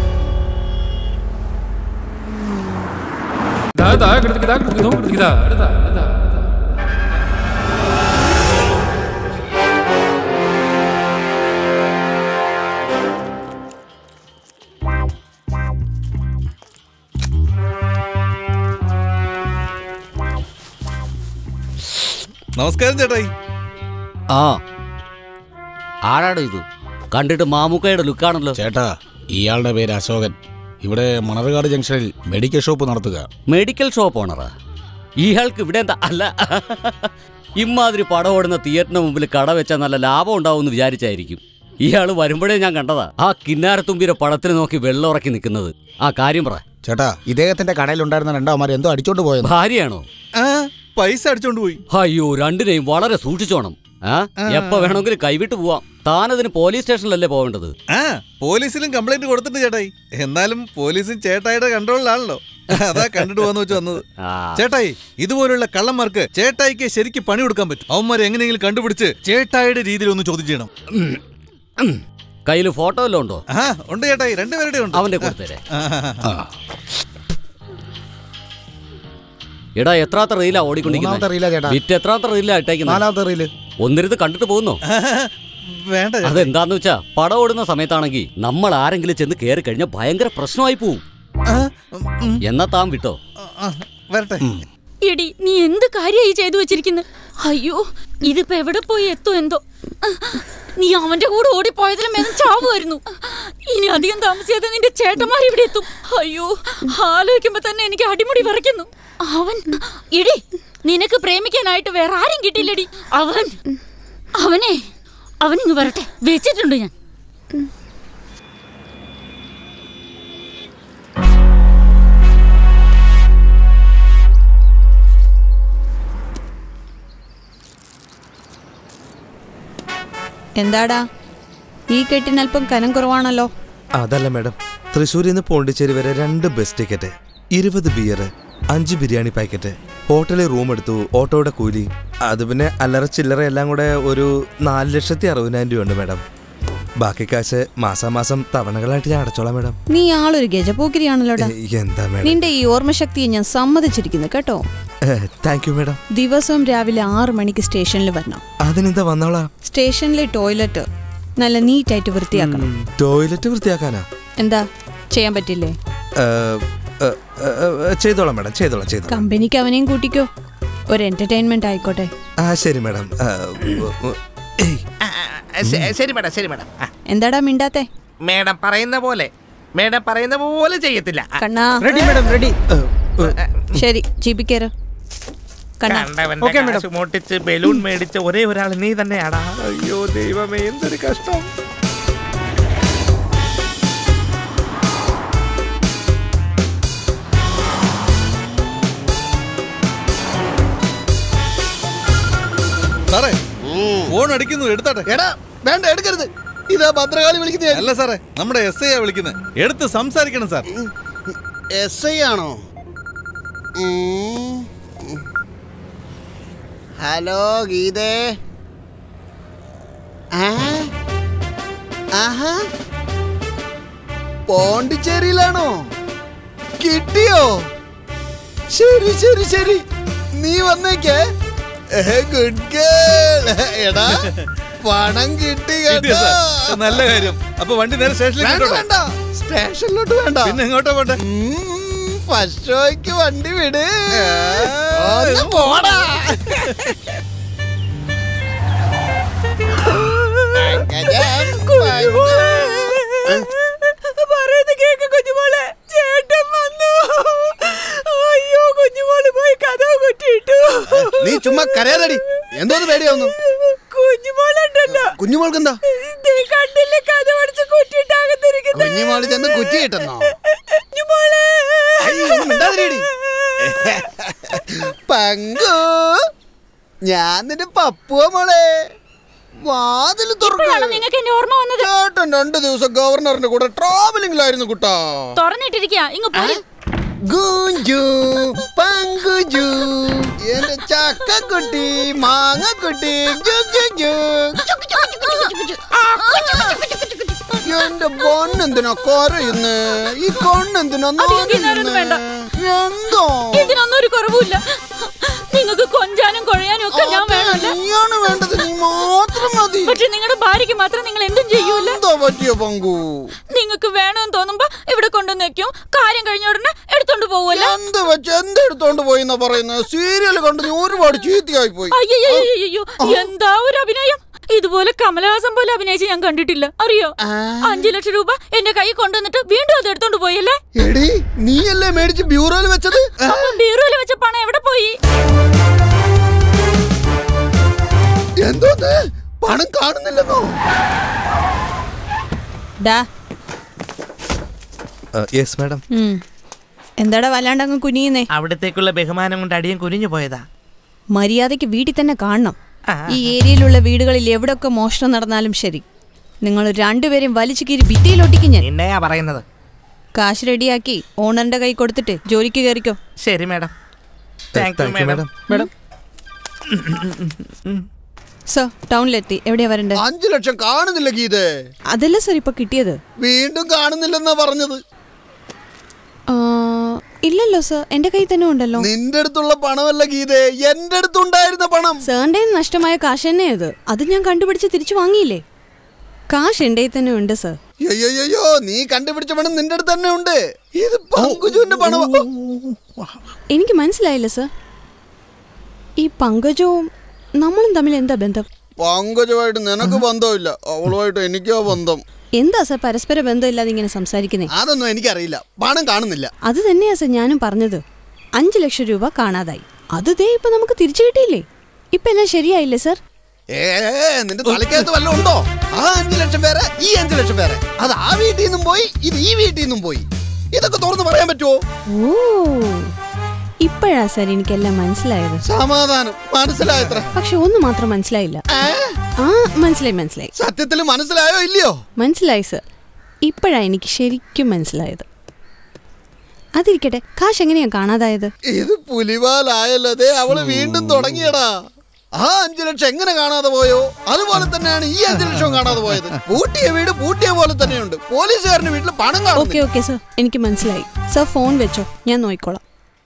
നമസ്കാരം ചേട്ടായി. ആ ആരാടോ ഇത്? കണ്ടിട്ട് മാമുക്കയുടെ ലുക്കാണല്ലോ. ചേട്ടാ, ഇയാളുടെ പേര് അശോകൻ. ഇവിടെ മണർകാട് ജംഗ്ഷനിൽ മെഡിക്കൽ ഷോപ്പ് നടത്തുക. മെഡിക്കൽ ഷോപ്പ് ഓണറാ? ഇയാൾക്ക് ഇവിടെ എന്താ? അല്ല, ഇമാതിരി പടം ഓടുന്ന തിയേറ്ററിന് മുമ്പിൽ കട വെച്ചാൽ നല്ല ലാഭം ഉണ്ടാവുമെന്ന് വിചാരിച്ചായിരിക്കും. ഇയാൾ വരുമ്പോഴേ ഞാൻ കണ്ടതാ ആ കിന്നാരത്തുമ്പിയുടെ പടത്തിന് നോക്കി വെള്ളം ഉറക്കി നിൽക്കുന്നത്. ആ കാര്യം പറ ചേട്ടാ. ഇദ്ദേഹത്തിന്റെ കടയിലുണ്ടായിരുന്ന 2 അവന്മാർ എന്തോ അടിച്ചോണ്ട് പോയത്. ഭാര്യയാണോ? പൈസ അടിച്ചോണ്ട് പോയി. അയ്യോ, രണ്ടിനെയും വളരെ സൂക്ഷിച്ചോണം. എപ്പോ വേണമെങ്കിലും കൈവിട്ട് പോവാം. താനതിന് പോലീസ് സ്റ്റേഷനിലല്ലേ പോവേണ്ടത്? പോലീസിലും കംപ്ലൈന്റ് കൊടുത്തിട്ട് ചേട്ടായി. എന്നാലും പോലീസും ചേട്ടായിയുടെ കൺട്രോളിലാണല്ലോ. അതാ കണ്ടിട്ട് പോകാന്ന് വെച്ച് വന്നത്. ചേട്ടായി, ഇതുപോലുള്ള കള്ളന്മാർക്ക് ചേട്ടായിക്ക് ശരിക്കും പണി കൊടുക്കാൻ പറ്റും. അവന്മാരെ എങ്ങനെയെങ്കിലും കണ്ടുപിടിച്ച് ചേട്ടായിയുടെ രീതിയിൽ ഒന്ന് ചോദ്യം ചെയ്യണം. കയ്യിൽ ഫോട്ടോ വല്ലതും ഉണ്ടോ? ഉണ്ട് ചേട്ടായി, 2 പേരുടെ ഉണ്ട്. അവന്റെ കൊടുത്തേരെ. എടാ, എത്രാത്ത റീലാ ഓടിക്കൊണ്ടിരിക്കുന്നത്? വിറ്റ് എത്രാത്ത റീലാ ഇട്ടേക്കുന്നത്? 4ാമത്തെ റീല്. ഒന്നിരുന്ന് കണ്ടിട്ട് പോകുന്നോ? വേണ്ട. അതെന്താന്ന് വെച്ചാ പടം ഓടുന്ന സമയത്താണെങ്കിൽ നമ്മൾ ആരെങ്കിലും ചെന്ന് കയറി കഴിഞ്ഞാൽ ഭയങ്കര പ്രശ്നമായി പോവും. എന്നാ താൻ വിട്ടോ. വരട്ടെ. എടി, നീ എന്ത് കാര്യമായി ചെയ്തു വെച്ചിരിക്കുന്നത്? അയ്യോ, ഇതിപ്പോ എവിടെ പോയി എത്തും എന്തോ. നീ അവന്റെ കൂടെ ഓടിപ്പോയതിലും മേലും ചാവുമായിരുന്നു. ഇനി അധികം താമസിയാതെ നിന്റെ ചേട്ടന്മാർ ഇവിടെ എത്തും. അയ്യോ, ആലോചിക്കുമ്പോ തന്നെ എനിക്ക് അടിമുടി വിറയ്ക്കുന്നു. എടി, നിനക്ക് പ്രേമിക്കാനായിട്ട് വേറെ ആരും കിട്ടിയില്ലടി. അവനിങ്ങ് വരട്ടെ, വെച്ചിട്ടുണ്ട് ഞാൻ. എന്താടാ, ഈ കെട്ടിനൽപ്പം കനം കുറവാണല്ലോ. അതല്ല മേഡം, തൃശ്ശൂരിൽ നിന്ന് പോണ്ടിച്ചേരി വരെ 2 bus ticket, 20 beer, 5 biryani packet, ഹോട്ടലിൽ റൂം എടുത്തു, ഓട്ടോയുടെ കൂലി, അത് പിന്നെ അല്ലറ ചില്ലറ എല്ലാം കൂടെ ഒരു 4,60,000 രൂപ ഉണ്ട് മേഡം. ബാക്കി കാശ് മാസാമാസം തവണകളായിട്ട് ഞാൻ അടച്ചോളാം മേഡം. നീ ആളൊരു ഗജപോക്കിരിയാണല്ലോടാ. എന്താ മേഡം, നിന്റെ ഈ ഓർമ്മശക്തിയെ ഞാൻ സമ്മതിച്ചിരിക്കുന്നു കേട്ടോ. Thank you madam. ദിവസവും രാവിലെ 6 മണിക്ക് സ്റ്റേഷനിൽ വരണം. അതിനെന്താ വന്നോളാം. സ്റ്റേഷനിലെ ടോയ്ലറ്റ് നല്ല നീറ്റായിട്ട് വൃത്തിയാക്കണം. ടോയ്ലറ്റ് വൃത്തിയാക്കാനാ? എന്താ ചെയ്യാൻ പറ്റില്ലേ? ചെയ്തോളാം മേഡം, ചെയ്തോളാം. കമ്പനിക്ക് അവനെയും കൂട്ടിക്കോ, ഒരു എന്റർടൈൻമെന്റ് ആയിക്കോട്ടെ. ശരി മേഡം. ശരി മേഡം, ശരി മേഡം. എന്താടാ മിണ്ടാത്തെ? മേഡം പറയുന്ന പോലെ ചെയ്യത്തില്ല. കണ്ണാ, റെഡി മേഡം, റെഡി. ശരി, ജീപ്പിൽ കയറ്. കണ്ടവന്റെ മോട്ടിച്ച് ബലൂൺ മേടിച്ച ഒരേ ഒരാൾ നീ തന്നെയാടാ. അയ്യോ ദൈവമേ, എന്തൊരു കഷ്ടം. സാറേ, ഫോൺ അടിക്കുന്നു, എടുത്താട്ടെ. എടാ വേണ്ട, എടുക്കരുത്. ഇതാ ഭദ്രകാളി വിളിക്കുന്നത്. അല്ല സാറേ, നമ്മുടെ SI ആ വിളിക്കുന്നത്. എടുത്ത് സംസാരിക്കണം സാർ. SI ആണോ? ഹലോ ഗീതേ. ആഹാ, പോണ്ടിച്ചേരിയിലാണോ? കിട്ടിയോ? ശരി ശരി ശരി, നീ വന്നേക്കേ. Good girl. എടാ, പണം കിട്ടി കേട്ടോ. നല്ല കാര്യം. അപ്പൊ വണ്ടി നേരെ സ്റ്റേഷനിലേക്ക് വേണ്ട, സ്റ്റേഷനിലോട്ട് വേണ്ട. പിന്നെ എങ്ങോട്ടാ പോട്ടെ? ഫസ്റ്റ് ഷോയ്ക്ക് വണ്ടി വിട്. പോടാ. പറയുന്നത് കേക്ക് കുഞ്ഞുമോളെ, ചേട്ടൻ വന്നു. അയ്യോ, കുഞ്ഞുമോള് പോയി കഥവ് കുറ്റിയിട്ടു. നീ ചുമ്മാ കരയാലടി. എന്തോന്ന് പേടിയാവുന്നു? കുഞ്ഞുമോളുണ്ടല്ലോ. കുഞ്ഞുമോൾക്ക് എന്താ? കുഞ്ഞുമോള് ചെന്ന് കുറ്റി കിട്ടുന്നോ? പങ്കു, ഞാൻ നിന്റെ പപ്പുവ മോളെ. വാതിൽ നിങ്ങൾക്ക് എന്റെ ഓർമ്മ വന്നത്? ചേട്ടൻ 2 ദിവസം ഗവർണറിന്റെ കൂടെ ട്രാവലിംഗിലായിരുന്നു കുട്ടാ. തുറന്നിട്ടിരിക്കാ ഇങ്ങ് പോര്. ഗുഞ്ചു പങ്കുജു എന്റെ ചക്കക്കുട്ടി മാങ്ങക്കുട്ടി എന്റെ പൊന്നെന്തിനാ കരയുന്നു? ഈ കൊണ്ണെന്തിനാ എന്തോ? ഇതിനൊന്നും ഒരു കുറവുമില്ല. നിങ്ങൾക്ക് കൊഞ്ചാനും കുഴയാനും ഒക്കെ ഞാൻ വേണമല്ലോ. നീയാണ് വേണ്ടത്, നീ മാത്രം മതി. പക്ഷെ നിങ്ങളുടെ ഭാര്യയ്ക്ക് മാത്രം നിങ്ങൾ എന്തും ചെയ്യൂല. എന്താ പറ്റിയ പങ്കു? നിങ്ങൾക്ക് വേണമെന്ന് തോന്നുമ്പോ ഇവിടെ കൊണ്ടുവന്ന് വെക്കും, കാര്യം കഴിഞ്ഞ ഉടനെ എടുത്തോണ്ട് പോവുമല്ലോ. എന്ത് വെച്ച് എന്തെടുത്തോണ്ട് പോയി എന്നാ പറയുന്നത്? സീരിയൽ കണ്ട് നീ ഒരുപാട് ചീത്തയായി പോയി. അയ്യോ, എന്താ ഒരു അഭിനയം! ഇതുപോലെ കമലഹാസൻ പോലെ അഭിനയിച്ച് ഞാൻ കണ്ടിട്ടില്ല, അറിയോ? 5 ലക്ഷം രൂപ എന്റെ കൈ കൊണ്ടുവന്നിട്ട് വീണ്ടും അത് എടുത്തോണ്ട് പോയല്ലേ. എടി, നീയല്ലേ മേടിച്ച് ബ്യൂറോയിൽ വെച്ചത്? ബ്യൂറോയിൽ വെച്ച പണം എവിടെ പോയി? എന്തോ പണം കാണുന്നില്ലെന്നോ? Yes madam. എന്താടാ വല്ലാണ്ട് അങ്ങ് കുനിയുന്നേ? അവിടത്തേക്കുള്ള ബഹുമാനം കൊണ്ട് അടിയൻ കുനിഞ്ഞു പോയതാ. മര്യാദയ്ക്ക് വീട്ടിൽ തന്നെ കാണണം. ഈ ഏരിയയിലുള്ള വീടുകളിൽ എവിടെയൊക്കെ മോഷണം നടന്നാലും ശരി, നിങ്ങൾ 2 പേരെയും വലിച്ചു കീറി ഭിത്തിയിലൊട്ടിക്കും ഞാൻ. എന്നെയാ പറയുന്നത്. കാശ് റെഡിയാക്കി ഓണറിന്റെ കൈ കൊടുത്തിട്ട് ജോലിക്ക് കയറിക്കോ. ശരി madam. Thank you madam. Madam sir, ടൗണിലെത്തി. എവിടെയാ വരണ്ടേ? 5 ലക്ഷം കാണുന്നില്ല ഗീതേ. അതല്ല സർ ഇപ്പൊ കിട്ടിയത്. വീണ്ടും കാണുന്നില്ലെന്നാ പറഞ്ഞത്. ഇല്ലല്ലോ സർ, എന്റെ കയ്യിൽ തന്നെ ഉണ്ടല്ലോ. നിന്റെ അടുത്തുള്ള പണമല്ല ഗീതേ, എന്റെ അടുത്തുണ്ടായിരുന്ന പണം. സാറിന്റെ നഷ്ടമായ കാശ് തന്നെ അത് ഞാൻ കണ്ടുപിടിച്ച് തിരിച്ചു വാങ്ങിയില്ലേ. കാശ് എന്റെ തന്നെ ഉണ്ട് സർ. അയ്യോ, നീ കണ്ടുപിടിച്ച പണം നിന്റെ അടുത്ത് തന്നെ ഉണ്ട്. ഇത് പങ്കുജുവിന്റെ പണം. എനിക്ക് മനസ്സിലായില്ല സർ. ഈ പങ്കജവും നമ്മളും തമ്മിൽ എന്താ ബന്ധം? പങ്കജുമായിട്ട് നിനക്ക് ബന്ധമില്ല, അവളുമായിട്ട് എനിക്കോ ബന്ധം. എന്താ സർ പരസ്പര ബന്ധമില്ലാതെ ഇങ്ങനെ സംസാരിക്കുന്നേ? അതൊന്നും എനിക്കറിയില്ല. പണം കാണുന്നില്ല. അത് തന്നെയാ സർ ഞാനും പറഞ്ഞത്. 5 ലക്ഷം രൂപ കാണാതായി. അത് ദേ ഇപ്പൊ നമുക്ക് തിരിച്ചു കിട്ടിയില്ലേ. ഇപ്പൊ എല്ലാം ശരിയായില്ലേ സർ? നിന്റെ തലക്കകത്ത് വല്ലതും ഉണ്ടോ? ആ 5 ലക്ഷം വേറെ, ഈ 5 ലക്ഷം വേറെ. അത് ആ വീട്ടിൽ നിന്നും പോയി, ഇത് ഈ വീട്ടിൽ നിന്നും പോയി. ഇതൊക്കെ തുറന്ന് പറയാൻ പറ്റുമോ? ഇപ്പോഴാ സർ എനിക്കെല്ലാം മനസ്സിലായത്. സമാധാനം, മനസ്സിലായത്ര. പക്ഷെ ഒന്ന് മാത്രം മനസ്സിലായില്ല. മനസ്സിലായി. സത്യത്തിൽ മനസ്സിലായോ ഇല്ലയോ? മനസ്സിലായി സർ. ഇപ്പോഴാ എനിക്ക് ശരിക്കും മനസ്സിലായത്. അതിരിക്കട്ടെ, കാശ് എങ്ങനെയാ കാണാതായത്? ഇത് പുലിവാലായല്ലേ, അവള് വീണ്ടും തുടങ്ങിയടാ. ആ 5 ലക്ഷം എങ്ങനെ കാണാതെ പോയോ അതുപോലെ തന്നെയാണ് ഈ 5 ലക്ഷം കാണാതെ പോയത്. പൂട്ടിയ വീട് പൂട്ടിയ പോലെ തന്നെയുണ്ട്. പോലീസുകാരന്റെ വീട്ടിൽ പണം കാണും. ഓക്കെ സർ, എനിക്ക് മനസ്സിലായി. സർ ഫോൺ വെച്ചോ, ഞാൻ നോക്കിക്കോളാം.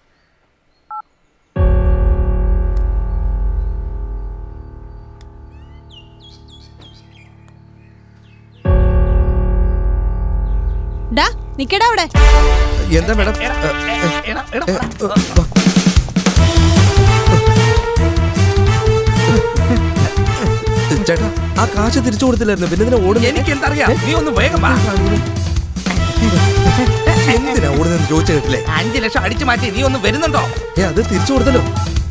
നിക്കടാ അവിടെ. എന്താ മാഡം? ചേട്ടാ, ആ കാശ് തിരിച്ചു കൊടുത്തില്ലായിരുന്നു, പിന്നെ എന്തിനാ ഓടുന്നത്? എനിക്ക് എന്തറിയാം, നീ ഒന്ന് വേഗം വാ. എന്തിനാ ഓടുന്നത് ചോദിച്ചു കേട്ടില്ലേ? 5 ലക്ഷം അടിച്ചു മാറ്റി, നീ ഒന്ന് വരുന്നുണ്ടോ? അത് തിരിച്ചു കൊടുത്തല്ലോ.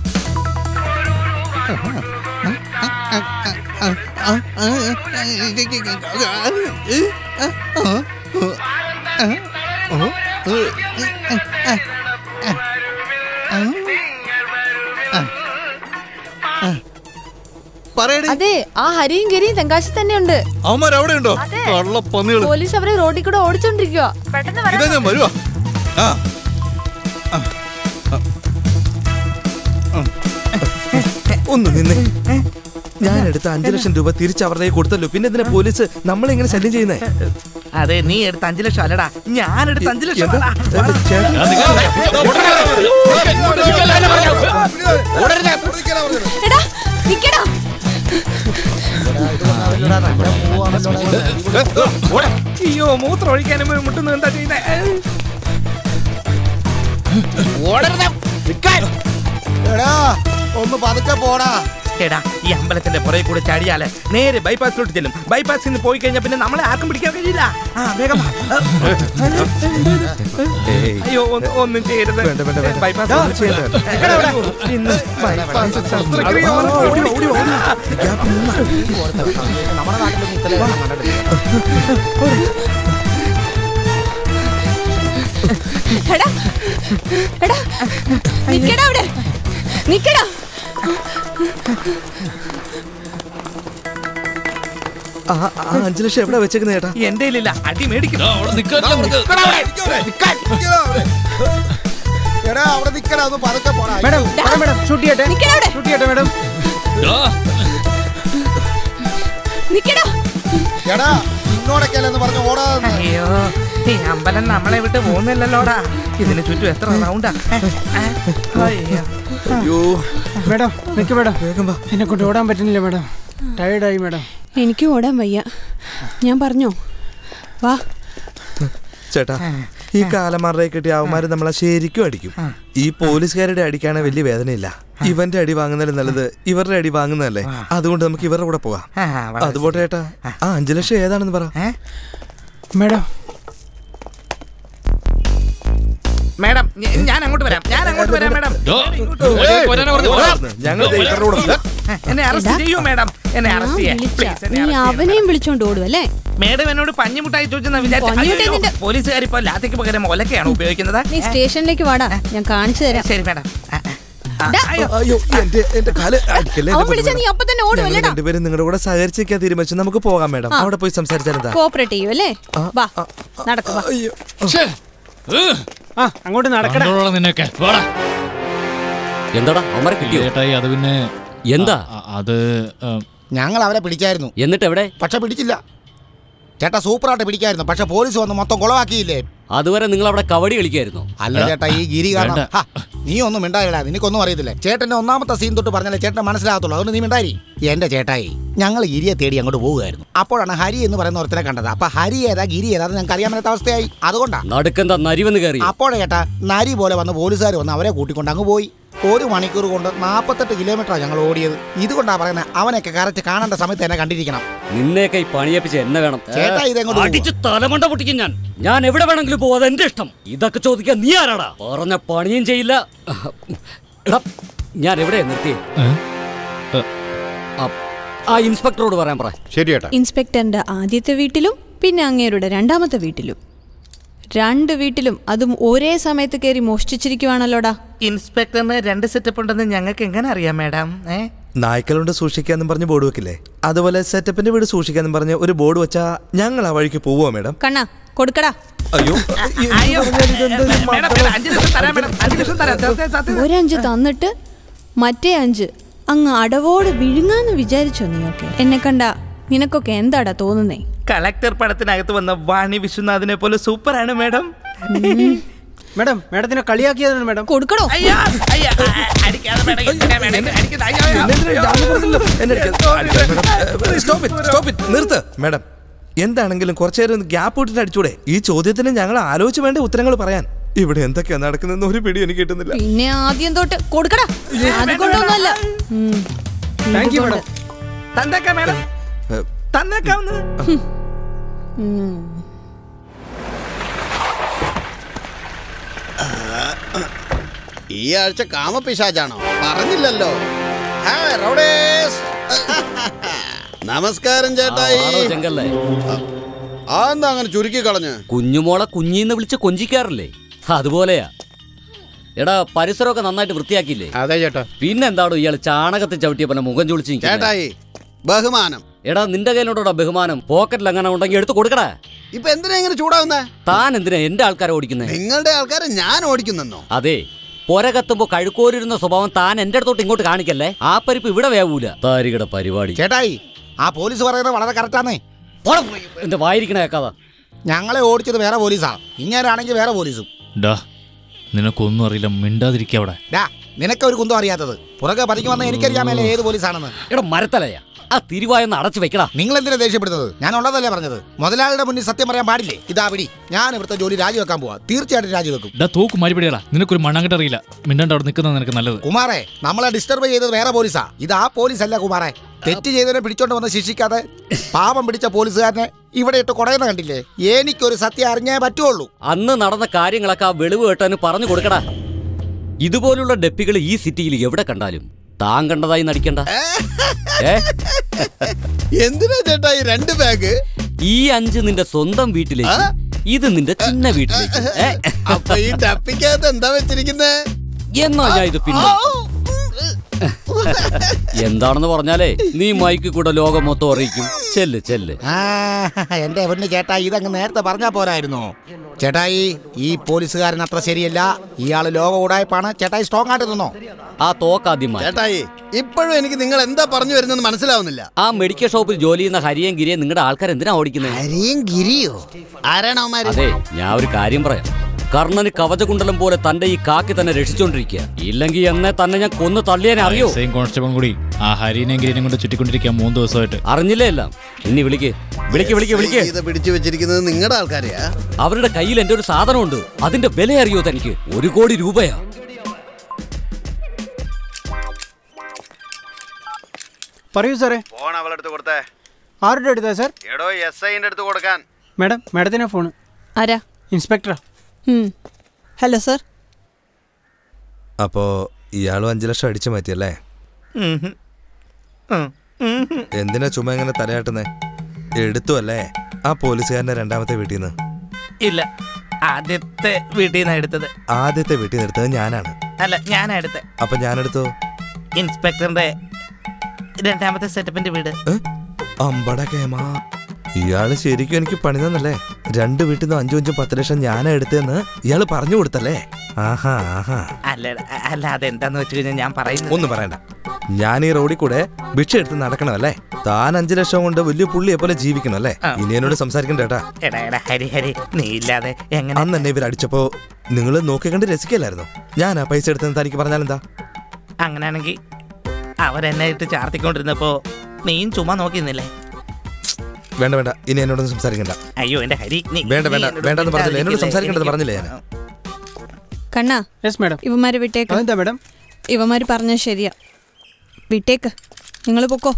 അതെ, ആ ഹരിയും ഗിരിയും തെങ്കാശി തന്നെയുണ്ട്. അവന്മാർ അവിടെ ഉണ്ടോ? പോലീസ് അവരെ റോഡിൽ കൂടെ ഓടിച്ചോണ്ടിരിക്കുക. ഇതാ ഞാൻ വരുവാ. ഒന്ന് നിന്നേ. ഞാൻ എടുത്ത 5 ലക്ഷം രൂപ തിരിച്ച് അവരുടെ കൊടുത്തല്ലോ, പിന്നെ എന്തിനാ പോലീസ് നമ്മളെങ്ങനെ ശല്യം ചെയ്യുന്നേ? അതെ, നീ എടുത്ത 5 ലക്ഷം അല്ലടാ, ഞാൻ എടുത്ത 5 ലക്ഷം. അയ്യോ, മൂത്രം ഒഴിക്കാനും മുട്ടുന്നു. എന്താ ചെയ്യുന്നേ? ഒന്ന് പതുക്കെ പോടാ. എടാ, ഈ അമ്പലത്തിന്റെ പുറകെ കൂടെ ചാടിയാല് നേരെ ബൈപ്പാസിലോട്ട് ചെല്ലും. ബൈപ്പാസിൽ നിന്ന് പോയി കഴിഞ്ഞാൽ പിന്നെ നമ്മളെ ആർക്കും പിടിക്കാൻ കഴിയില്ല. വേഗം. അയ്യോ, ഒന്നും ചെയ്യരുത്. ബൈപ്പാസ് എടാ എടാ നിക്കടാ അവിടെ നിക്കടാ. ആ 5 ലക്ഷം എവിടെ വെച്ചേക്കുന്ന ചേട്ടാ? എന്റെ ഇല്ല അടി മേടിക്കും. മേഡം മേഡം ഷൂട്ട് ചെയ്യട്ടെ ഷൂട്ട് ചെയ്യട്ടെ മേഡം. അയ്യോ ഈ അമ്പലം നമ്മളെ വിട്ട് പോകുന്നില്ലല്ലോടാ. ഇതിന് ചുറ്റും എത്ര റൗണ്ടാ. അയ്യോ മേഡം നിക്ക് മേഡം, വേഗം വാ. എന്നെ കൊണ്ട് ഓടാൻ പറ്റുന്നില്ല മേഡം, ടയർഡായി മേഡം. എനിക്ക് ഓടാൻ വയ്യ, ഞാൻ പറഞ്ഞോ. വാ ചേട്ടാ, ഈ കാലമാരുടെ കിട്ടിയ അവന്മാര് നമ്മളെ ശരിക്കും അടിക്കും. ഈ പോലീസുകാരുടെ അടിക്കാണ് വലിയ വേദനയില്ല. ഇവന്റെ അടി വാങ്ങുന്നതിൽ നല്ലത് ഇവരുടെ അടി വാങ്ങുന്നതല്ലേ. അതുകൊണ്ട് നമുക്ക് ഇവരുടെ കൂടെ പോവാം. അതുപോലെ ചേട്ടാ, ആ 5 ലക്ഷം ഏതാണെന്ന് പറ. മേഡം മേഡം ഞാൻ അങ്ങോട്ട് വരാം, മേഡം. എന്നെ അറസ്റ്റ് ചെയ്യൂ മേഡം, എന്നെ അറസ്റ്റ് ചെയ്യാം. നീ അവനെയും വിളിച്ചോണ്ട് ഓടുവല്ലേ? മേഡം എന്നോട് പഞ്ഞിമുട്ടായി ചോദിച്ചെന്ന് വിചാരിച്ചു. പോലീസുകാർ ഇപ്പൊ ലാത്തിക്ക് പകരം ഒലക്കയാണ് ഉപയോഗിക്കുന്നത്. നീ സ്റ്റേഷനിലേക്ക് വാടാ, ഞാൻ കാണിച്ചു തരാം. ശരി മേഡം. രണ്ടുപേരും നിങ്ങളുടെ കൂടെ സഹകരിച്ചേക്കാൻ തീരുമാനിച്ചു. നമുക്ക് പോകാം മേഡം, അവിടെ പോയി സംസാരിച്ചാൽ കോപ്പറേറ്റ് ചെയ്യൂല്ലേ? വാ നടക്കുക. അങ്ങോട്ട് നടക്കടാ. എന്താടാ അവന്മാരെ കിട്ടിയോ? ചേട്ടായി അത് പിന്നെ എന്താ അത് ഞങ്ങൾ അവരെ പിടിച്ചായിരുന്നു. എന്നിട്ട് എവിടെ? പക്ഷെ പിടിച്ചില്ല ചേട്ടാ. സൂപ്പറായിട്ട് പിടിക്കായിരുന്നു, പക്ഷെ പോലീസ് വന്ന് മൊത്തം കുളവാക്കിയില്ലേ. അതുവരെ നിങ്ങൾ അവിടെ കബഡി കളിക്കായിരുന്നു. അല്ല ചേട്ടാ, ഈ ഗിരി കാരണം നീ ഒന്നും മിണ്ടായിടാ. നിനക്കൊന്നും അറിയത്തില്ല. ചേട്ടന്റെ ഒന്നാമത്തെ സീൻ തൊട്ട് പറഞ്ഞാലേ ചേട്ടനെ മനസ്സിലാകത്തുള്ളൂ. അതുകൊണ്ട് നീ മിണ്ടായി. എന്റെ ചേട്ടായി, ഞങ്ങൾ ഗിരിയെ തേടി അങ്ങോട്ട് പോവുകയായിരുന്നു. അപ്പോഴാണ് ഹരി എന്ന് പറയുന്ന ഒരുത്തനെ കണ്ടത്. അപ്പൊ ഹരി ഏതാ ഗിരി ഏതാ ഞങ്ങൾക്ക് അറിയാൻ പറ്റാത്ത അവസ്ഥയായി. അതുകൊണ്ടാ നടുക്കെന്താ നരിവെന്ന് കയറി. അപ്പോഴേ ചേട്ടാ നരി പോലെ വന്ന് പോലീസുകാർ വന്ന് അവരെ കൂട്ടിക്കൊണ്ട് അങ്ങ് പോയി. 1 മണിക്കൂർ കൊണ്ട് 48 കിലോമീറ്ററാണ് ഞങ്ങൾ ഓടിയത്. ഇതുകൊണ്ടാ പറയുന്നത് അവനൊക്കെ കറക്റ്റ് കാണേണ്ട സമയത്ത് എന്നെ കണ്ടിരിക്കണം. നിന്നെയൊക്കെ ഈ പണിയേപ്പിച്ച് എന്നെ വേണം. ചേട്ടാ ഇതെങ്ങോട്ട് അടിച്ച് തലമണ്ട പൊട്ടിക്കും ഞാൻ എവിടെ വേണമെങ്കിലും പോവാ, എന്റെ ഇഷ്ടം. ഇതൊക്കെ ചോദിക്കാൻ നീ ആരാടാ? പറഞ്ഞ പണിയും ചെയ്യില്ല. ഞാൻ എവിടെയാ നിർത്തിയേ? ആ ഇൻസ്പെക്ടറോട് പറയാൻ പറ. ശരി ചേട്ടാ. ഇൻസ്പെക്ടറിന്റെ ആദ്യത്തെ വീട്ടിലും പിന്നെ അങ്ങേരുടെ രണ്ടാമത്തെ വീട്ടിലും, 2 വീട്ടിലും അതും ഒരേ സമയത്ത് കയറി മോഷ്ടിച്ചിരിക്കുവാണല്ലോടാ. ഇൻസ്പെക്ടറിന് 2 സെറ്റപ്പ് ഉണ്ടെന്ന് ഞങ്ങൾക്ക് എങ്ങനെ അറിയാം മേഡം? നായ്ക്കളുണ്ട് സൂക്ഷിക്കാന്നും പറഞ്ഞ് ബോർഡ് വെക്കില്ലേ, അതുപോലെ സെറ്റപ്പിന്റെ വീട് സൂക്ഷിക്കാന്നും പറഞ്ഞ് ഒരു ബോർഡ് വെച്ചാ ഞങ്ങൾ ആ വഴിക്ക് പോവോ മേഡം? കണ്ണാ കൊടുക്കടാ. അയ്യോ, 5 തന്നിട്ട് മറ്റേ 5 അങ്ങ് അടവോട് വിഴുങ്ങാന്ന് വിചാരിച്ചോ നീയൊക്കെ? എന്നെ കണ്ട നിനക്കൊക്കെ എന്താടാ തോന്നുന്നേ? കളക്ടർ പടത്തിനകത്ത് വന്ന വാണി വിശ്വനാഥിനെ പോലെ സൂപ്പറാണ് മേഡം. മേഡം മേഡത്തിനെ കളിയാക്കിയതാണ് മേഡം. കൊടുക്കണോ? നിർത്ത് മേഡം. എന്താണെങ്കിലും കുറച്ചേരം ഗ്യാപ്പ് ഇട്ടിട്ട് അടിച്ചൂടെ? ഈ ചോദ്യത്തിന് ഞങ്ങൾ ആലോചിച്ച് വേണ്ട ഉത്തരങ്ങൾ പറയാൻ. ഇവിടെ എന്തൊക്കെയാ നടക്കുന്നതെന്ന് ഒരു പിടി എനിക്ക് കിട്ടുന്നില്ല. പിന്നെ ആദ്യം തൊട്ട് കൊടുക്കടാ. അതുകൊണ്ടൊന്നുമല്ല. തന്നേക്കാം മേഡം, തന്നേക്കാവുന്ന. ഈ ആഴ്ച കാമപിശാചാണോ? പറഞ്ഞില്ലല്ലോ. നമസ്കാരം ചേട്ടായി. എന്താ അങ്ങനെ ചുരുക്കി കളഞ്ഞ്? കുഞ്ഞുമോളെ കുഞ്ഞിന്ന് വിളിച്ച് കൊഞ്ചിക്കാറില്ലേ, അതുപോലെയാ. എടാ പരിസരമൊക്കെ നന്നായിട്ട് വൃത്തിയാക്കിയില്ലേ? അതെ ചേട്ടാ. പിന്നെന്താണോ ഇയാള് ചാണകത്തിൽ ചവിട്ടിയ പോലെ മുഖം ചൊളിച്ച് ചേട്ടായി ബഹുമാനം. എടാ നിന്റെ കയ്യിലോട്ടാ ബഹുമാനം. പോക്കറ്റിൽ അങ്ങനെ ഉണ്ടെങ്കിൽ എടുത്ത് കൊടുക്കടാ. ഇപ്പൊ എന്തിനാ ഇങ്ങനെ ചൂടാവുന്നേ? താൻ എന്തിനാ എന്റെ ആൾക്കാരെ ഓടിക്കുന്നത്? നിങ്ങളുടെ ആൾക്കാരെ ഞാൻ ഓടിക്കുന്നോ? അതെ, പൊര കത്തുമ്പോ കഴുക്കോരിരുന്ന സ്വഭാവം താൻ എന്റെ അടുത്തോട്ട് ഇങ്ങോട്ട് കാണിക്കല്ലേ. ആ പരിപ്പ് ഇവിടെ വേവൂല. താരികയുടെ പരിപാടി. ചേട്ടായി, ആ പോലീസ് പറയുന്നത് വളരെ കറക്റ്റാന്നേ. എന്റെ വായിരിക്കണ കേക്കാതാ. ഞങ്ങളെ ഓടിച്ചത് വേറെ പോലീസാ, ഇങ്ങനാണെങ്കിൽ വേറെ പോലീസും. നിനക്കൊന്നും അറിയില്ല, മിണ്ടാതിരിക്കവിടെ. നിനക്ക് ഒരു കുന്തം അറിയാത്തത്. പുറകെ പതിക്ക് വന്ന എനിക്കറിയാമല്ലേ ഏത് പോലീസാണെന്ന്. എടാ മരത്തലയാ, ആ തിരുവായൊന്ന് അടച്ചു വെക്കടാ. നിങ്ങൾ എന്തിനാ ദേഷ്യപ്പെടുന്നത്? ഞാൻ ഉള്ളതല്ലേ പറഞ്ഞത്. മുതലാളിയുടെ മുന്നിൽ സത്യം പറയാൻ പാടില്ലേ? ഇതാ പിടി. ഞാൻ ഇവിടുത്തെ ജോലി രാജിവെക്കാൻ പോവാ. തീർച്ചയായിട്ടും രാജിവെക്കും. തോക്ക് മാരിപടിയാ. നിനക്കൊരു മണ്ണാങ്കട്ട അറിയില്ല. മിണ്ടാണ്ട് അവിടെ നിൽക്കുന്നത് നിനക്ക് നല്ലത്. കുമാറേ, നമ്മളെ ഡിസ്റ്റർബ് ചെയ്തത് വേറെ പോലീസാ. ഇത് ആ പോലീസ് അല്ല കുമാറേ. തെറ്റ് ചെയ്തവരെ പിടിച്ചോണ്ട് വന്ന് ശിക്ഷിക്കാതെ പാപം പിടിച്ച പോലീസുകാരനെ ഇവിടെ ഇട്ട് കൊടയുന്ന കണ്ടില്ലേ? എനിക്കൊരു സത്യം അറിഞ്ഞേ പറ്റുള്ളൂ. അന്ന് നടന്ന കാര്യങ്ങളൊക്കെ ആ വെളിവ് കേട്ടാന് പറഞ്ഞു കൊടുക്കടാ. ഇതുപോലുള്ള ഡെപ്പികൾ ഈ സിറ്റിയിൽ എവിടെ കണ്ടാലും താൻ കണ്ടതായി നടിക്കണ്ട. എന്തിനാ ചേട്ടാ ഈ 2 ബാഗ്? ഈ 5 നിന്റെ സ്വന്തം വീട്ടിലേക്ക് ഇത് നിന്റെ ചിന്ന വീട്ടിലേക്ക്. അപ്പൊ ഈ ഡപ്പിക്കകത്ത് എന്താ വെച്ചിരിക്കുന്നേ? എന്നാ ഞാൻ ഇത് പിന്നെ എന്താണെന്ന് പറഞ്ഞാലേ നീ മൈക്ക് കൂടെ ലോകം മൊത്തം അറിയിക്കും. ചെല്ല് ചെല്ല്. എന്റെ പൊന്നു ചേട്ടാ, ഇതങ്ങ് നേരത്തെ പറഞ്ഞാ പോരായിരുന്നു. ചേട്ടായി, ഈ പോലീസുകാരൻ അത്ര ശരിയല്ല. ഇയാള് ലോക ഉടായ്പാണ്. ചേട്ടായി സ്ട്രോങ് ആയിട്ട് നിന്നോ. ആ തോക്കാദ്യം ചേട്ടായി, ഇപ്പോഴും എനിക്ക് നിങ്ങൾ എന്താ പറഞ്ഞു വരുന്നെന്ന് മനസ്സിലാവുന്നില്ല. ആ മെഡിക്കൽ ഷോപ്പിൽ ജോലി ചെയ്യുന്ന ഹരിയും ഗിരിയും നിങ്ങളുടെ ആൾക്കാർ എന്തിനാ ഓടിക്കുന്നത്? ഹരിയും ഗിരിയോ? ആരാണ് അവന്മാര്? അതെ, ഞാൻ ഒരു കാര്യം പറയാം. കർണന് കവചകുണ്ടലം പോലെ തന്റെ ഈ കാക്കി തന്നെ രക്ഷിച്ചോണ്ടിരിക്കുക. ഇല്ലെങ്കിൽ എന്നെ തന്നെ ഞാൻ കൊന്നു തള്ളിയാൻ അറിയോ? കോൺസ്റ്റബിൾ കൂടി ആ ഹരിനെയും ഗിരിനെയും കൊണ്ട് ചുറ്റിക്കൊണ്ടിരിക്കുക 3 ദിവസമായിട്ട്. അറിഞ്ഞില്ലേ എല്ലാം? ഇനി വിളിക്ക്. പിടിച്ചു വെച്ചിരിക്കുന്നത് നിങ്ങളുടെ ആൾക്കാരെയാ? അവരുടെ കയ്യിൽ എന്റെ ഒരു സാധനമുണ്ട്. അതിന്റെ വില അറിയോ തനിക്ക്? 1 കോടി രൂപയാ. പറയൂ സാറേ. ഫോൺ അവളെടുത്ത് കൊടുത്തേ. ആരുടെ അടുത്താ സാർ? എടോ SIന്റെ അടുത്ത് കൊടുക്കാൻ. മാഡം, മാഡത്തിനാ ഫോണ്. ആരാ? ഇൻസ്പെക്ടറാ. Hello sir. അപ്പോ ഇയാളും 5 ലക്ഷം അടിച്ചു മാറ്റിയല്ലേ? എന്തിനാ ചുമ്മാ ഇങ്ങനെ തലയാട്ടുന്നേ? എടുത്തു അല്ലേ ആ പോലീസുകാരന്റെ രണ്ടാമത്തെ വീട്ടിൽ നിന്ന്? ഇല്ല, ആദ്യത്തെ വീട്ടിൽ നിന്ന് എടുത്തത്. ആദ്യത്തെ വീട്ടിൽ നിന്ന് എടുത്തത് ഞാനാണ്. അല്ല, ഞാനാ എടുത്തത്. അപ്പൊ ഞാനെടുത്തോ? ഇൻസ്പെക്ടറിന്റെ രണ്ടാമത്തെ സെറ്റപ്പിന്റെ വീട്. അമ്പട കേമാ, ഇയാള് ശരിക്കും എനിക്ക് പണി തന്നല്ലേ? 2 വീട്ടിൽ നിന്ന് 5-5 10 ലക്ഷം ഞാനാ എടുത്തെന്ന് ഇയാള് പറഞ്ഞു കൊടുത്തല്ലേ? ആഹാ ആഹാ. അല്ല, അതെന്താന്ന് വെച്ച് കഴിഞ്ഞാൽ ഞാൻ പറയുന്നത് ഒന്നും പറയണ്ട. ഞാൻ ഈ റോഡിൽ കൂടെ ഭിക്ഷ എടുത്ത് നടക്കണമല്ലേ? താൻ 5 ലക്ഷം കൊണ്ട് വലിയ പുള്ളിയെ പോലെ ജീവിക്കണം അല്ലേ? ഇനി എന്നോട് സംസാരിക്കണ്ട കേട്ടാ. ഹരി, നീ ഇല്ലാതെ എങ്ങനെ? അന്ന് എന്നെ ഇവർ അടിച്ചപ്പോ നിങ്ങൾ നോക്കിക്കണ്ട് രസിക്കല്ലായിരുന്നു? ഞാൻ ആ പൈസ എടുത്തെന്ന് തനിക്ക് പറഞ്ഞാലെന്താ? അങ്ങനെയാണെങ്കിൽ അവരെന്നെ ഇട്ട് ചാർത്തിക്കൊണ്ടിരുന്നപ്പോ നീയും ചുമ്മാ നോക്കിന്നില്ലേ? വേണ്ട വേണ്ട, ഇനി എന്നോടൊന്നും സംസാരിക്കണ്ട. അയ്യോ എന്റെ ഹരി, വേണ്ടെന്ന് പറഞ്ഞില്ലേ? എന്നോട് സംസാരിക്കേണ്ടത് പറഞ്ഞില്ലേ ഞാൻ? കണ്ണാ. Yes madam. ഇവന്മാര് വിട്ടേക്ക്. എന്താ മാഡം? ഇവന്മാര് പറഞ്ഞ ശരിയാ. വിട്ടേക്ക്, നിങ്ങൾ പൊക്കോ.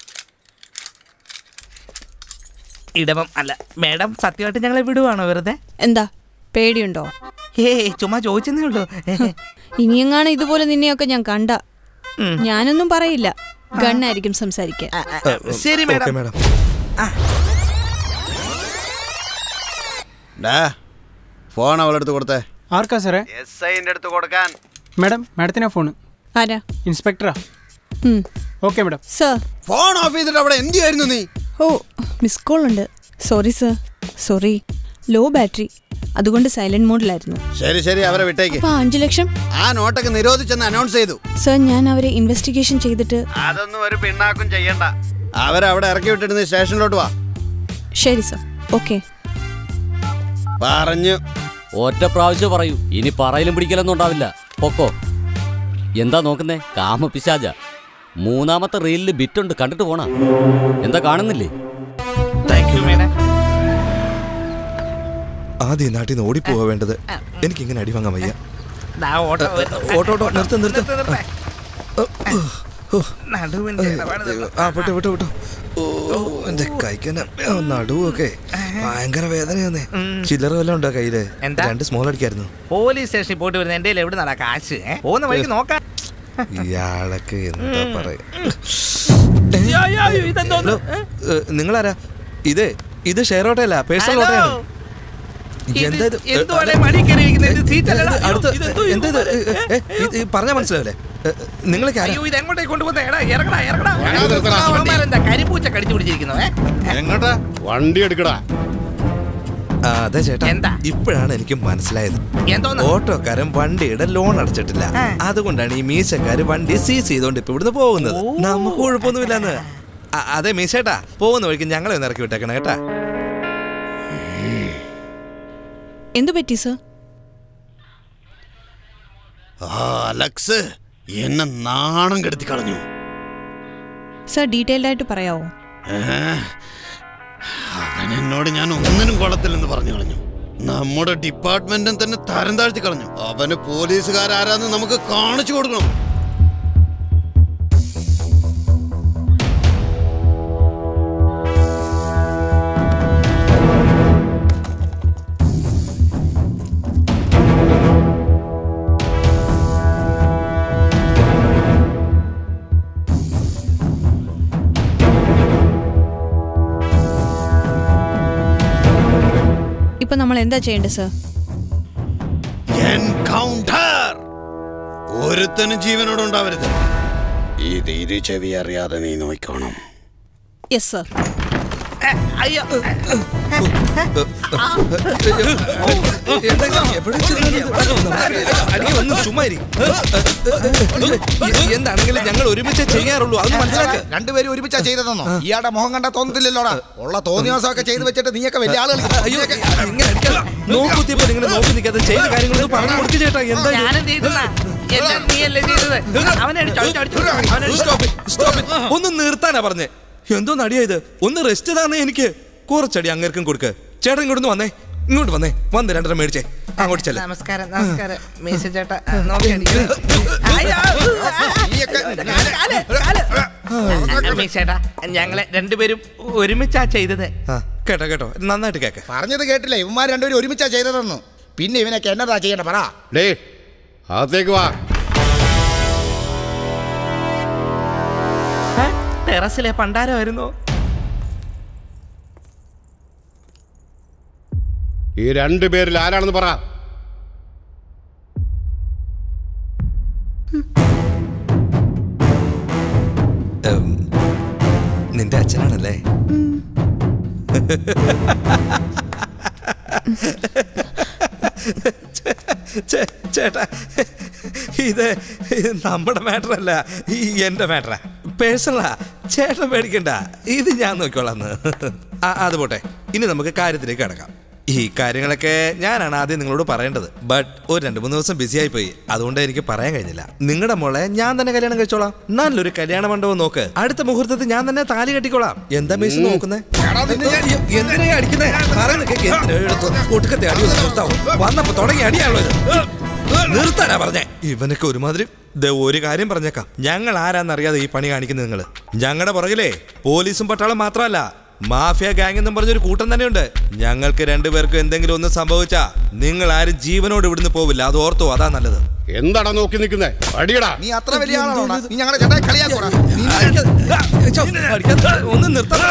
ഇടവം അല്ല മേഡം, സത്യമായിട്ട് ഞങ്ങളെ വിടുവാണോ വെറുതെ? എന്താ പേടിയുണ്ടോ? ചുമ്മാ ചോദിച്ചെന്നേ ഉള്ളൂ. ഇനിയെങ്ങാണ് ഇതുപോലെ നിന്നെയൊക്കെ ഞാൻ കണ്ട, ഞാനൊന്നും പറയില്ല. ഗണ്ണായിരിക്കും സംസാരിക്കാൻ. ശരി മേഡം. ഫോൺ അവളെടുത്ത് കൊടുത്തേ. ആർക്കാ സാറേ? SIന്റെ അടുത്ത് കൊടുക്കാൻ. മാഡം, മാഡത്തിനാ ഫോണ്. ആരാ? ഇൻസ്പെക്ടറാ. Okay madam. Sir, phone off ചെയ്തിട്ട് അവിടെ എന്തിയായിരുന്നു നീ? ഓ, മിസ് കോൾ ഉണ്ട്. Sorry sir, sorry. Low battery, അതുകൊണ്ട് സൈലന്റ് മോഡിലായിരുന്നു. ശരി, അവരെ വിട്ടേക്ക്. 5 ലക്ഷം ആ നോട്ടൊക്കെ നിരോധിച്ചെന്ന് അനൗൺസ് ചെയ്തു. സർ, ഞാൻ അവരെ ഇൻവെസ്റ്റിഗേഷൻ ചെയ്തിട്ട്. അതൊന്നും ഒരു പിണ്ണാക്കും ചെയ്യണ്ട. അവരവിടെ ഇറക്കി വിട്ടിട്ട് സ്റ്റേഷനിലോട്ട് വാ. ശരി സർ, ഓക്കെ. പറഞ്ഞു. ഒറ്റ പ്രാവശ്യം പറയൂ, ഇനി പറയലും പിടിക്കലൊന്നും ഉണ്ടാവില്ല. പൊക്കോ. എന്താ നോക്കുന്നേ? കാമപിശാച. 3ാമത്തെ റീലിൽ ബിറ്റുണ്ട്, കണ്ടിട്ട് പോണ. എന്താ കാണുന്നില്ലേ? ആദ്യം നാട്ടിൽ നിന്ന് ഓടിപ്പോവാ വേണ്ടത്. എനിക്കിങ്ങനെ അടി വാങ്ങാൻ വയ്യ. ഓട്ടോ നിർത്ത. വിട്ടോ. എന്റെ കൈക്കന നടുവൊക്കെ ഭയങ്കര വേദനയാന്നേ. ചില്ലറ വല്ലതും ഉണ്ടോ കയ്യില്? 2 സ്മോൾ അടിക്കായിരുന്നു. പോലീസ് സ്റ്റേഷനിൽ പോയിട്ട് വരുന്ന എന്റെ എവിടെ നടാ കാശ്? പോകുന്ന വഴിക്ക് നോക്കാം. ഇയാളൊക്കെ എന്താ പറയാ? നിങ്ങളാരാ? ഇത് ഷെയർ ഓട്ടോയല്ല, പേഴ്സണൽ ഓട്ടോയാണ്. പറഞ്ഞാ മനസ്സിലാവില്ലേ? നിങ്ങളൊക്കെ കരിപ്പൂച്ച കടിച്ചു പിടിച്ചിരിക്കുന്നു. വണ്ടി എടുക്കടാ. അതെ ചേട്ടാ, ഇപ്പോഴാണ് എനിക്ക് മനസ്സിലായത്. ഓട്ടോക്കാരൻ വണ്ടിയുടെ ലോൺ അടച്ചിട്ടില്ല, അതുകൊണ്ടാണ് ഈ മീശക്കാര് വണ്ടി സീസ് ചെയ്തോണ്ട് ഇപ്പൊ ഇവിടുന്ന് പോകുന്നത്. നമുക്ക് കുഴപ്പമൊന്നുമില്ലെന്ന്. അതെ മീശേട്ടാ, പോകുന്ന വഴിക്ക് ഞങ്ങളെ ഒന്ന് ഇറക്കി വിട്ടേക്കണം കേട്ടാ. എന്തു പറ്റി സർ? അലക്സ് എന്നെ നാണം കെടുത്തി കളഞ്ഞു. സർ, ഡീറ്റെയിൽഡ് ആയിട്ട് പറയാവോ? അവൻ എന്നോട് ഞാൻ ഒന്നിനും കൊള്ളത്തില്ലെന്ന് പറഞ്ഞു കളഞ്ഞു. നമ്മുടെ ഡിപ്പാർട്ട്മെന്റും തന്നെ തരം താഴ്ത്തി കളഞ്ഞു. അവന് പോലീസുകാരാരാന്ന് നമുക്ക് കാണിച്ചു കൊടുക്കണം. നമ്മൾ എന്താ ചെയ്യേണ്ടത് സർ? എൻകൗണ്ടർ. ഒരുത്തനും ജീവനോട് ഉണ്ടാവരുത്. ഇത് ഇരു ചെവി അറിയാതെ നീ നോക്കണം. Yes sir. അയ്യോ എന്താണെങ്കിലും ഞങ്ങൾ ഒരുമിച്ച് ചെയ്യാറുള്ളൂ. അത് മനസ്സിലാക്കുക. രണ്ടുപേരും ഒരുമിച്ചാ ചെയ്തതെന്നോ? ഇയാളുടെ മുഖം കണ്ടാ തോന്നത്തില്ലല്ലോടാ. ഉള്ള തോന്നിയാസമൊക്കെ ചെയ്ത് വെച്ചിട്ട് നീയൊക്കെ വലിയ ആളുകൾ. നോക്കുത്തിയപ്പോ നിങ്ങൾ നോക്കി നിൽക്കാതെ ചെയ്ത കാര്യങ്ങളൊന്നും പറഞ്ഞു കൊടുക്കുക ചേട്ടാ. എന്താ ഒന്ന് നിർത്താനാ പറഞ്ഞേ. എന്തോ നടിയായത്? ഒന്ന് റെസ്റ്റ് താന്നേ. എനിക്ക് കുറച്ചടി അങ്ങേർക്കും കൊടുക്ക്. ചേട്ടൻ ഇങ്ങോട്ട് വന്നേ. ഇങ്ങോട്ട് വന്നേ. വന്ന് രണ്ടെണ്ണം മേടിച്ചേ. അങ്ങോട്ട് ചെല്ലാം. നമസ്കാരം. നമസ്കാരം മീശ ചേട്ടാ. ചേട്ടാ ഞങ്ങളെ രണ്ടുപേരും ഒരുമിച്ചാ ചെയ്തത്. കേട്ടോ കേട്ടോ, നന്നായിട്ട് കേക്ക. പറഞ്ഞത് കേട്ടില്ലേ? ഇവന്മാർ രണ്ടുപേരും ഒരുമിച്ചാ ചെയ്തതെന്ന്. പിന്നെ ഇവനൊക്കെ എന്നതാ ചെയ്യണ്ട പറ. അകത്തേക്ക് വാ. ടെറസിലെ പണ്ടാരമായിരുന്നു. ഈ രണ്ടുപേരിൽ ആരാണെന്ന് പറ. നിന്റെ അച്ഛനാണല്ലേ? ചേട്ടാ, ഇത് നമ്മുടെ മാറ്റർ അല്ല, എന്റെ മാറ്ററാ. പേഴ്സണലാ. ചേട്ടൻ പേടിക്കണ്ട, ഇത് ഞാൻ നോക്കിക്കോളാന്ന്. അത് പോട്ടെ, ഇനി നമുക്ക് കാര്യത്തിലേക്ക് കിടക്കാം. ഈ കാര്യങ്ങളൊക്കെ ഞാനാണ് ആദ്യം നിങ്ങളോട് പറയേണ്ടത്. ബട്ട് ഒരു 2-3 ദിവസം ബിസി ആയി പോയി. അതുകൊണ്ട് എനിക്ക് പറയാൻ കഴിഞ്ഞില്ല. നിങ്ങളുടെ മോളെ ഞാൻ തന്നെ കല്യാണം കഴിച്ചോളാം. നല്ലൊരു കല്യാണ മണ്ഡപം നോക്ക്. അടുത്ത മുഹൂർത്തത്തിൽ ഞാൻ തന്നെ താലി കെട്ടിക്കോളാം. എന്താ മിസ് നോക്കുന്നേ? എന്തിനാ അടിക്കുന്നേ? ഒട്ടുക്കത്തെ അടി നിർത്താവും. വന്നപ്പോ തുടങ്ങി അടിയാണല്ലോ ഇത്. നിർത്താനാ പറഞ്ഞേ. ഇവനൊക്കെ ഒരുമാതിരി. ഒരു കാര്യം പറഞ്ഞേക്കാം, ഞങ്ങൾ ആരാന്നറിയാതെ ഈ പണി കാണിക്കുന്നത് നിങ്ങള്. ഞങ്ങളുടെ പുറകിലേ പോലീസും പട്ടാളം മാത്രമല്ല, മാഫിയ ഗാങ് എന്നും പറഞ്ഞൊരു കൂട്ടം തന്നെയുണ്ട്. ഞങ്ങൾക്ക് രണ്ടുപേർക്കും എന്തെങ്കിലും ഒന്ന് സംഭവിച്ചാ നിങ്ങൾ ആരും ജീവനോട് ഇവിടുന്ന് പോവില്ല. അത് ഓർത്തോ, അതാ നല്ലത്. എന്താടാ നോക്കി നിൽക്കുന്നേ? അടിയടാ. നീ അത്ര വലിയ ആളാണോ? നീ ഞങ്ങളുടെ ചേട്ടായി കളിയാക്കോടാ. ഒന്ന് നിർത്താ.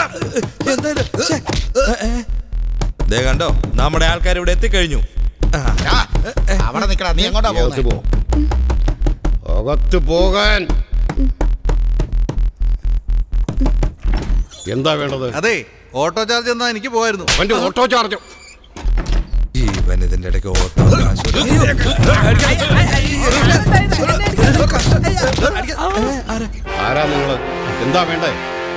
ദേ കണ്ടോ, നമ്മുടെ ആൾക്കാർ ഇവിടെ എത്തിക്കഴിഞ്ഞു. അവിടെ നിൽക്കടാ. നീ എങ്ങോട്ടാ പോകുന്നത്? അകത്ത് പോകാൻ. എന്താ വേണ്ടത്? അതെ, ഓട്ടോ ചാർജ് എന്നാ എനിക്ക് പോയായിരുന്നു. അവന്റെ ഓട്ടോ ചാർജ്. ഇവൻ ഇതിന്റെ ഇടയ്ക്ക് ഓട്ടോ ആരാ നിങ്ങള്? എന്താ വേണ്ടേ?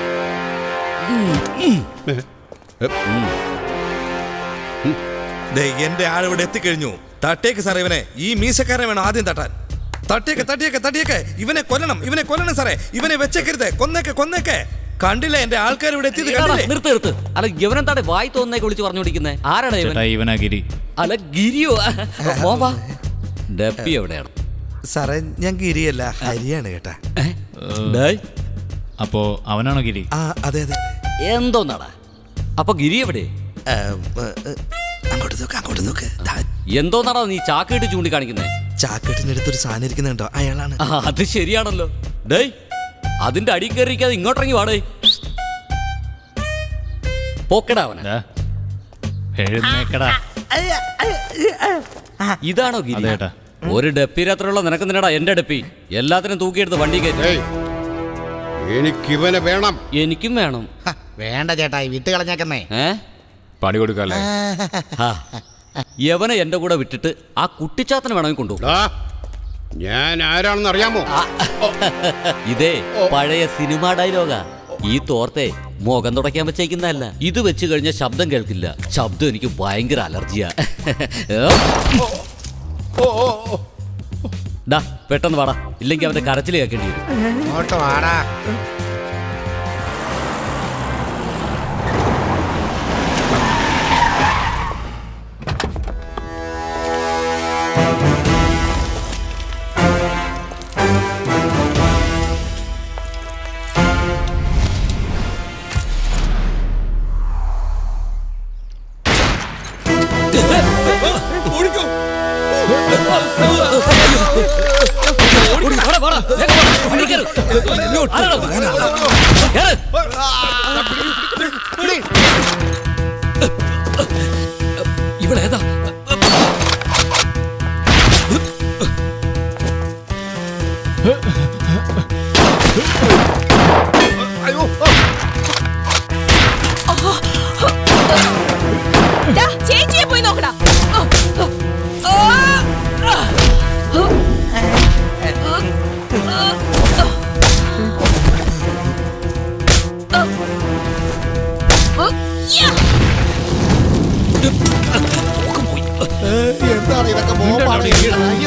എന്റെ ആളിവിടെ എത്തിക്കഴിഞ്ഞു. തട്ടേക്ക് സാറേ ഇവനെ. ഈ മീശക്കാരനെ വേണം ആദ്യം തട്ടാൻ. തട്ടിയേക്ക് തട്ടിയേക്ക് തട്ടിയേക്ക്. ഇവനെ കൊല്ലണം, ഇവനെ കൊല്ലണം സാറേ. ഇവനെ വെച്ചേക്കരുത്. കൊന്നേക്ക് കൊന്നേക്ക്. കണ്ടില്ല എന്റെ ആൾക്കാർ ഇവിടെ എത്തിയത്? നിർത്ത് നിർത്ത്. അല്ല ഇവനെന്താണ് വായി തോന്നേക്ക് വിളിച്ച് പറഞ്ഞു പിടിക്കുന്നേ? ആരാണ് ഇവനാ ഗിരി? അല്ല ഗിരിയോ? ഡപ്പി എവിടെയാണ് സാറേ? ഞാൻ ഗിരിയല്ല, ഹരിയാണ് കേട്ടാ. അപ്പോ അവനാണോ ഗിരി? അതെ അതെ. എന്തോന്നാടാ? അപ്പൊ ഗിരി എവിടെ? അങ്ങോട്ട് നോക്ക്, അങ്ങോട്ട് നോക്ക്. എന്തോന്നാടാ നീ ചാക്കിട്ട് ചൂണ്ടിക്കാണിക്കുന്നേ? ചാക്കെട്ടിന്റെ അടുത്തൊരു സാധനം ഇരിക്കുന്നുണ്ടോ? അയാളാണ്. അത് ശരിയാണല്ലോ. ഡേയ്, അതിന്റെ അടി കയറിക്കാതെ ഇങ്ങോട്ടിറങ്ങി വാടേ. പോക്കടാ അവനെ. ഇതാണോ ഗിരി? ഒരു ഡപ്പി രാത്രിയുള്ള നിനക്ക് നിന്നടാ എന്റെ ഡപ്പി. എല്ലാത്തിനും തൂക്കിയെടുത്ത് വണ്ടി കയറ്റി. എനിക്കിവനെ വേണം. എനിക്കും വേണം. വേണ്ട ചേട്ടായി, വിട്ട് കളഞ്ഞേക്കുന്നേ. പണി കൊടുക്കാല്ലേ? യവനെ എന്റെ കൂടെ വിട്ടിട്ട് ആ കുട്ടിച്ചാത്തനെ വേണമെങ്കിൽ കൊണ്ടുപോകും. ഞാൻ ആരാണെന്ന് അറിയാമോ? ഇതേ പഴയ സിനിമാ ഡയലോഗാ. ഈ തോർത്തെ മുഖം തുടയ്ക്കാൻ വെച്ചേക്കുന്നതല്ല. ഇത് വെച്ച് കഴിഞ്ഞ ശബ്ദം കേൾക്കില്ല. ശബ്ദം എനിക്ക് ഭയങ്കര അലർജിയാ. ഡാ പെട്ടെന്ന് വാടാ, ഇല്ലെങ്കിൽ അവന്റെ കരച്ചിൽ കേൾക്കേണ്ടി വരും. വാടാ. ഇവിടെ ഏതാ? ചേച്ചിയെ പോയി നോക്കടാ. എന്താണ് ഇതൊക്കെ ബോംബാണ്? അയ്യോ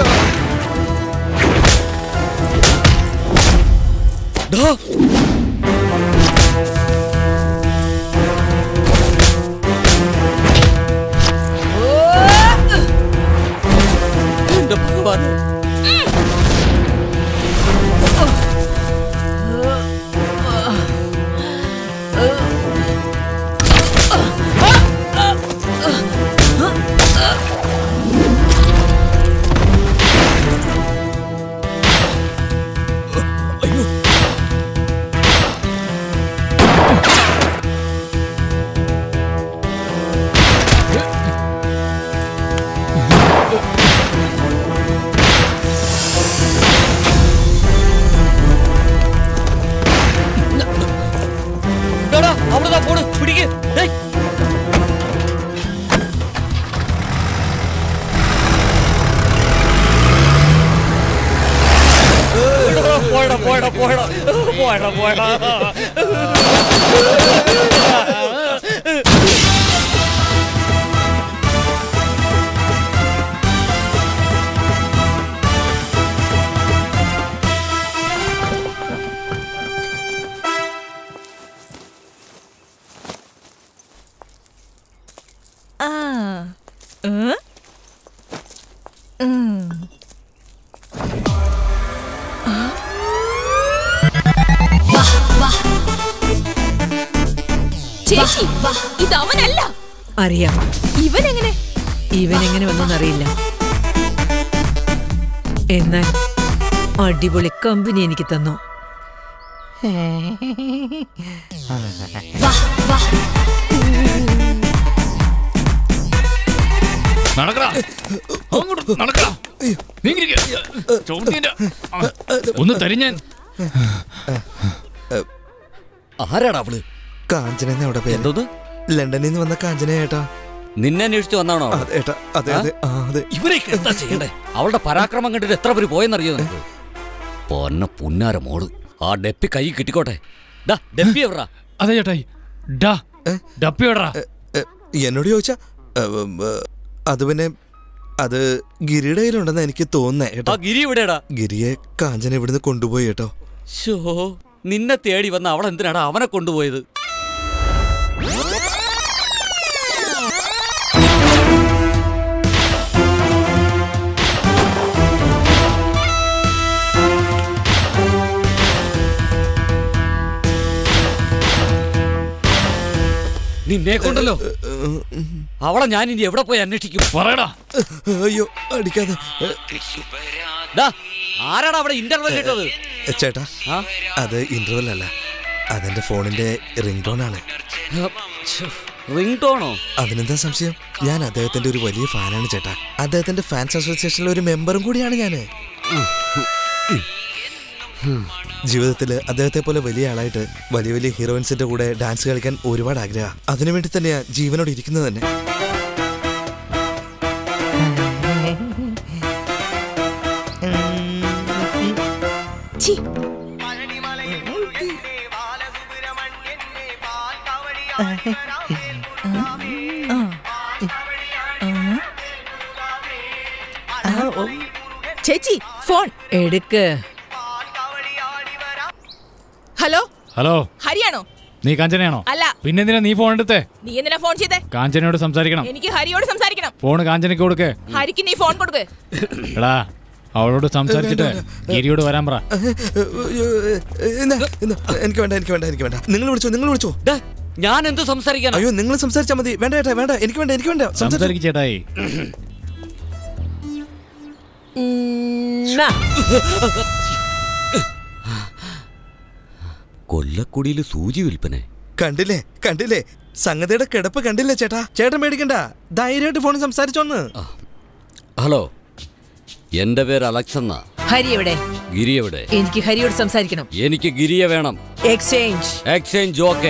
ചേച്ചി, ഇത് അവനല്ല. അറിയാം. ഇവനെങ്ങനെ വന്നെന്നറിയില്ല. എന്നാൽ അടിപൊളി കമ്പനി എനിക്ക് തന്നു. ഒന്ന് തരിഞ്ഞാൻ. ആരാടാ അവള്? കാഞ്ചന എവിടെ പേര്? ലണ്ടനിൽ നിന്ന് വന്ന കാഞ്ചന ഏട്ടാ. നിന്നെ അന്വേഷിച്ചു വന്നാണോ? ഇവരേക്ക് എന്താ ചെയ്യണ്ടേ? അവളുടെ പരാക്രമം കണ്ടിട്ട് എത്ര പേര് പോയെന്നറിയോ നിനക്ക്? പൊന്ന പുന്നാര മോള്. ആ ഡെപ്പി കൈ കിട്ടിക്കോട്ടെ. ഡെപ്പി എവിടാ? അതെ ചേട്ടായി. ഡപ്പി എവിടാ? എന്നോട് ചോദിച്ചാ അത് പിന്നെ അത് ഗിരിയുടെ കയ്യിലുണ്ടെന്ന് എനിക്ക് തോന്നുന്നേ കേട്ടോ. ഗിരി എവിടെയാടാ? ഗിരിയെ കാഞ്ചന ഇവിടുന്ന് കൊണ്ടുപോയി കേട്ടോ. നിന്നെ തേടി വന്ന അവൾ എന്തിനാടാ അവനെ കൊണ്ടുപോയത്? നിന്നെ കൊണ്ടല്ലോ. അവളെ ഞാൻ ഇനി എവിടെ പോയി അന്വേഷിക്കും? പറയടാ. അയ്യോ അടിക്കാതെ. ആരാടാ അവിടെ ഇന്റർവെൽ ഇട്ടത്? ചേട്ടാ അത് ഇന്റർവെൽ അല്ല, അതെന്റെ ഫോണിന്റെ റിംഗ് ടോൺ ആണ്. റിംഗ് ടോണോ? അതിനെന്താ സംശയം? ഞാൻ അദ്ദേഹത്തിന്റെ ഒരു വലിയ ഫാനാണ് ചേട്ടാ. അദ്ദേഹത്തിന്റെ ഫാൻസ് അസോസിയേഷനിലെ ഒരു മെമ്പറും കൂടിയാണ് ഞാന്. ജീവിതത്തിൽ അദ്ദേഹത്തെ പോലെ വലിയ ആളായിട്ട് വലിയ വലിയ ഹീറോയിൻസിന്റെ കൂടെ ഡാൻസ് കളിക്കാൻ ഒരുപാട് ആഗ്രഹം. അതിനുവേണ്ടി തന്നെയാ ജീവനോട് ഇരിക്കുന്നത് തന്നെ. ചേച്ചി ഫോൺ എടുക്ക്. ഹലോ ഹലോ, ഹരിയാണോ? നീ കാഞ്ചനയാണോ? അല്ല. പിന്നെ എന്തിനാ നീ ഫോൺ എടുത്തേ? നീ എന്തിനാ ഫോൺ ചെയ്തേ? കാഞ്ചനയോട് സംസാരിക്കണം. എനിക്ക് ഹരിയോട് സംസാരിക്കണം. ഫോൺ കാഞ്ചനയ്ക്ക് കൊടുക്കേ. ഹരിക്ക് നീ ഫോൺ കൊടുക്ക്. എടാ അവളോട് സംസാരിച്ചിട്ട് ഗിരിയോട് വരാൻ പറ. എനിക്ക് വേണ്ട, എനിക്ക് വേണ്ട, എനിക്ക് വേണ്ട. നിങ്ങൾ വിളിച്ചോ. ഞാൻ എന്ത് സംസാരിക്കാൻ? അയ്യോ നിങ്ങൾ സംസാരിച്ചാൽ മതി. വേണ്ട ചേട്ടാ വേണ്ട, എനിക്ക് വേണ്ട, എനിക്ക് വേണ്ട. സംസാരിക്കും ചേട്ടായി. കൊല്ലക്കുടിയിൽ സൂചി വിൽപ്പനെ. കണ്ടില്ലേ സംഗതിയുടെ കിടപ്പ് കണ്ടില്ലേ ചേട്ടാ? ചേട്ടൻ മേടിക്കണ്ട, ധൈര്യമായിട്ട് ഫോണിൽ സംസാരിച്ചോന്ന്. ഹലോ, എന്റെ പേര് അലക്സ് എന്നാ. ഹരി എവിടെ? ഗിരി എവിടെ? എനിക്ക് ഹരിയോട് സംസാരിക്കണം. എനിക്ക് ഗിരിയെ വേണം. Exchange okay.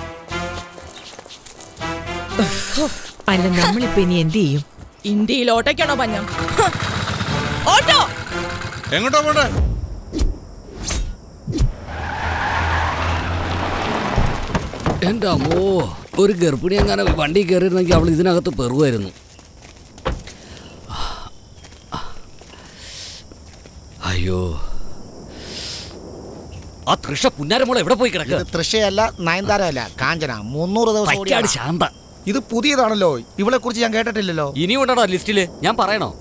അല്ല, നമ്മളിപ്പോ ഇനി എന്ത് ചെയ്യും? ഇന്ത്യയിൽ ഓട്ടോയ്ക്കാണോ പഞ്ഞം? ഓട്ടോ എങ്ങോട്ടാ പോട്ടെ? എന്റെ അമ്മോ, ഒരു ഗർഭിണി അങ്ങനെ വണ്ടി കയറിയിരുന്നെങ്കിൽ അവൾ ഇതിനകത്ത് പെറുവായിരുന്നു. അയ്യോ, ആ തൃഷ പുന്നാരമോളെ എവിടെ പോയി കിടക്കുക? തൃഷയല്ല, നയൻതാരല്ല, കാഞ്ചന. 300 ദിവസം ശാന്ത. ഇത് പുതിയതാണല്ലോ, ഇവളെ കുറിച്ച് ഞാൻ കേട്ടിട്ടില്ലല്ലോ. ഇനിയും ഉണ്ടോ ലിസ്റ്റില്? ഞാൻ പറയണോ?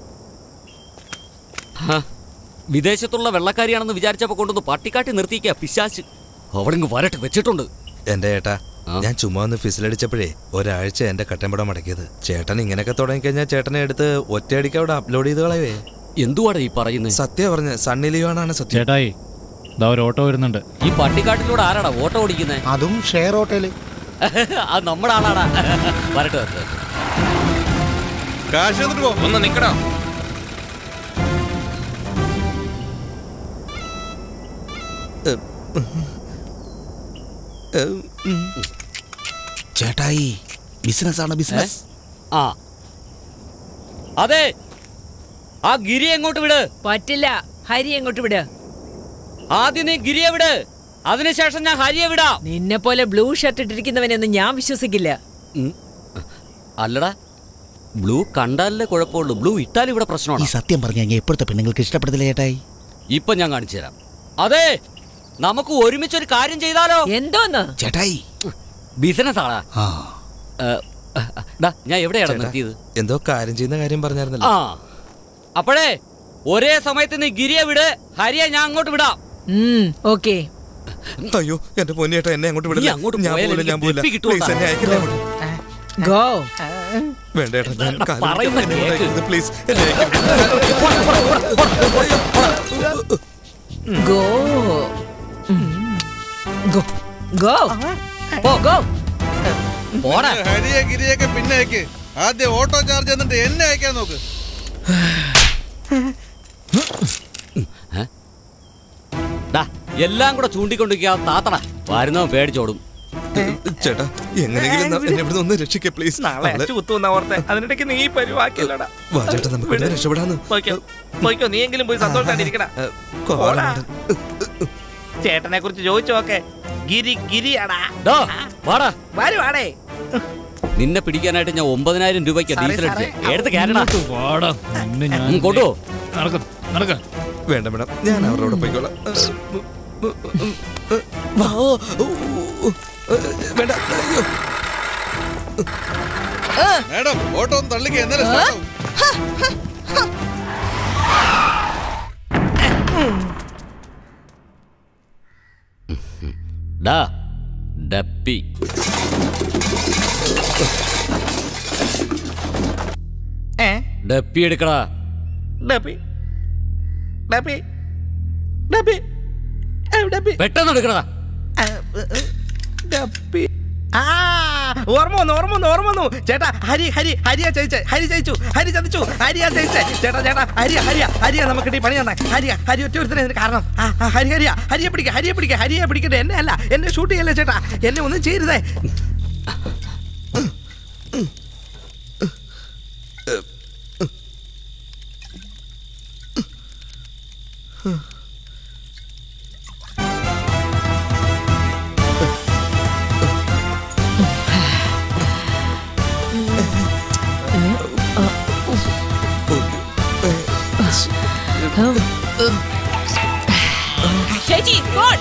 വിദേശത്തുള്ള വെള്ളക്കാരിയാണെന്ന് വിചാരിച്ചപ്പോ കൊണ്ടൊന്ന് പട്ടിക്കാട്ടി നിർത്തിക്കുക പിശാച്ച്. അവളിങ്ങ് വരട്ട് വെച്ചിട്ടുണ്ട്. എന്റെ ഏട്ടാ, ഞാൻ ചുമ്മാ ഒന്ന് ഫിസിലടിച്ചപ്പോഴേ ഒരാഴ്ച എന്റെ കട്ടമ്പടം മടക്കിയത്. ചേട്ടൻ ഇങ്ങനെയൊക്കെ തുടങ്ങിക്കഴിഞ്ഞാൽ ചേട്ടനെ എടുത്ത് ഒറ്റയടിക്ക് അവിടെ അപ്ലോഡ് ചെയ്ത് കളയവേ. എന്തുവാടാ ഈ പറയുന്നത്? സത്യം പറഞ്ഞ സണ്ണി ലിയോണാണ് സത്യം. ചേട്ടായി, ഒരു ഓട്ടോ വരുന്നുണ്ട്. ഈ പട്ടിക്കാട്ടിലൂടെ ആരാടാ ഓട്ടോ ഓടിക്കുന്നത്? അതും ഷെയർ ഓട്ടോയില്. അത് നമ്മുടെ ആളാടാ. വരട്ടെ. കാശ് ഒന്ന് നിക്കടാ. ചേട്ടായി, ബിസിനസ് ആണ് ബിസിനസ്. ആ അതെ, ആ ഗിരി എങ്ങോട്ട് വിട്. പറ്റില്ല, ഹരി എങ്ങോട്ട് വിട്. ആദ്യം നീ ഗിരിയെ വിട്, അതിനുശേഷം ഞാൻ ഹരിയെ വിടാം. നിന്നെ പോലെ ബ്ലൂ ഷർട്ട് ഇട്ടിരിക്കുന്നവനൊന്നും ഞാൻ വിശ്വസിക്കില്ല. അല്ലടാ, ബ്ലൂ കണ്ടാലേ കുഴപ്പമുള്ളൂ, ബ്ലൂ ഇട്ടാലും ഇവിടെ പ്രശ്നമാണ്. ഈ സത്യം പറഞ്ഞാൽ എപ്പോഴത്തെ പെണ്ണുങ്ങൾക്ക് ഇഷ്ടപ്പെടത്തില്ല ചേട്ടായി. ഇപ്പൊ ഞാൻ കാണിച്ചു തരാം. അതെ, നമുക്ക് ഒരുമിച്ചൊരു കാര്യം ചെയ്താലോ? എന്തോന്ന് ചേട്ടായി? ബിസിനസ് ആടാ. ഞാൻ എവിടെയാണ് നിർത്തിയത്? എന്തോ കാര്യം ചെയ്യുന്ന കാര്യം പറഞ്ഞായിരുന്നല്ലോ. അപ്പോഴേ ഒരേ സമയത്ത് നീ ഗിരിയെ വിട്, ഹരിയെ ഞാൻ അങ്ങോട്ട് വിടാം. ഓക്കേ. അയ്യോ എന്റെ പൊന്നിയേട്ടാ, എന്നെ അങ്ങോട്ട് വിടില്ല. ഞാൻ പോയില്ല. പ്ലീസ് എന്നെ അയക്കില്ല. ഗോ. വേണ്ട ഏട്ടാ, ഞാൻ please go. Go go go. ഹരിയെ ഗിരിയൊക്കെ പിന്നെ അയക്ക്. ആദ്യം ഓട്ടോ ചാർജ് എന്നിട്ട് എന്നെ അയക്കാൻ നോക്ക്. എല്ലാം കൂടെ ചൂണ്ടിക്കൊണ്ടിരിക്കാ താത്തട വരുന്നോ പേടിച്ചോടും. ചേട്ടാ, എങ്ങനെയെങ്കിലും എന്നെ ഇവിടെ ഒന്ന് രക്ഷിക്കേ പ്ലീസ്. നാളെ അതിനിടയ്ക്ക് നീ പരിവാക്കില്ലടാ. വാ ചേട്ടാ, നമുക്ക് രക്ഷപ്പെടാന്ന്. പോയിക്കോ, നീയെങ്കിലും പോയി സന്തോഷായിട്ടിരിക്കടാ. ചേട്ടനെ കുറിച്ച് ചോദിച്ചു നോക്കെ. ഗിരിയാടാ. വരുവാടേ. നിന്നെ പിടിക്കാനായിട്ട് ഞാൻ 9000 രൂപയ്ക്ക് ഡീസൽ എടുത്ത് കയറണം. കൊണ്ടോ വേണ്ട മേഡം, ഞാൻ അവരോട് പോയിക്കോളാം. വേണ്ട. മേഡം, ഓട്ടോ ഒന്ന് തള്ളിക്ക്. എന്നാലും ഡപ്പി ഡപ്പി എടുക്കടാ. പെട്ടെന്ന് എടുക്കടാ. ഓർമ്മ ചേട്ടാ. ഹരിയാ ചതിച്ചു. ഹരിയാ ജയിച്ചേ. ചേട്ടാ ഹരിയാ നമുക്ക് പണി തന്നെ. ഹരി ഒറ്റ ഒരുത്തനെ കാരണം. ഹരിയെ പിടിക്കട്ടെ. എന്നെ അല്ല, എന്നെ ഷൂട്ട് ചെയ്യല്ലേ ചേട്ടാ. എന്നെ ഒന്നും ചെയ്യരുതേ. ചേച്ചി, ഫോൺ.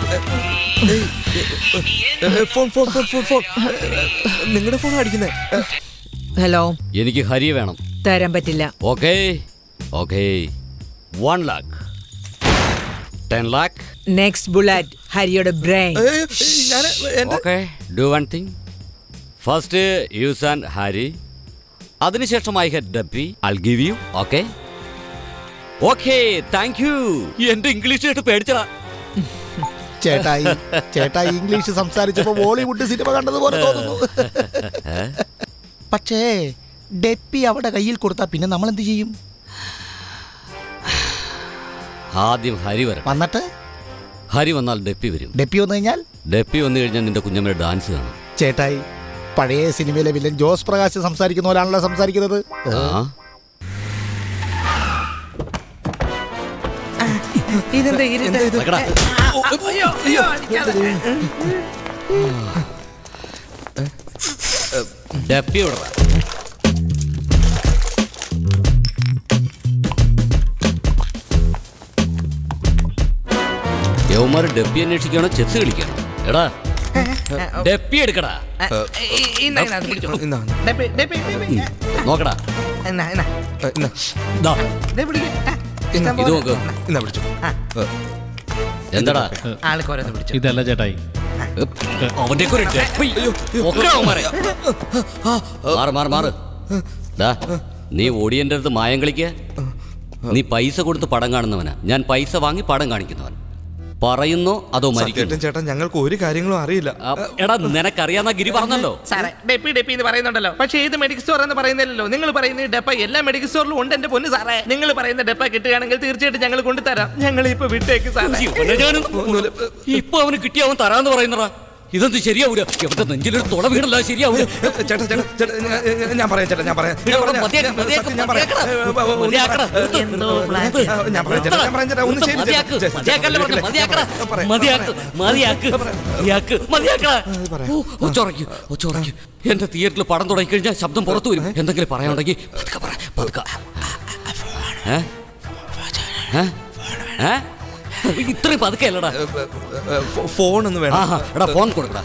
നിങ്ങളുടെ ഫോൺ അടിക്കുന്നേ. ഹലോ, എനിക്ക് ഹരിയെ വേണം. തരാൻ പറ്റില്ല. Okay 1 lakh 10 lakh. Next bullet ഹരിയുടെ brain. Okay, do one thing. First use and Hari, അതിനുശേഷം ഐ ഹെഡ് ഡപ്പി. I'll give you. Okay okay, thank you. എന്റെ ഇംഗ്ലീഷ് കേട്ട് പേടിച്ചടാ. ചേട്ടായി ഇംഗ്ലീഷ് സംസാരിച്ചപ്പോ ബോളിവുഡ് സിനിമ കണ്ടതുപോലെ തോന്നുന്നു. പക്ഷേ ഡെപ്പി അവിടെ കയ്യിൽ കൊടുത്താ പിന്നെ നമ്മൾ എന്ത് ചെയ്യും? ആദ്യം ഹരി വരണം. വന്നിട്ട് ഹരി വന്നാൽ ഡെപ്പി വരും. ഡെപ്പി വന്നു കഴിഞ്ഞാൽ നിന്റെ കുഞ്ഞമ്മയുടെ ഡാൻസ് കാണും. ചേട്ടായി, പഴയ സിനിമയിലെ വില്ലൻ ജോസ് പ്രകാശ് സംസാരിക്കുന്ന പോലാണല്ലോ സംസാരിക്കുന്നത്. ഡെപ്പി യവന്മാര് ഡെപ്പി അന്വേഷിക്കണോ ചെസ് കളിക്കണോ? എടാ ഡെപ്പി എടുക്കടാ. നോക്കടാ ഇത് നോക്ക്. എന്താടാ ഇതല്ല ചേട്ടായി, അവന്റെ മാറ്. നീ ഓടിയന്റെ അടുത്ത് മായം കളിക്ക. നീ പൈസ കൊടുത്ത് പടം കാണുന്നവനാ, ഞാൻ പൈസ വാങ്ങി പടം കാണിക്കുന്നവൻ. പറയുന്നോ അതോ മരിക്കും? ചേട്ടാ, ഞങ്ങൾക്ക് ഒരു കാര്യങ്ങളും അറിയില്ല. എടാ നിനക്കറിയാന്ന ഗിരി പറഞ്ഞല്ലോ. സാറേ ഡെപ്പി എന്ന് പറയുന്നുണ്ടല്ലോ, പക്ഷേ ഇത് മെഡിക്കൽ സ്റ്റോർ എന്ന് പറയുന്നില്ലല്ലോ. നിങ്ങൾ പറയുന്ന ഡെപ്പ എല്ലാ മെഡിക്കൽ സ്റ്റോറിലും ഉണ്ട്. എന്റെ പൊന്ന് സാറേ, നിങ്ങൾ പറയുന്ന ഡെപ്പ കിട്ടുകയാണെങ്കിൽ തീർച്ചയായിട്ടും ഞങ്ങൾ കൊണ്ടുതരാം. ഞങ്ങൾ ഇപ്പൊ വിട്ടേക്ക് സാറേ. ഇപ്പൊ അവന് കിട്ടി അവൻ തരാന്ന് പറയുന്നടാ. ഇതൊന്നും ശരിയാവൂല. എവിടെ നെഞ്ചിലൊരു തുള വീണല്ല ശരിയാവൂല. ഞാൻ പറയാം ചേട്ടാ, എന്റെ തിയേറ്ററിൽ പടം തുടങ്ങി കഴിഞ്ഞാൽ ശബ്ദം പുറത്തു വരും. എന്തെങ്കിലും പറയാനുണ്ടെങ്കിൽ ഇത്രയും പതുക്കെ അല്ലടാ. ഫോൺ ഒന്ന് വേണം. എടാ ഫോൺ കൊടുക്കടാ.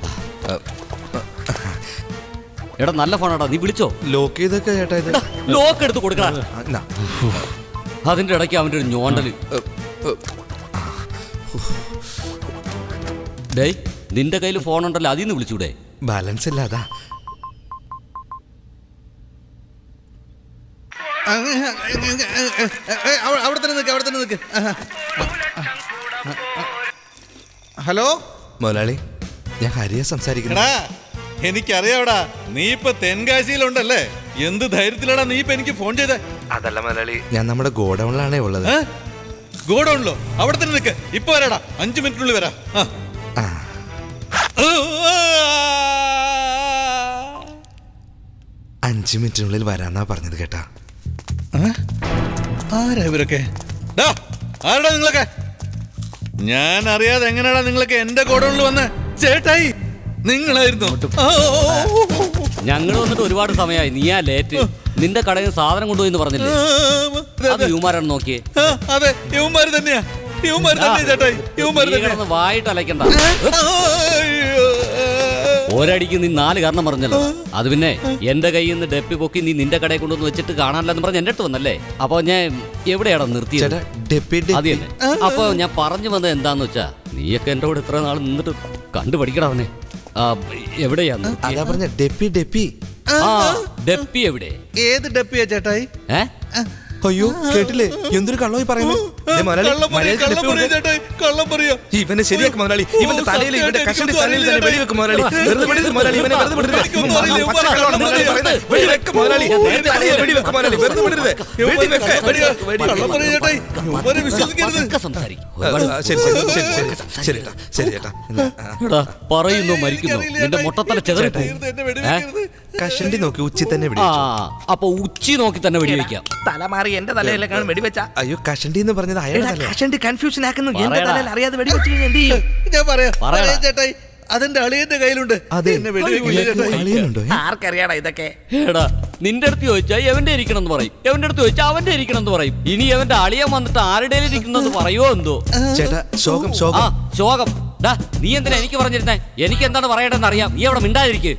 എടാ നല്ല ഫോണാടാ, നീ വിളിച്ചോ? ലോക്ക് ചെയ്തൊക്കെ ചേട്ടാ. ഇത് ലോക്ക് എടുത്ത് കൊടുക്കടാ. അതിന്റെ ഇടയ്ക്ക് അവന്റെ ഒരു ഞോണ്ടല്. ഡേയ്, നിന്റെ കയ്യിൽ ഫോൺ ഉണ്ടല്ലോ, അതിൽ നിന്ന് വിളിച്ചൂടെ? ബാലൻസ് ഇല്ല, അതാ. അവിടെ തന്നെ നിൽക്ക്. ഹലോ മുതലാളി, ഞാൻ ഹരിയ സംസാരിക്കണ. എനിക്കറിയാവടാ, നീ ഇപ്പൊ തെൻകാശിയിലുണ്ടല്ലേ. എന്ത് ധൈര്യത്തിലാടാ നീ ഇപ്പൊ എനിക്ക് ഫോൺ ചെയ്തേ? അതല്ല മുതലാളി, ഞാൻ നമ്മുടെ ഗോഡൌണിലാണേ ഉള്ളത്. ഗോഡൌണിലോ? അവിടെ തന്നെ നിൽക്ക്. ഇപ്പൊ വരാടാ, 5 മിനിറ്റിനുള്ളിൽ വരാം. 5 മിനിറ്റിനുള്ളിൽ വരാന്നാ പറഞ്ഞത് കേട്ടാ. ആരാ ഇവരൊക്കെ? ആരാടാ നിങ്ങളൊക്കെ? ഞാൻ അറിയാതെ എങ്ങനെയാടാ നിങ്ങളൊക്കെ എന്റെ ഗോഡൌണിൽ വന്ന്? ചേട്ടായി, നിങ്ങളായിരുന്നു. ഞങ്ങൾ വന്നിട്ട് ഒരുപാട് സമയമായി. നീയാ ലേറ്റ്. നിന്റെ കടയിൽ സാധനം കൊണ്ടുപോയി പറഞ്ഞില്ലേ? അത് യുവമാരാണ് നോക്കിയേ. അതെ, യുവമാര് തന്നെയാ. വായിട്ട് അലക്കണ്ട. ഒരടിക്ക് നീ 4 കാരണം പറഞ്ഞല്ലോ. അത് പിന്നെ എന്റെ കയ്യിൽ നിന്ന് ഡെപ്പി പൊക്കി നീ നിന്റെ കടയിൽ കൊണ്ടുവന്ന് വെച്ചിട്ട് കാണാനില്ലെന്ന് പറഞ്ഞ് എന്റെ അടുത്ത് വന്നല്ലേ. അപ്പൊ ഞാൻ എവിടെയാണോ നിർത്തിയത്? അത് തന്നെ. അപ്പൊ ഞാൻ പറഞ്ഞു വന്നത് എന്താന്ന് വെച്ചാ, നീയൊക്കെ എന്റെ കൂടെ ഇത്ര നാൾ നിന്നിട്ട് കണ്ടുപഠിക്കണവനെ. എവിടെയാ ഡെപ്പി? ഡെപ്പി എവിടെ? ഏത് ഡെപ്പിയാ ചേട്ടായി? അയ്യോ, കേട്ടില്ലേ എന്തൊരു കള്ളമായി പറയുന്നു. ഇവനെ ശരിയാക്കും മുതലാളി. ഇവന്റെ തലയിൽ, ഇവന്റെ കഷണ്ടി തലയിൽ തന്നെ വെടിവെക്കും മുതലാളി. വെറുതെ വിടരുത് മുതലാളി, ഇവനെ വെറുതെ വിടരുത്. വെടിവെക്കും മുതലാളി, തലയിൽ വെടിവെക്കും മുതലാളി. വെറുതെ വിടരുത്. പറയുന്നു മരിക്കുന്നു. നിന്റെ മൊട്ടത്തല ചെതറിപ്പോ. കഷണ്ടി നോക്കി ഉച്ചി തന്നെ അപ്പൊ ഉച്ചി നോക്കി തന്നെ വെടിവെക്കാം. തലമാറി എന്റെ തലയിലേക്കാണ് വെടിവെച്ച. അയ്യോ, കഷണ്ടി എന്ന് പറഞ്ഞത് അയാളെ. കഷണ്ടി കൺഫ്യൂഷൻ ആക്കുന്നു. എന്റെ തലയിൽ അറിയാതെ വെടിവെച്ചു കഴിഞ്ഞാൽ എന്ത് ചെയ്യും? ഞാൻ പറയാം ചേട്ടായി, അതെന്റെ അളിയന്റെ കയ്യിലുണ്ട്. ആർക്കറിയാടാ ഇതൊക്കെ? എടാ, നിന്റെ അടുത്ത് ചോദിച്ചാൽ എവന്റെ ഇരിക്കണം എന്ന് പറയും, എവന്റെ അടുത്ത് ചോദിച്ചാൽ അവന്റെ ഇരിക്കണം എന്ന് പറയും. ഇനി അവന്റെ അളിയൻ വന്നിട്ട് ആരുടെ ഇരിക്കുന്നെന്ന് പറയുമോ എന്തോ? ശോകം. നീ എന്തിനാ എനിക്ക് പറഞ്ഞിരുന്നേ? എനിക്ക് എന്താണ് പറയണ്ടെന്ന് അറിയാം. നീ അവിടെ മിണ്ടാതിരിക്ക്.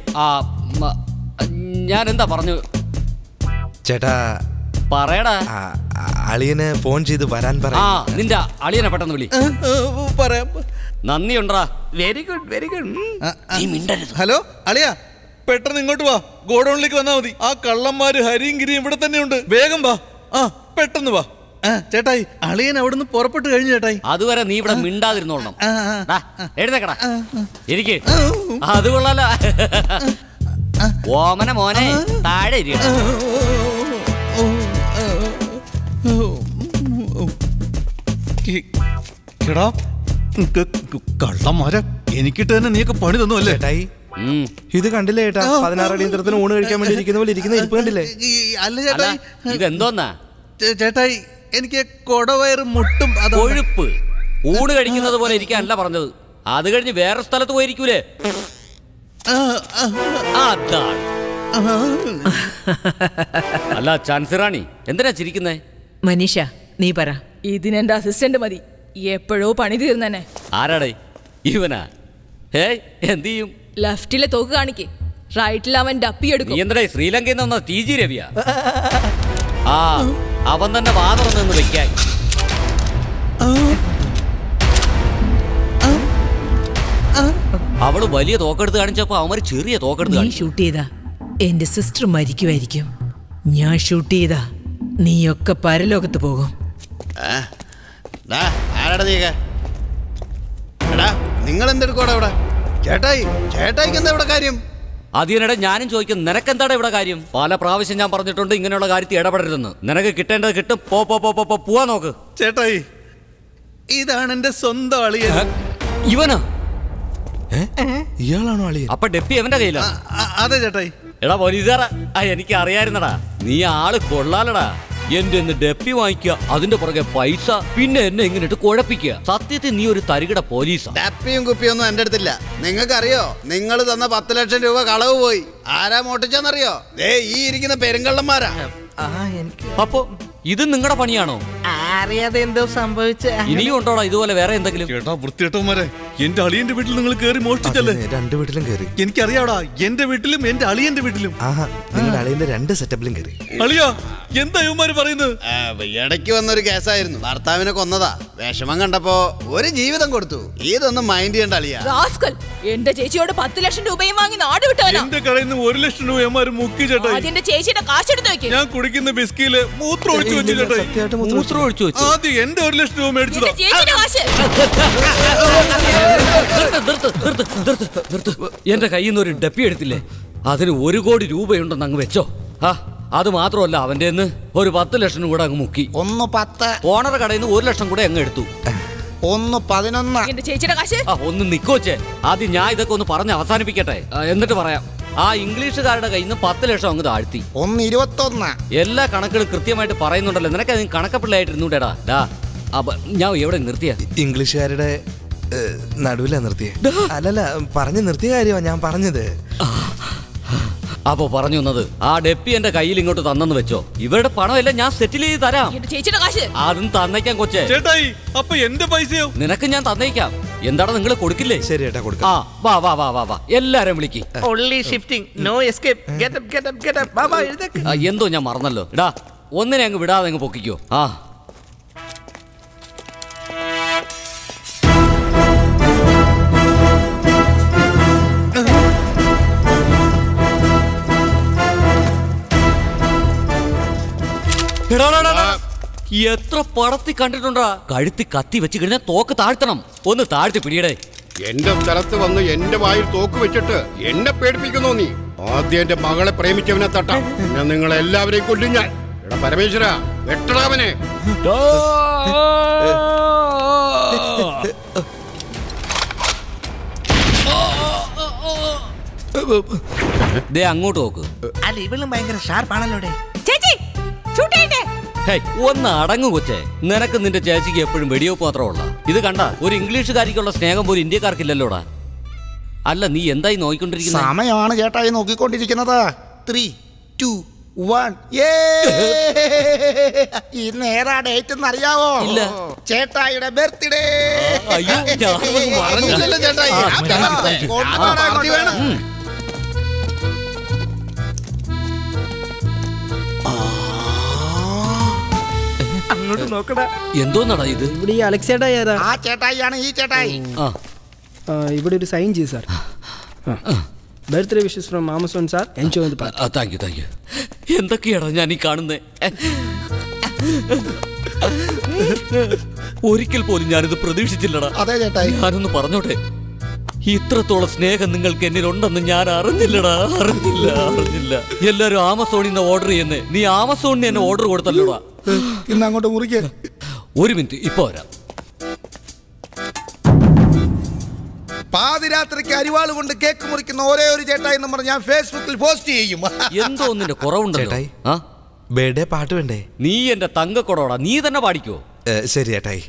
ഞാൻ എന്താ പറഞ്ഞു ചേട്ടാ? പറയടാ. അളിയനെ ഫോൺ ചെയ്ത് വരാൻ പറ. നിന്റെ അളിയനെ പെട്ടെന്ന് വിളി. നന്ദിയുണ്ടാ. Very good, very good. Hello അളിയ, പെട്ടെന്ന് ഇങ്ങോട്ട് വാ. ഗോഡൌണിലേക്ക് വന്നാ മതി. ആ കള്ളന്മാര് ഹരിയും ഗിരിയും ഇവിടെ തന്നെ ഉണ്ട്. വേഗം വാ. പെട്ടെന്ന് വാ. ചേട്ടായി, അളിയൻ അവിടുന്ന് പുറപ്പെട്ടു കഴിഞ്ഞു ചേട്ടായി. അതുവരെ നീ ഇവിടെ മിണ്ടാതിരുന്നോളണം. എഴുന്നേക്കടാ, എനിക്ക് അത് കൊള്ളാലോ. ഓമന മോനെ, താഴെ ഇരിക്കണം. എടാ കള്ളന്മാരെ എനിക്കിട്ട് തന്നെ നീയൊക്കെ പണി തന്നു അല്ലേ? ഇത് കണ്ടില്ലേ ഏട്ടാ? 16 അടിയന്തരത്തിന് ഊണ് കഴിക്കാൻ വേണ്ടി ഇരിക്കുന്ന പോലെ ഇരിക്കുന്ന ഇരിപ്പ് കണ്ടില്ലേ? അല്ല ചേട്ടായി, ഇതെന്തോന്നാ ചേട്ടായി എനിക്ക് കൊടവയറ് മുട്ടും കൊഴുപ്പ്. ഊണ് കഴിക്കുന്നത് പോലെ ഇരിക്കാനല്ല പറഞ്ഞത്. അത് കഴിഞ്ഞ് വേറെ സ്ഥലത്ത് പോയിരിക്കൂലേ? അല്ല ചാൻസിറാണി എന്തിനാ ചിരിക്കുന്നേ? മനീഷ നീ പറ. ഇതിനെന്റെ അസിസ്റ്റന്റ് മതി, എപ്പോഴോ പണി തീർന്നെ. ആരാടേ? ഇവനാ? ഏയ് എന്ത് ചെയ്യും? ലെഫ്റ്റിലെ തോക്ക് കാണിക്ക്, റൈറ്റിൽ അവൻ ഡപ്പി എടുക്കും. എന്താ ശ്രീലങ്കയിൽ നിന്ന് ടി ജി രവിയാ? ആ അവൻ തന്നെ വാതുറന്ന് വെക്കാൻ. അവള് വലിയ തോക്കെടുത്ത് കാണിച്ചപ്പോ അവന്മാര് ചെറിയ തോക്കെടുത്ത് നീ ഷൂട്ട് ചെയ്താ എന്റെ സിസ്റ്റർ മരിക്കുമായിരിക്കും. ഞാൻ ഷൂട്ട് ചെയ്താ നീയൊക്കെ പരലോകത്ത് പോകും. നിങ്ങൾ എന്തെടുക്കോടാ ഇവിടെ? ചേട്ടായി, ചേട്ടായിക്ക് എന്താ ഇവിടെ കാര്യം? അതിനിടെ ഞാനും ചോദിക്കും, നിനക്കെന്താണ് ഇവിടെ കാര്യം? പല പ്രാവശ്യം ഞാൻ പറഞ്ഞിട്ടുണ്ട് ഇങ്ങനെയുള്ള കാര്യത്തിൽ ഇടപെടരുതെന്ന്. നിനക്ക് കിട്ടേണ്ടത് കിട്ടും. പോവാ നോക്ക്. ചേട്ടായി, ഇതാണ് എന്റെ സ്വന്തം അളിയൻ. ഇവനാ? ഇയാളാണോ അളിയൻ? അപ്പൊ ഡെപ്പി അവന്റെ കയ്യിലാ? അതെ ചേട്ടായി. എടാ പോലീസുകാരാ, എനിക്ക് അറിയായിരുന്നടാ. നീ ആള് കൊള്ളാലടാ. എന്റെ ഡെപ്പി വാങ്ങിക്കുക, അതിന്റെ പുറകെ പൈസ, പിന്നെ എന്നെ ഇങ്ങനെ കുഴപ്പിക്കുക. സത്യത്തിൽ നീ ഒരു തരികിട പോലീസാ. ഡപ്പിയും കുപ്പിയൊന്നും എന്റെ അടുത്തില്ല. നിങ്ങൾക്കറിയോ, നിങ്ങൾ തന്ന 10 ലക്ഷം രൂപ കളവ് പോയി. ആരാ മോട്ടിച്ചെന്നറിയോ? ഈ ഇരിക്കുന്ന പെരുങ്കള്ളന്മാരാ. അപ്പൊ ഇത് നിങ്ങളുടെ പണിയാണോ? അറിയാതെ എന്തോ സംഭവിച്ച. ഇനിയും ഉണ്ടോടാ ഇതുപോലെ വേറെ എന്തെങ്കിലും? ചേട്ടാ വൃത്തിയേട്ടന്മാരെ, എന്റെ അളിയന്റെ വീട്ടിൽ നിങ്ങൾ കയറി മോഷ്ടിച്ചല്ലേ? 2 വീട്ടിലും കയറി. എനിക്കറിയാവടാ, എന്റെ വീട്ടിലും എന്റെ അളിയന്റെ വീട്ടിലും. നിങ്ങളുടെ അളിയന്റെ 2 സെറ്റപ്പിലും കയറി. അളിയാ, എന്താ ഇവന്മാര് പറയുന്നത്? ഇടയ്ക്ക് വന്നൊരു കേസായിരുന്നു. ഭർത്താവിനെ കൊന്നതാ. വിഷമം കണ്ടപ്പോ ഒരു ജീവിതം കൊടുത്തു. ഇതൊന്നും മൈൻഡ് ചെയ്യണ്ട അളിയാ. എന്റെ ചേച്ചിയോട് 10 ലക്ഷം രൂപയും വാങ്ങി നാട് വിട്ടവനാ. എന്റെ കടയിൽ നിന്ന് 1 ലക്ഷം രൂപ ഇവന്മാര് മുക്കി ചേട്ടായി. എന്റെ ചേച്ചിയുടെ കാശെടുത്ത് വെക്ക്. ഞാൻ കുടിക്കുന്ന ബിസ്കിയില് മൂത്രം ഒഴിച്ചു വെച്ചു ചേട്ടായി. ആദ്യം എന്റെ 1 ലക്ഷം രൂപ മേടിച്ചതാ. എന്റെ കയ്യിൽ നിന്ന് ഒരു ഡപ്പി എടുത്തില്ലേ, അതിന് 1 കോടി രൂപയുണ്ടെന്ന് അങ്ങ് വെച്ചോ. അത് മാത്രമല്ല, അവന്റെ ഒരു 10 ലക്ഷം കൂടെ അങ്ങ് മുക്കി. 10 ഓണർ കടയിൽ നിന്ന് 1 ലക്ഷം കൂടെ അങ്ങ് എടുത്തു. 11 എന്റെ ചേച്ചിയുടെ കാശ്. ഒന്ന് നിക്കോച്ചേ, ആദ്യം ഞാൻ ഇതൊക്കെ ഒന്ന് പറഞ്ഞ് അവസാനിപ്പിക്കട്ടെ, എന്നിട്ട് പറയാം. ആ ഇംഗ്ലീഷുകാരുടെ കയ്യിൽ നിന്ന് 10 ലക്ഷം അങ്ങ് താഴ്ത്തി. 21 എല്ലാ കണക്കുകളും കൃത്യമായിട്ട് പറയുന്നുണ്ടല്ലോ. നിനക്ക് അതിന് കണക്കപ്പിള്ളയായിട്ടിരുന്നൂടാ. ഞാൻ എവിടെ നിർത്തിയ? ഇംഗ്ലീഷുകാരുടെ നടുവിലാ നിർത്തിയേ. അല്ലല്ല, പറഞ്ഞു നിർത്തിയ കാര്യമാണ് ഞാൻ പറഞ്ഞത്. അപ്പൊ പറഞ്ഞു വന്നത്, ആ ഡെപ്പി എന്റെ കയ്യിൽ ഇങ്ങോട്ട് തന്നെന്ന് വെച്ചോ. ഇവരുടെ പണമെല്ലാം ഞാൻ സെറ്റിൽ ചെയ്ത് തരാം. അതും തന്നേക്കാം കൊച്ചേ. ചേട്ടായി, അപ്പൊ എന്റെ പൈസയോ? നിനക്ക് ഞാൻ തന്നേക്കാം. എന്താണ് നിങ്ങൾ കൊടുക്കില്ലേ? ശരി ഏട്ടാ, കൊടുക്കാം. വാ എല്ലാരും വിളിക്ക്. എന്തോ ഞാൻ മറന്നല്ലോ. ഇടാ, ഒന്നിനെ അങ്ങ് വിടാതെ അങ്ങ് പൊക്കിക്കോ. എത്ര പടത്തി കണ്ടിട്ടുണ്ടാ? കഴുത്തി കത്തി വെച്ച് കഴിഞ്ഞാൽ തോക്ക് താഴ്ത്തണം. ഒന്ന് താഴ്ത്തി പിടിയടേ. എന്റെ സ്ഥലത്ത് വന്ന് എന്റെ വായിൽ തോക്ക് വെച്ചിട്ട് എന്നെ പേടിപ്പിക്കുന്നു നീ. ആദ്യം എന്റെ മകളെ പ്രേമിച്ചവനെ തട്ടാം, പിന്നെ നിങ്ങളെ എല്ലാവരെയും കൊല്ലും ഞാൻ. എടാ പരമേശ്വര, വെട്ടടാവനെ. ദേ അങ്ങോട്ട് നോക്ക്. അല്ല, ഇവളും ഭയങ്കര ഷാർപ്പാണല്ലോ. ഒന്ന് അടങ്ങു കൊച്ചേ. നിനക്ക് നിന്റെ ചേച്ചിക്ക് എപ്പോഴും വെടിവെപ്പ് മാത്രമുള്ള. ഇത് കണ്ട ഒരു ഇംഗ്ലീഷുകാരിക്കുള്ള സ്നേഹം പോലും ഇന്ത്യക്കാർക്കില്ലല്ലോടാ. അല്ല, നീ എന്തായി നോക്കിക്കൊണ്ടിരിക്കുന്നത്? സമയമാണ് ചേട്ടായി നോക്കിക്കൊണ്ടിരിക്കുന്നത്. 3, 2, 1. ഇന്ന് ഏതാ ഡേറ്റ് എന്ന് അറിയാവോ? ഇല്ല. ചേട്ടായിയുടെ ബർത്ത്ഡേ. അയ്യോ, ചേട്ടായി അങ്ങോട്ട് നോക്കടാ. എന്തോന്നടാ ഇത്? ഇവിടെ ഈ അലക്സേട്ടായി ആരാ? ആ ചേട്ടായിയാണ് ഈ ചേട്ടായി. ഇവിടെ ഒരു സൈൻ ചെയ്യ് sir. Birthday wishes from Amazon sir. Enjoy the party. Thank you. എന്തൊക്കെയാണോ ഞാൻ ഈ കാണുന്നേ? ഒരിക്കൽ പോലും ഞാനിത് പ്രതീക്ഷിച്ചില്ലടാ. അതെ ചേട്ടായി. ഞാനൊന്ന് പറഞ്ഞോട്ടെ, ഇത്രത്തോളം സ്നേഹം നിങ്ങൾക്ക് എന്നിലുണ്ടെന്ന് ഞാൻ അറിഞ്ഞില്ലടാ. അറിഞ്ഞില്ല. എല്ലാരും ആമസോണിൽ നിന്ന് ഓർഡർ ചെയ്യുന്നേ. നീ ആമസോണിന് എന്നെ ഓർഡർ കൊടുത്തല്ലോടാ. ഇന്ന് അങ്ങോട്ട് മുറിക്ക്. 1 മിനിറ്റ്, ഇപ്പൊ വരാം. പാതിരാത്രിക്ക് അരിവാള് കൊണ്ട് കേക്ക് മുറിക്കുന്ന ഒരേ ഒരു ചേട്ടായി എന്ന് പറഞ്ഞ് ഞാൻ ഫേസ്ബുക്കിൽ പോസ്റ്റ് ചെയ്യും. എന്തോ ഒന്നിന്റെ കുറവുണ്ടല്ലോ. ബർത്ത്ഡേ പാട്ട് വേണ്ടേ? നീ എന്റെ തങ്കക്കൊടോടാ, നീ തന്നെ പാടിക്കോ. ശരി ചേട്ടായി.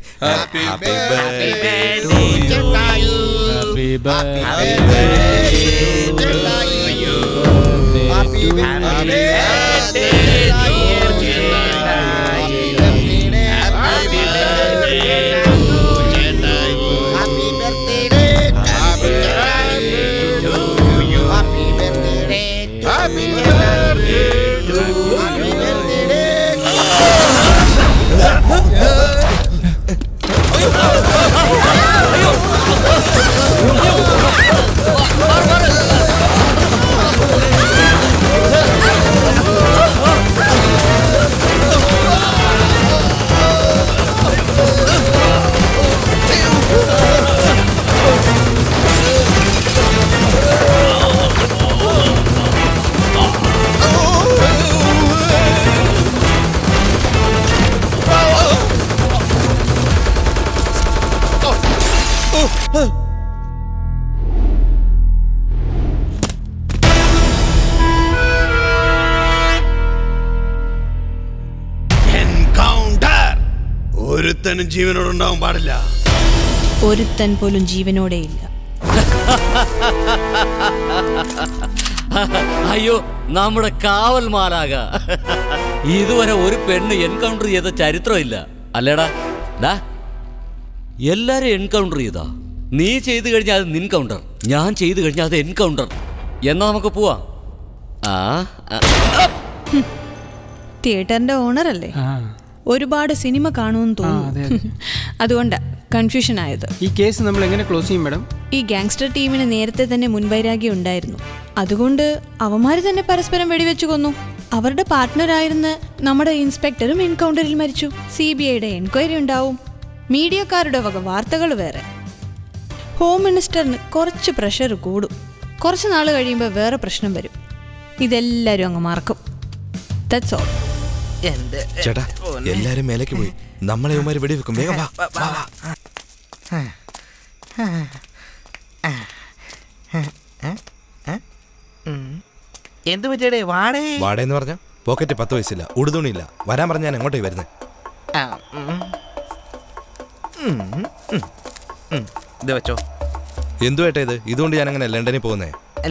ഒരുത്തനും ജീവനോടുണ്ടാവാൻ പാടില്ല. ഒരുത്തൻ പോലും ജീവനോടെ ഇല്ല. അയ്യോ, നമ്മുടെ കാവൽ മാലാക. ഇതുവരെ ഒരു പെണ്ണ് എൻകൗണ്ടർ ചെയ്ത ചരിത്രമില്ല അല്ലേടാ. എല്ലാരും എൻകൗണ്ടർ ചെയ്താ. നീ ചെയ്തു കഴിഞ്ഞാൽ അത് നിൻ കൗണ്ടർ, ഞാൻ ചെയ്തു കഴിഞ്ഞാൽ അത് എൻകൗണ്ടർ. എന്നാ നമുക്ക് പോവാ. തിയേറ്ററിന്റെ ഓണർ അല്ലേ? ഒരുപാട് സിനിമ കാണുമെന്ന് തോന്നുന്നു. അതുകൊണ്ടാ കൺഫ്യൂഷൻ ആയത്. ഈ കേസ് നമ്മൾ എങ്ങനെ ക്ലോസ് ചെയ്യും മാഡം? ഈ ഗാങ്സ്റ്റർ ടീമിന് നേരത്തെ തന്നെ മുൻവൈരാഗ്യം ഉണ്ടായിരുന്നു. അതുകൊണ്ട് അവന്മാര് തന്നെ പരസ്പരം വെടിവെച്ചു കൊന്നു. അവരുടെ പാർട്ട്ണറായിരുന്ന നമ്മുടെ ഇൻസ്പെക്ടറും എൻകൗണ്ടറിൽ മരിച്ചു. CBIയുടെ എൻക്വയറി ഉണ്ടാവും. മീഡിയക്കാരുടെ വക വാർത്തകൾ വേറെ. ഹോം മിനിസ്റ്ററിന് കുറച്ച് പ്രഷർ കൂടും. കുറച്ച് നാൾ കഴിയുമ്പോൾ വേറെ പ്രശ്നം വരും. ഇതെല്ലാരും അങ്ങ് മറക്കും. That's all. ചേട്ടാ, എല്ലാരും മേലേക്ക് പോയി. നമ്മളെ ഇവന്മാര് വെടിവെക്കും. വേഗം വാ. എന്ത് പറ്റിയടേ? വാടേന്ന് പറഞ്ഞ പോക്കറ്റ് 10 പൈസയില്ല, ഉടുതുണിയില്ല. വരാൻ പറഞ്ഞ ഞാൻ എങ്ങോട്ടേ വരുന്നത്? ഇത് വെച്ചോ. എന്തുവേട്ടാ ഇത്? ഇതുകൊണ്ട് ഞാൻ അങ്ങനെ ലണ്ടനിൽ പോകുന്നേ.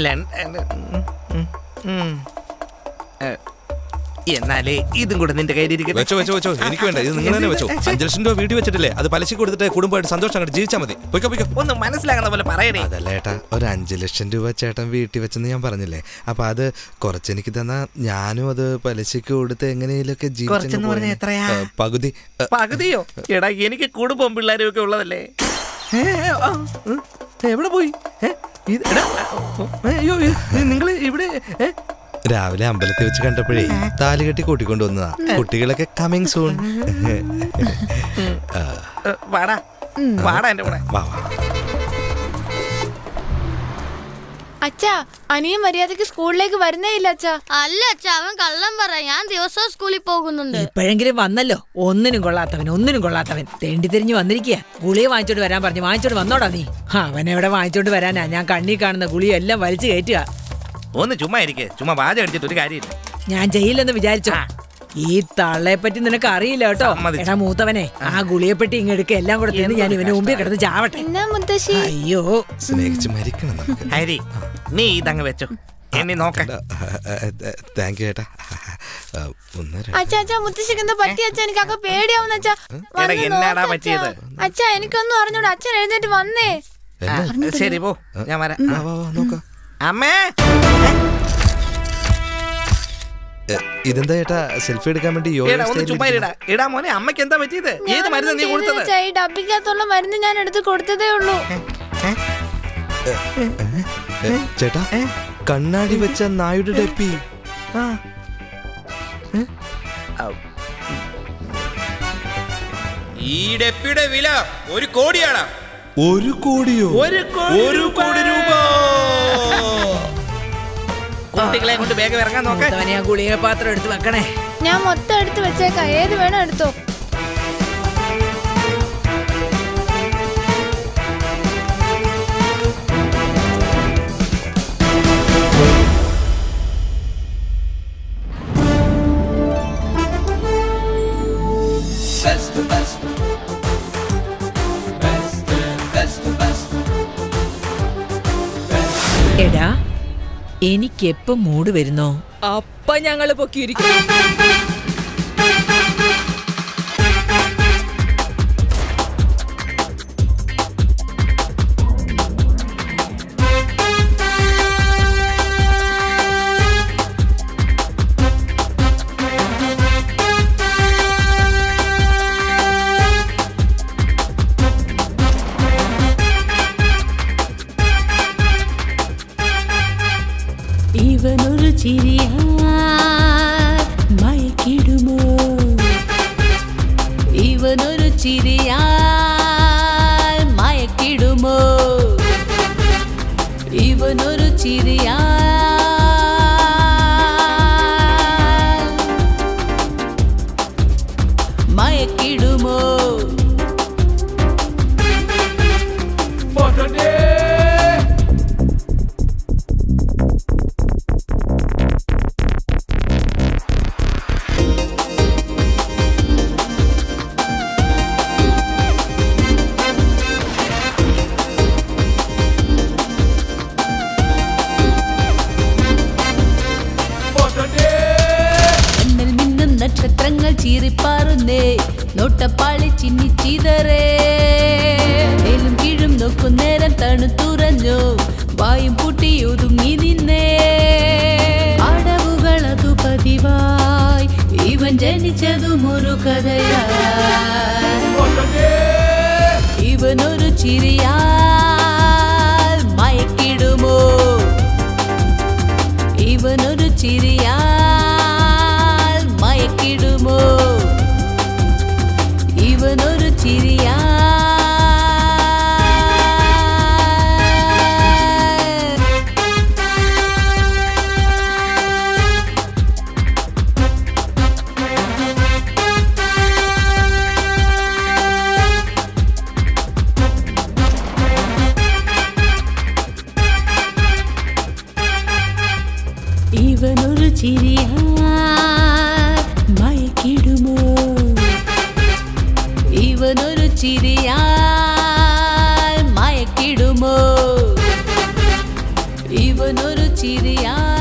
എന്നാലേ ഇതും കൂടെ നിന്റെ കയ്യിലിരിക്കും. വെച്ചോ. എനിക്ക് വേണ്ട, ഇത് നിങ്ങൾ തന്നെ വെച്ചോ. 5 ലക്ഷം രൂപ വീട്ടിൽ വെച്ചിട്ടില്ലേ? അത് പലിശ കൊടുത്തിട്ട് കുടുംബമായിട്ട് സന്തോഷം അങ്ങോട്ട് ജീവിച്ചാൽ മതി. പൊയ്ക്കോ. ഒന്ന് മനസ്സിലാകുന്ന പോലെ പറയണേ. അതല്ല ഏട്ടാ, ഒരു 5 ലക്ഷം രൂപ ചേട്ടൻ വീട്ടിൽ വെച്ചെന്ന് ഞാൻ പറഞ്ഞില്ലേ. അപ്പൊ അത് കുറച്ചെനിക്ക് തന്നാ ഞാനും അത് പലിശക്ക് കൊടുത്ത് എങ്ങനെയൊക്കെ ജീവിച്ചു. പകുതിയോ? എടാ, എനിക്ക് കുടുംബം പിള്ളേരും ഒക്കെ ഉള്ളതല്ലേ. എവിടെ പോയി? അയ്യോ, നിങ്ങൾ ഇവിടെ രാവിലെ അമ്പലത്തിൽ വെച്ച് കണ്ടപ്പോഴേ താലി കെട്ടി കൂട്ടിക്കൊണ്ടു വന്നതാ. കുട്ടികളൊക്കെ കമ്മിങ് സൂൺ. വാടാ എന്റെ കൂടെ. അച്ഛാ, അനിയൻ മര്യാദക്ക് സ്കൂളിലേക്ക് വരുന്നേ ഇല്ല അച്ഛാ. അല്ല അച്ഛാ, അവൻ കള്ളം പറ. ഞാൻ ദിവസവും സ്കൂളിൽ പോകുന്നുണ്ട്. ഇപ്പോഴെങ്കിലും വന്നല്ലോ. ഒന്നിനും കൊള്ളാത്തവൻ തേണ്ടി തിരിഞ്ഞു വന്നിരിക്കുക. ഗുളിക വാങ്ങിച്ചോണ്ട് വരാൻ പറഞ്ഞു. വാങ്ങിച്ചോണ്ട് വന്നോടാ നീ. അവനെവിടെ വാങ്ങിച്ചോണ്ട് വരാനാ? ഞാൻ കണ്ണി കാണുന്ന ഗുളിക എല്ലാം വലിച്ചു കയറ്റുക. ഒന്ന് ചുമ്മാ ഇരിക്കേ. ചുമ്മാ വാച അടിച്ചിട്ട് ഒരു കാര്യമില്ല. ഞാൻ ചെയ്യില്ലെന്ന് വിചാരിച്ചോ? ഈ തള്ളയെ പറ്റി നിനക്ക് അറിയില്ല കേട്ടോ. എടാ മൂത്തവനെ, ആ ഗുളിയെപ്പെട്ടി ഇങ്ങെടുക്ക. എല്ലാം കൂടെ തിന്ന് ഞാൻ ഇവന് മുമ്പിൽ കിടന്ന് ചാവട്ടെ. അയ്യോ, സ്നേഹിച്ച് മരിക്കണം. ഹരി, നീ ഇതങ്ങ് വെച്ചോ. എന്നെ നോക്ക. താങ്ക് യു ഏട്ടാ. അച്ഛാ, മുത്തശ്ശിക്ക് എന്താ പറ്റി അച്ഛാ? എനിക്കൊക്കെ പേടിയാവുന്ന അച്ഛാ. എന്നാടാ പറ്റിയത്? അച്ഛാ, എനിക്കൊന്നും അറിഞ്ഞൂടാ. അച്ഛൻ എഴുന്നേറ്റ് വന്നേ. ശരി, പോ. ഞാൻ വരാം. അമ്മേ, ഇതെന്താ ഏട്ടാ? സെൽഫി എടുക്കാൻ വേണ്ടി ഇടാ മോനെ. അമ്മയ്ക്ക് എന്താ പറ്റിയത്? ഏത് മരുന്ന് നീ കൊടുത്തത്? ഡബിക്കകത്തുള്ള മരുന്ന് ഞാൻ എടുത്ത് കൊടുത്തതേ ഉള്ളൂ. ചേട്ടാ, കണ്ണാടി വെച്ച നായുടെ ഡപ്പി. ഈ ഡപ്പിയുടെ വില 1 കോടിയാണ്. 1 കോടിയോ? 1 കോടി രൂപ. കുട്ടികളെ കൊണ്ട് വേഗം ഇറങ്ങാൻ നോക്കാൻ. ഗുളിക പാത്രം എടുത്ത് വെക്കണേ. ഞാൻ മൊത്തം എടുത്ത് വെച്ചേക്കാം. ഏത് വേണം എടുത്തോ. എടാ എനിക്കെപ്പം മൂട് വരുന്നോ അപ്പ ഞങ്ങള് പൊക്കിയിരിക്കും. ഇവനൊരു ചിരിയാ മയക്കിടുമോ ഇവനൊരു ചിരിയാ മയക്കിടുമോ ഇവനൊരു ചിരിയാ മയക്കിടുമോ നക്ഷത്രങ്ങൾ ചീറിപ്പാറുന്നേ നോട്ടപ്പാളി ചിന്നിച്ചിതറേ മേലും കീഴും നോക്കും നേരം തണുത്തുറഞ്ഞു വായും പൂട്ടി ഒതുങ്ങി നിന്നേ അടവുകളതു പതിവായി ഇവൻ ജനിച്ചതും ഒരു കഥയായി ഇവനൊരു ചിരിയാൽ മയക്കിടുമോ ഇവനൊരു ചിരിയാൽ മയക്കിടുമോ ഇവനൊരു ചിരിയാ ഇവനൊരു ചിരിയാ മയക്കിടുമോ ഇവനൊരു ചിരിയാൽ മയക്കിടുമോ ഇവനൊരു ചിരിയാ